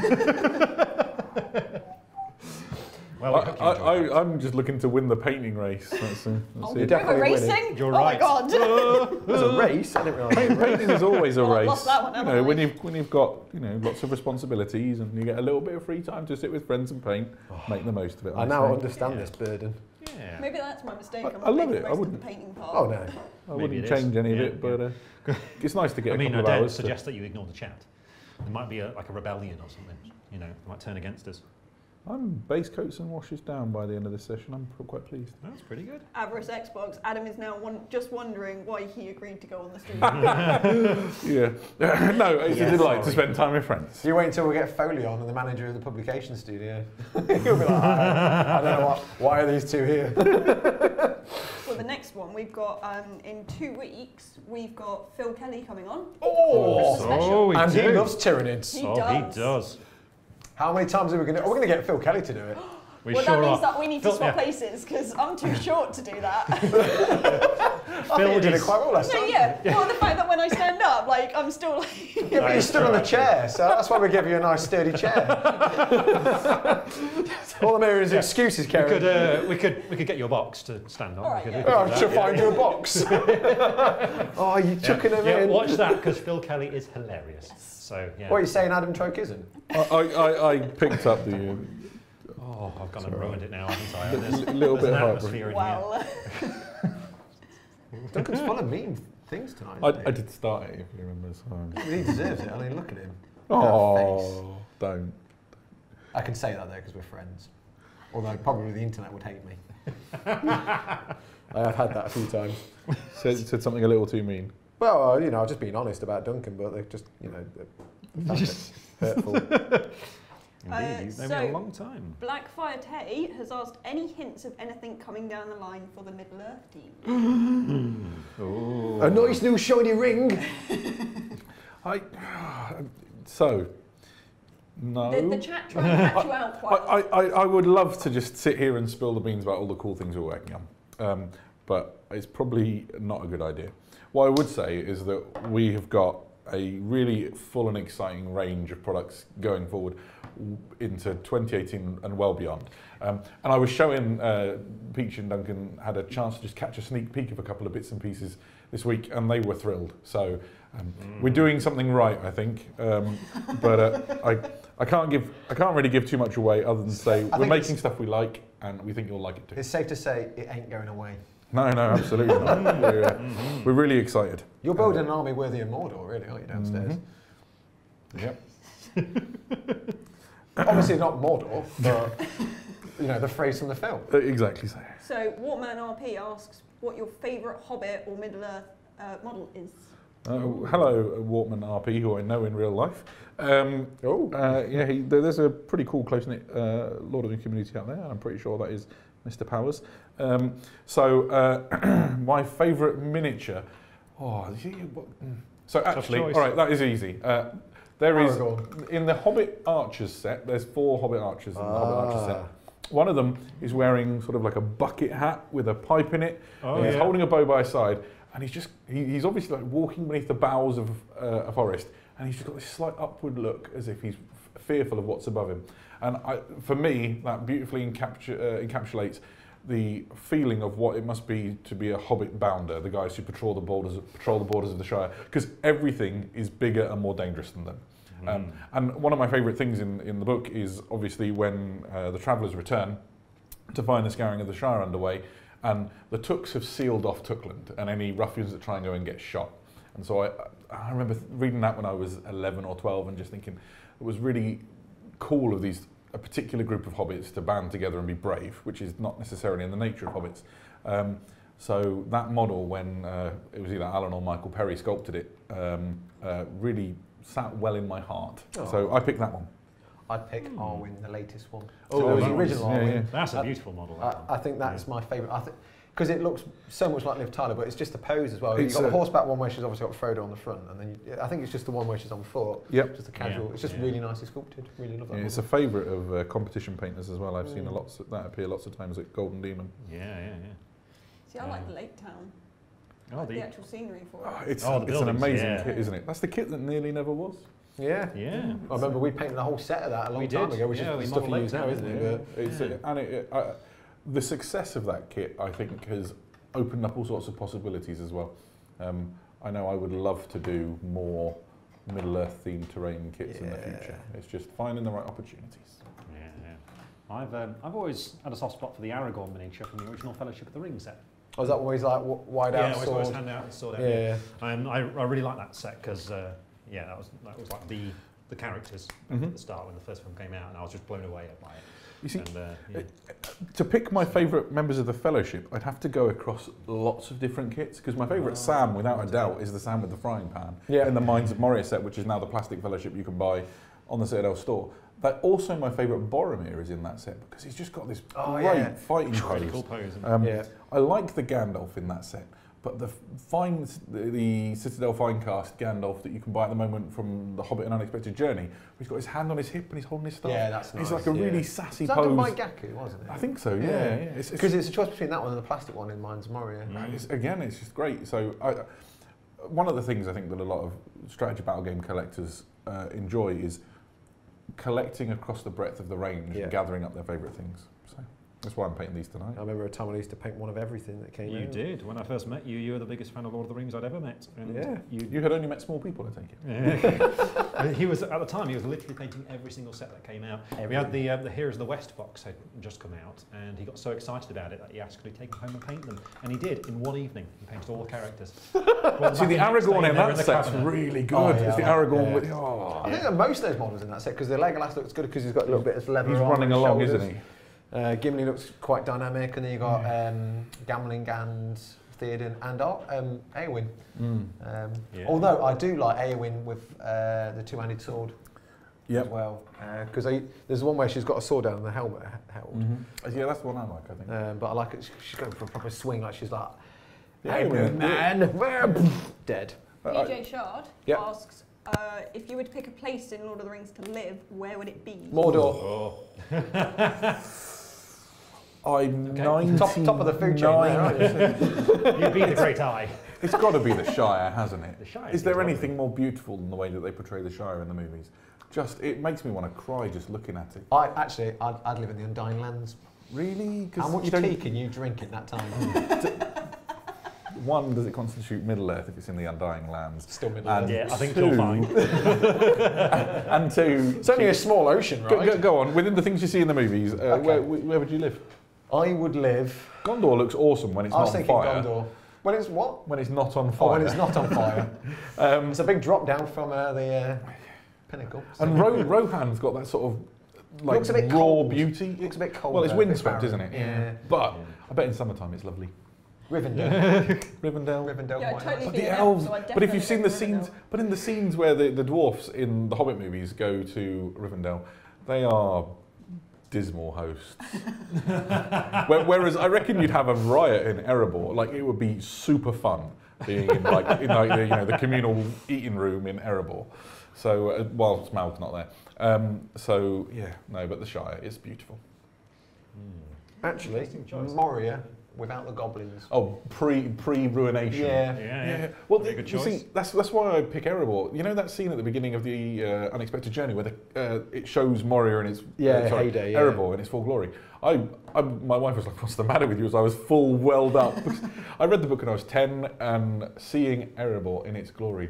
Well, I'm just looking to win the painting race. That's you're definitely racing? You're right. Oh my god! There's a race. I didn't realise. Painting is always a race. Lost that one, when you've got lots of responsibilities and you get a little bit of free time to sit with friends and paint, make the most of it. I now understand this burden. Yeah. Maybe that's my mistake. I love it. I wouldn't the painting part. Oh no, I wouldn't change any of it, but it's nice to get. I don't suggest that you ignore the chat. There might be like a rebellion or something. They might turn against us. I'm base coats and washes down by the end of this session. I'm quite pleased. That's pretty good. Avarice Xbox. Adam is now just wondering why he agreed to go on the stream. Yeah. No, it's a delight to spend time with friends. You wait until we get Foley on and the manager of the publication studio. He'll be like, I don't know why are these two here? Well, the next one we've got in 2 weeks. We've got Phil Kelly coming on. And he loves Tyranids. He does. How many times are we going to... Are we going to get Phil Kelly to do it? That means that we need to swap places, because I'm too short to do that. I think you did it quite well last time. Yeah. Well, the fact that when I stand up, I'm still like... Yeah, but you stood on the chair, so that's why we give you a nice sturdy chair. All the mirrors excuses, Kerry. We could get you a box to stand on. All right, I should find you a box. Oh, you chucking them in. Watch that, because Phil Kelly is hilarious. So, yeah. What are you saying, Adam Troke isn't? I picked up the... Oh, I've gone and ruined it now, haven't I? There's a little bit of atmosphere in here. Duncan's full of mean things tonight. I did start it, if you remember. So. He deserves it. I mean, look at him. Oh, don't. I can say that though, because we're friends. Although probably the internet would hate me. I have had that a few times. Said something a little too mean. Well, I've just been honest about Duncan, but they're just, hurtful. Indeed, you've known me a long time. Blackfire Tay has asked any hints of anything coming down the line for the Middle Earth team. A nice new shiny ring. No. The chat trying to catch you out quite I would love to just sit here and spill the beans about all the cool things we're working on. but it's probably not a good idea. What I would say is that we have got a really full and exciting range of products going forward into 2018 and well beyond. And I was showing Peachy and Duncan had a chance to just catch a sneak peek of a couple of bits and pieces this week, and they were thrilled. So we're doing something right, I think. But I can't really give too much away other than say we're making stuff we like, and we think you'll like it too. It's safe to say it ain't going away. No, absolutely not. We're really excited. You're building an army worthy of Mordor, really, aren't you, downstairs? Yep. Obviously not Mordor, but you know, the phrase from the film. Exactly so. So Waterman RP asks what your favourite Hobbit or Middle-earth model is. Hello, Wartman RP, who I know in real life. There's a pretty cool, close-knit Lord of the community out there, and I'm pretty sure that is Mr. Powers. My favourite miniature. So actually, all right, that is easy. There is in the Hobbit Archers set. There's 4 Hobbit Archers in the Hobbit Archers set. One of them is wearing sort of like a bucket hat with a pipe in it. And he's holding a bow by his side, and he's obviously like walking beneath the boughs of a forest, and he's just got this slight upward look as if he's fearful of what's above him. And for me, that beautifully encapsulates the feeling of what it must be to be a Hobbit bounder, the guys who patrol the borders of the Shire, because everything is bigger and more dangerous than them. And one of my favourite things in the book is obviously when the travellers return to find the scouring of the Shire underway, and the Tooks have sealed off Tookland and any ruffians that try and go and get shot. And so I remember reading that when I was 11 or 12 and just thinking it was really cool of a particular group of hobbits to band together and be brave, which is not necessarily in the nature of hobbits. So that model, when it was either Alan or Michael Perry sculpted it, really sat well in my heart. So I picked that one. I'd pick Arwen, the latest one. Oh, the original Arwen. Yeah. That's a beautiful model. I think that's my favourite. Because it looks so much like Liv Tyler, but it's just the pose as well. You've got the horseback one where she's obviously got Frodo on the front, and then I think it's just the one where she's on foot. Yep. Just a casual. It's just really nicely sculpted. Really love that. It's a favourite of competition painters as well. I've seen that appear lots of times at Golden Demon. Yeah. See, I like the Lake Town. Oh, the actual scenery for it. It's an amazing kit, isn't it? That's the kit that nearly never was. Yeah. I remember we painted the whole set of that a long time ago, which is the stuff you use now, isn't it? The success of that kit, I think, has opened up all sorts of possibilities as well. I know I would love to do more Middle-earth themed terrain kits in the future. It's just finding the right opportunities. I've always had a soft spot for the Aragorn miniature from the original Fellowship of the Ring set. Oh, is that always like wide out sword? Always hand out sword. I really like that set because that was like the characters at the start when the first film came out, and I was just blown away by it. You see, to pick my favourite members of the Fellowship, I'd have to go across lots of different kits, because my favourite Sam, without a doubt, is the Sam with the frying pan in the Mines of Moria set, which is now the plastic Fellowship you can buy on the Citadel store. But also my favourite Boromir is in that set, because he's just got this great fighting pose. Cool pose. I like the Gandalf in that set, but the Citadel Finecast Gandalf that you can buy at the moment from The Hobbit: An Unexpected Journey, he's got his hand on his hip and he's holding his staff. Yeah, that's nice. It's like a really sassy pose. Was that done by Gaku, wasn't it? I think so, yeah. Because it's a choice between that one and the plastic one in Mines of Moria. It's just great. So one of the things I think that a lot of strategy battle game collectors enjoy is collecting across the breadth of the range and gathering up their favourite things. So that's why I'm painting these tonight. I remember a time when I used to paint one of everything that came out. You did. When I first met you, you were the biggest fan of Lord of the Rings I'd ever met. And you had only met small people, I take it. He was, at the time, he was literally painting every single set that came out. We had the Heroes of the West box had just come out, and he got so excited about it that he asked could he take them home and paint them. And he did, in one evening. He painted all the characters. See, the Aragorn in that set's really good. It's the Aragorn with... I think that most of those models in that set, because the Legolas looks good because he's got a little bit of leather. He's running along, isn't he? Gimli looks quite dynamic, and then you've got Gamling and Theoden and Eowyn. Although I do like Eowyn with the two-handed sword as well. Because there's one where she's got a sword down and the helmet held. Yeah, that's the one I like, I think. But I like it, she's going for a proper swing, like she's like, Eowyn, man, dead. PJ Shard asks, if you were to pick a place in Lord of the Rings to live, where would it be? Mordor. I'm Okay. 99. Top of the food chain, aren't you? You'd be the great eye. It's got to be the Shire, hasn't it? The Shire Is there is anything more beautiful than the way that they portray the Shire in the movies? It makes me want to cry just looking at it. I'd live in the Undying Lands. Really? How much tea can you drink in that time? One, does it constitute Middle Earth if it's in the Undying Lands? Still Middle And Earth. Yeah, I think two- you'll find. And two, It's only a small ocean, right? go on. Within the things you see in the movies, Okay. where would you live? I would live. Gondor looks awesome when it's I was not on thinking fire. Gondor. When it's what? When it's not on Oh, fire. when it's not on fire. It's a big drop down from the pinnacle. And Rohan's got that sort of like Looks a bit raw cold. beauty. Looks a bit cold. Well, it's though, a bit windswept, barren. isn't it? Yeah. But I bet in summertime it's lovely. Rivendell. Rivendell. Yeah, I quite totally nice. But be the an elves. elf, so I'd But if you've seen definitely the go scenes, Rivendell. but in the scenes where the dwarfs in the Hobbit movies go to Rivendell, they are dismal hosts. Whereas I reckon you'd have a riot in Erebor. Like it would be super fun being in the communal eating room in Erebor. So while Smaug's not there. So yeah, no, but the Shire is beautiful. Actually, Interesting choice. Moria without the goblins. Oh, pre-ruination. Yeah. Yeah. Well, Very good you choice. see, that's why I pick Erebor. You know that scene at the beginning of the Unexpected Journey where it shows Moria in its heyday, yeah. Erebor in its full glory. My wife was like, "What's the matter with you?" As I was full welled up. Because I read the book when I was 10, and seeing Erebor in its glory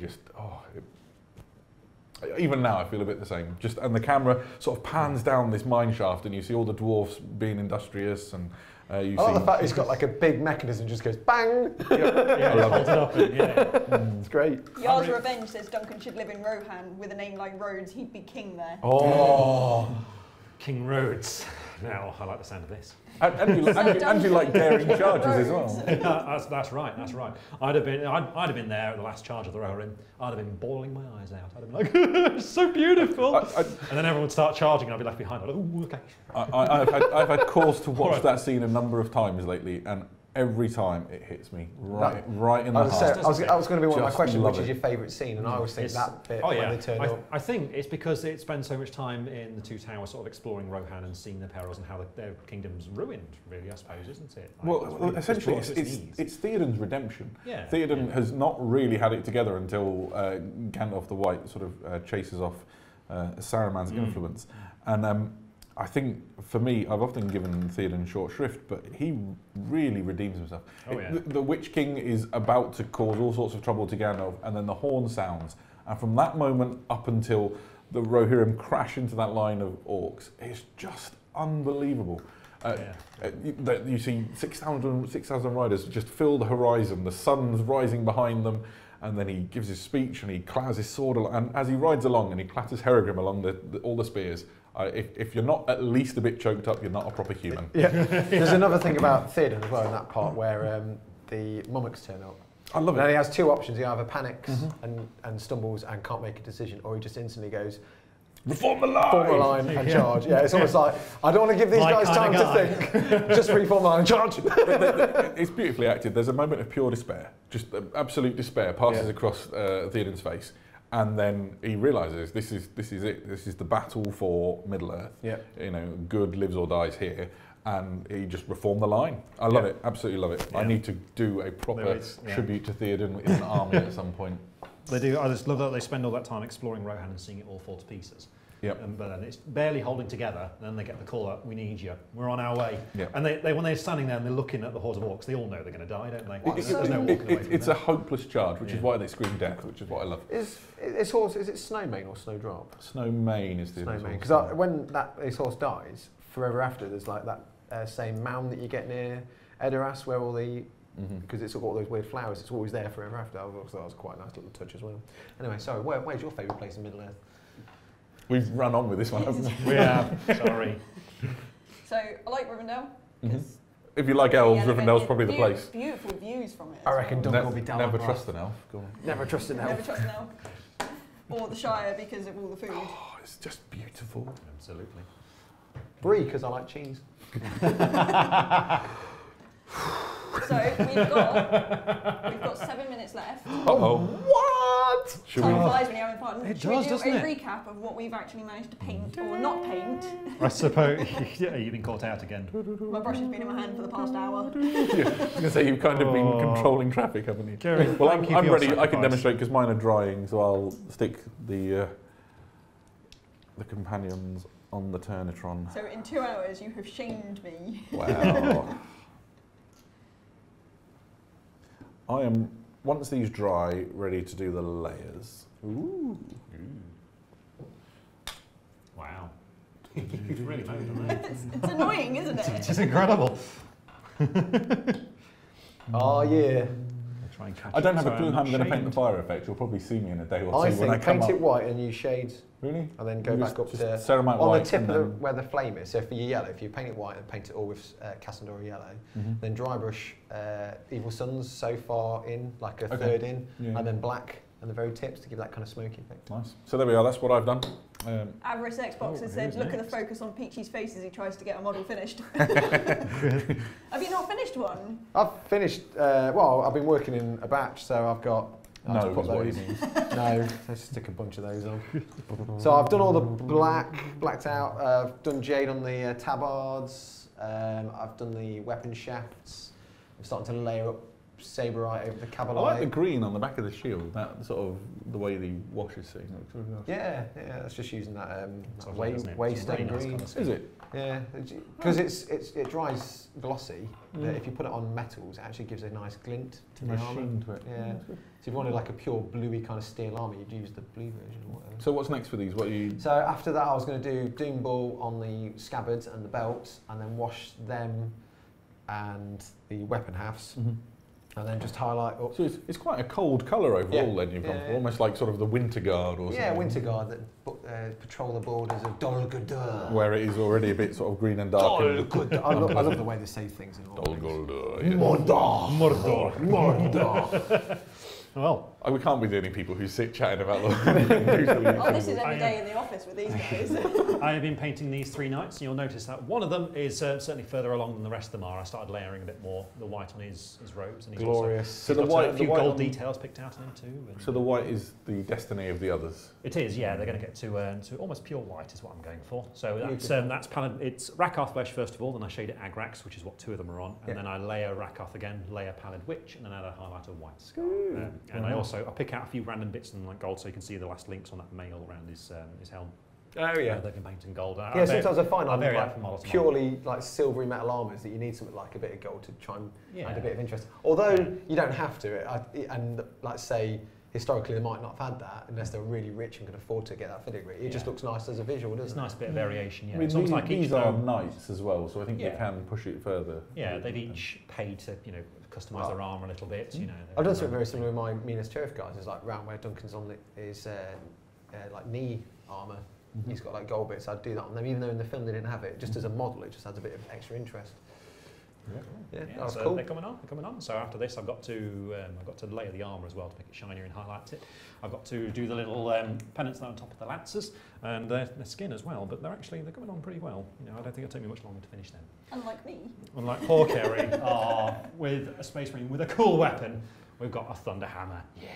even now I feel a bit the same. And the camera sort of pans down this mine shaft, and you see all the dwarfs being industrious, and you I like see. the fact it's got like a big mechanism, just goes bang. Yeah, I love hold it up and, yeah. It's great. Jarl's Revenge says Duncan should live in Rohan with a name like Rhodes. He'd be king there. Oh. King Rhodes. Now, I like the sound of this. And you like daring charges as well. That's right. I'd have been there at the last charge of the Rohirrim. I'd have been bawling my eyes out. I'd have been like, it's so beautiful. And then everyone would start charging, and I'd be left behind. I'd go, ooh, okay. I've had cause to watch that scene a number of times lately, and every time it hits me right in the heart. I was going to be one of my Just questions, love which is it. your favourite scene, and I always think that bit when they turn up. I think it's because it spends so much time in the Two Towers sort of exploring Rohan and seeing their perils and how their kingdom's ruined, really, I suppose, isn't it? Like, Well, essentially, it's brought to its knees. it's Theoden's redemption. Yeah. Theoden has not really had it together until Gandalf the White sort of chases off Saruman's influence. And I think, for me, I've often given Theoden short shrift, but he really redeems himself. Oh, yeah. The Witch King is about to cause all sorts of trouble to Gandalf, and then the horn sounds. And from that moment up until the Rohirrim crash into that line of orcs, it's just unbelievable. You see 6,000 riders just fill the horizon, the sun's rising behind them, and then he gives his speech and he clatters his sword, and as he rides along and he clatters Herogrim along all the spears, if you're not at least a bit choked up, you're not a proper human. Yeah. There's another thing about Theoden as well in that part where the mummoks turn up. I love And it. he has two options. He either panics and stumbles and can't make a decision, or he just instantly goes, Reform the line! form a line and charge. Yeah, it's almost like, I don't want to give these My guys time kinda guy. to think. Just reform the line and charge. It's beautifully acted. There's a moment of pure despair, just absolute despair passes across Theoden's face, and then he realises this is it. This is the battle for Middle Earth. Yeah. You know, good lives or dies here, and he just reformed the line. I love it, absolutely love it. Yeah. I need to do a proper tribute to Theoden in an army at some point. They do. I just love that they spend all that time exploring Rohan and seeing it all fall to pieces. Yep. But then it's barely holding together. And then they get the call up, we need you. We're on our way. Yep. And they when they're standing there and they're looking at the hordes of orcs, they all know they're going to die, don't they? There's no walking away from It's them. a hopeless charge, which is why they scream death, which is what I love. Is it Snowmane or Snowdrop? Snowmane is the Snowmane. Because when his horse dies, forever after, there's like that same mound that you get near Edoras where all the because it's got all those weird flowers, it's always there forever after. I thought that was quite a nice little touch as well. Anyway, sorry, where's your favourite place in Middle Earth? We've run on with this one, haven't we? We have. Sorry. So I like Rivendell. If you like elves, Rivendell's probably the place. Beautiful views from it. I reckon well. Duncan will be down. Never trust an elf. Go on. Never trust an Never elf. trust an elf. Or the Shire because of all the food. Oh, it's just beautiful. Absolutely. Brie, because I like cheese. So we've got 7 minutes left. Uh-oh. What? Time flies when you're having fun. It Should does, we do doesn't a it? recap of what we've actually managed to paint or not paint? I suppose. Yeah, you've been caught out again. My brush has been in my hand for the past hour. Yeah, I was going to say, you've kind of been controlling traffic, haven't you? Jerry, well, thank you I'm for your ready. I can sacrifice. demonstrate because mine are drying, so I'll stick the companions on the Turnitron. So in 2 hours, you have shamed me. Wow. I am, once these dry, ready to do the layers. Ooh. Wow. You've really made it. It's annoying, isn't it? It's incredible. Oh yeah. Try and catch I don't it, have a so clue I'm how I'm going to paint the shamed. fire effect. You'll probably see me in a day or two I when I think come paint up. it white and use shades, Really? and then go You back up just to ceramite on the white tip and of the, then- where the flame is. So for your yellow, if you paint it white and paint it all with Cassandra yellow, then dry brush Evil Sun's so far in, like a third in, Yeah. and then black and the very tips to give that kind of smoky effect. Nice. So there we are. That's what I've done. Avarice Xbox has said, who's look at the next? focus on Peachy's face as he tries to get a model finished. Have you not finished one? I've finished. Well, I've been working in a batch, so I've got. I'll have to No, put is what he those. means. No, let's stick a bunch of those on. So I've done all the blacked out. I've done jade on the tabards. I've done the weapon shafts. I'm starting to layer up saberite over the I like the cavalite. green on the back of the shield. That sort of the way the wash is sitting. Looks really nice. Yeah, that's just using that It's lovely, isn't it? waystone It's a really green. nice colour Is it? Yeah, because it dries glossy. But if you put it on metals, it actually gives a nice glint to the Nice armour. sheen to it. Yeah. So if you wanted like a pure bluey kind of steel armour, you'd use the blue version or whatever. So what's next for these? What are you? So after that, I was going to do Doom Ball on the scabbards and the belts, and then wash them and the weapon halves, and then just highlight up. So it's quite a cold colour overall. Yeah. Then you've gone Yeah. for almost like sort of the Winter Guard or something. Yeah, Winter Guard that patrol the borders of Dol Guldur. Where it is already a bit sort of green and dark. Dol Guldur. I love the way they say things in all Dol things. Guldur, yeah. Mordor. Mordor. Mordor. Well, We can't be the only people who sit chatting about the. Oh, this is every day in the office with these guys. I have been painting these 3 nights, and you'll notice that one of them is certainly further along than the rest of them are. I started layering a bit more the white on his robes, and he's Glorious. Also, So he's the got white- a the few white gold on- details picked out on him too. And So the white is the destiny of the others. it is, yeah. They're going to get to almost pure white is what I'm going for. So that's pattern. It's Rakarth flesh first of all, then I shade it Agrax, which is what 2 of them are on, and then I layer Rakarth again, layer Pallid Witch, and then add a highlight of White Scar. And I pick out a few random bits in like gold, so you can see the last links on that mail around his helm. Oh yeah. They've been painted in gold. Yeah, sometimes I find I'm on very like up for model to purely like silvery metal armours that you need something like a bit of gold to try and Yeah. add a bit of interest. Although you don't have to, and like say historically they might not have had that unless they're really rich and can afford to get that filigree. It just looks nice as a visual, doesn't It's it? a nice bit of variation, yeah. I mean, It's almost like each these are firm- knights as well, so I think Yeah. they can push it further. Yeah, they've each paid to customise their armour a little bit. I've done something very similar with my Minas Tirith guys. It's like round where Duncan's on his like knee armour. He's got like gold bits. I'd do that on them, even though in the film they didn't have it. Just as a model, it just adds a bit of extra interest. Yeah, that was so cool. they're coming on. So after this, I've got to layer the armour as well to make it shinier and highlight it. I've got to do the little pennants on top of the lancers and their skin as well. But they're coming on pretty well. I don't think it'll take me much longer to finish them. Unlike me. Unlike poor Kerry, with a Space Marine with a cool weapon, we've got a Thunder Hammer. Yeah.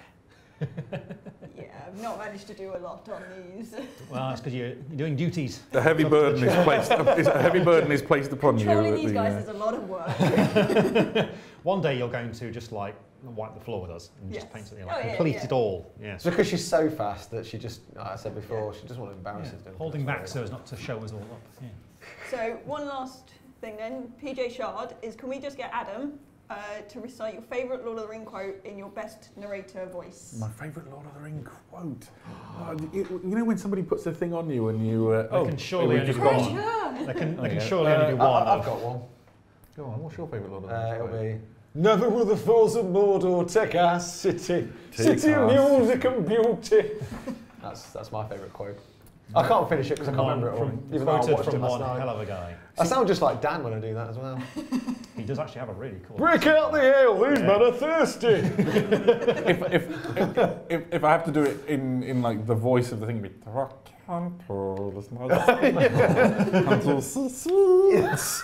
Yeah, I've not managed to do a lot on these. Well, that's because you're doing duties. The heavy burden is placed. A heavy burden is placed upon you. Controlling at these the, guys is a lot of work. One day you're going to just like wipe the floor with us and just Yes. paint something Oh, like yeah, complete yeah. it all. Yes. It's because she's so fast that she just, like I said before, she doesn't want to embarrass us. Duncan. Holding That's back why. so as not to show us all up. Yeah. So one last thing then, PJ Shard, is can we just get Adam to recite your favourite Lord of the Ring quote in your best narrator voice? My favourite Lord of the Ring quote. You know when somebody puts a thing on you and you. They can surely we've only just do gone. one. They can yeah. surely only do one. I've got one. Go on. What's your favourite Lord of the Ring It'll quote? be, never will the foes of Mordor take our city. Take City of our music and beauty. That's my favourite quote. I can't finish it because I can't remember it all. Even though I Quoted watched it from last one night. hell of a guy. I sound just like Dan when I do that as well. He does actually have a really cool. Break out the ale, these men are thirsty. If I have to do it in like the voice of the thing, it'd be and pearl is my and to see sweets.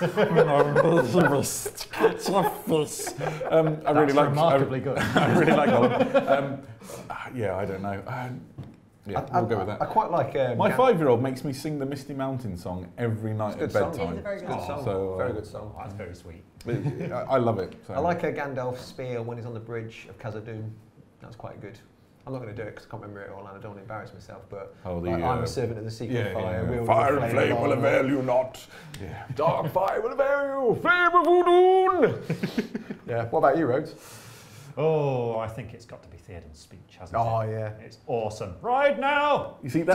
Catch a fish. I really like. Remarkably good. I really like that one. Yeah, I don't know. Yeah, we'll go with that. I quite like. My 5-year-old makes me sing the Misty Mountain song every night at bedtime. It is a very good song. So, very good song. Oh, that's very sweet. I love it. So. I like Gandalf's spear when he's on the bridge of Khazad-dûm. That's quite good. I'm not going to do it because I can't remember it all and I don't want to embarrass myself, but I'm a servant of the secret fire. Yeah. Fire and flame will avail you not. Yeah. Dark fire will avail you. Flame of Udun. Yeah. What about you, Rhodes? Oh, I think it's got to be Theoden's speech, hasn't it? Oh, yeah. It's awesome. Right now! You see,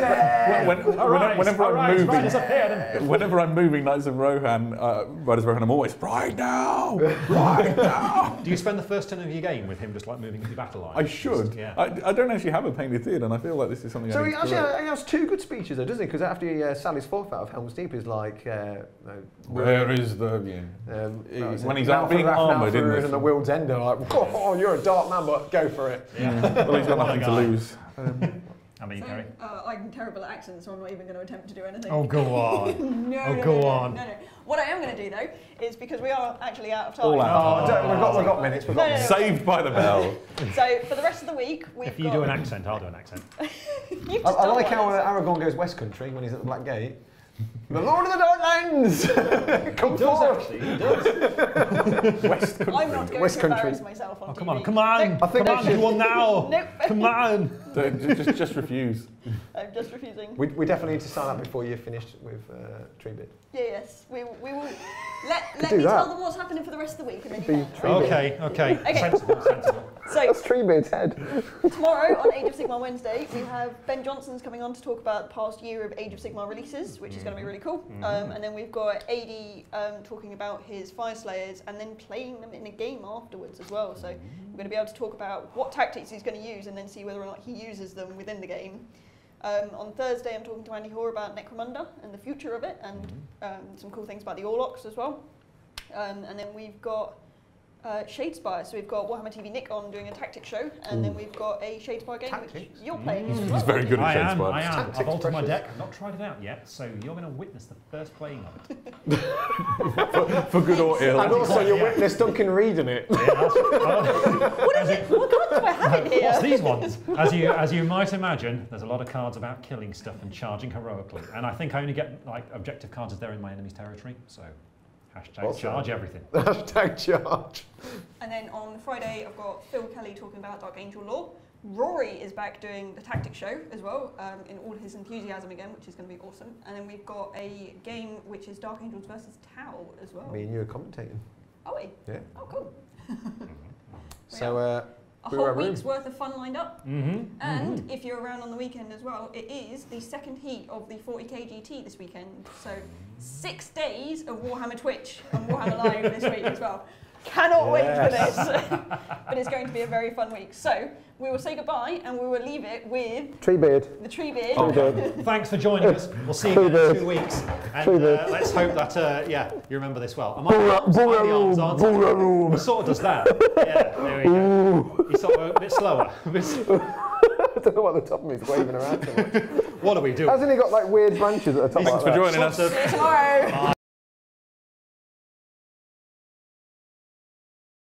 whenever I'm moving Knights of Rohan, Riders of Rohan, I'm always, right now! Right now! Do you spend the first turn of your game with him just like moving your battle line? I should. Yeah. I don't actually have a painted Theoden. I feel like this is something So I he need actually to has 2 good speeches though, doesn't he? Because after he sallies forth out of Helm's Deep, he's like... where is the... when he's out being armoured in this... And the World's End are like, oh, you're a dark man, but go for it. Yeah. Well, he's got nothing to lose. I mean, Kerry. I'm terrible at accents, so I'm not even going to attempt to do anything. Oh, go on. No. What I am going to do though is because we are actually out of time. All out. We've got minutes. We've got minutes. Saved by the bell. So for the rest of the week, if you do an accent, I'll do an accent. I like how Aragorn goes West Country when he's at the Black Gate. The Lord of the Darklands! Come forth! He does. West Country. I'm not going to embarrass myself on TV. Come on. Nope. Come on, do one now. Nope. Come on. Just refuse. I'm just refusing. We definitely need to sign up before you're finished with Treebit. Yes. We will. Let me tell them what's happening for the rest of the week and then you can. Okay. Sensible. So, that's Treebit's head. Tomorrow on Age of Sigmar Wednesday, we have Ben Johnson's coming on to talk about the past year of Age of Sigmar releases, which is going to be really cool. And then we've got AD talking about his Fire Slayers and then playing them in a game afterwards as well. So we're going to be able to talk about what tactics he's going to use and then see whether or not he uses them within the game. On Thursday, I'm talking to Andy Hoare about Necromunda and the future of it, and some cool things about the Orlocks as well. And then we've got Shadespire. So we've got Warhammer TV Nick on doing a tactics show, and then we've got a Shadespire game which you're playing as well. He's very good at Shadespire. I am. I've altered my deck. I've not tried it out yet, so you're going to witness the first playing of it. for good or ill. And also you'll witness Duncan reading it. Yeah, What is it? What cards do I have in here? What's these ones? As you might imagine, there's a lot of cards about killing stuff and charging heroically, and I think I only get like objective cards if they're in my enemy's territory. So. #charge everything. #charge. And then on Friday, I've got Phil Kelly talking about Dark Angel lore. Rory is back doing the tactics show as well, in all his enthusiasm again, which is going to be awesome. And then we've got a game which is Dark Angels versus Tau as well. Me and you are commentating. Are we? Yeah. Oh, cool. So, a whole week's worth of fun lined up. And if you're around on the weekend as well, it is the second heat of the 40k GT this weekend. So 6 days of Warhammer Twitch and Warhammer Live this week as well. Cannot wait for this. But it's going to be a very fun week. So we will say goodbye and we will leave it with Treebeard. The Treebeard. Oh, thanks for joining us. We'll see you in 2 weeks. And let's hope that you remember this well. Am I the arms, aren't I? He sort of does that. Yeah, there we go. He's sort of a bit slower. I don't know what the top of me is waving around so much. What are we doing? Hasn't he got like weird branches at the top? Thanks for joining us. See you tomorrow.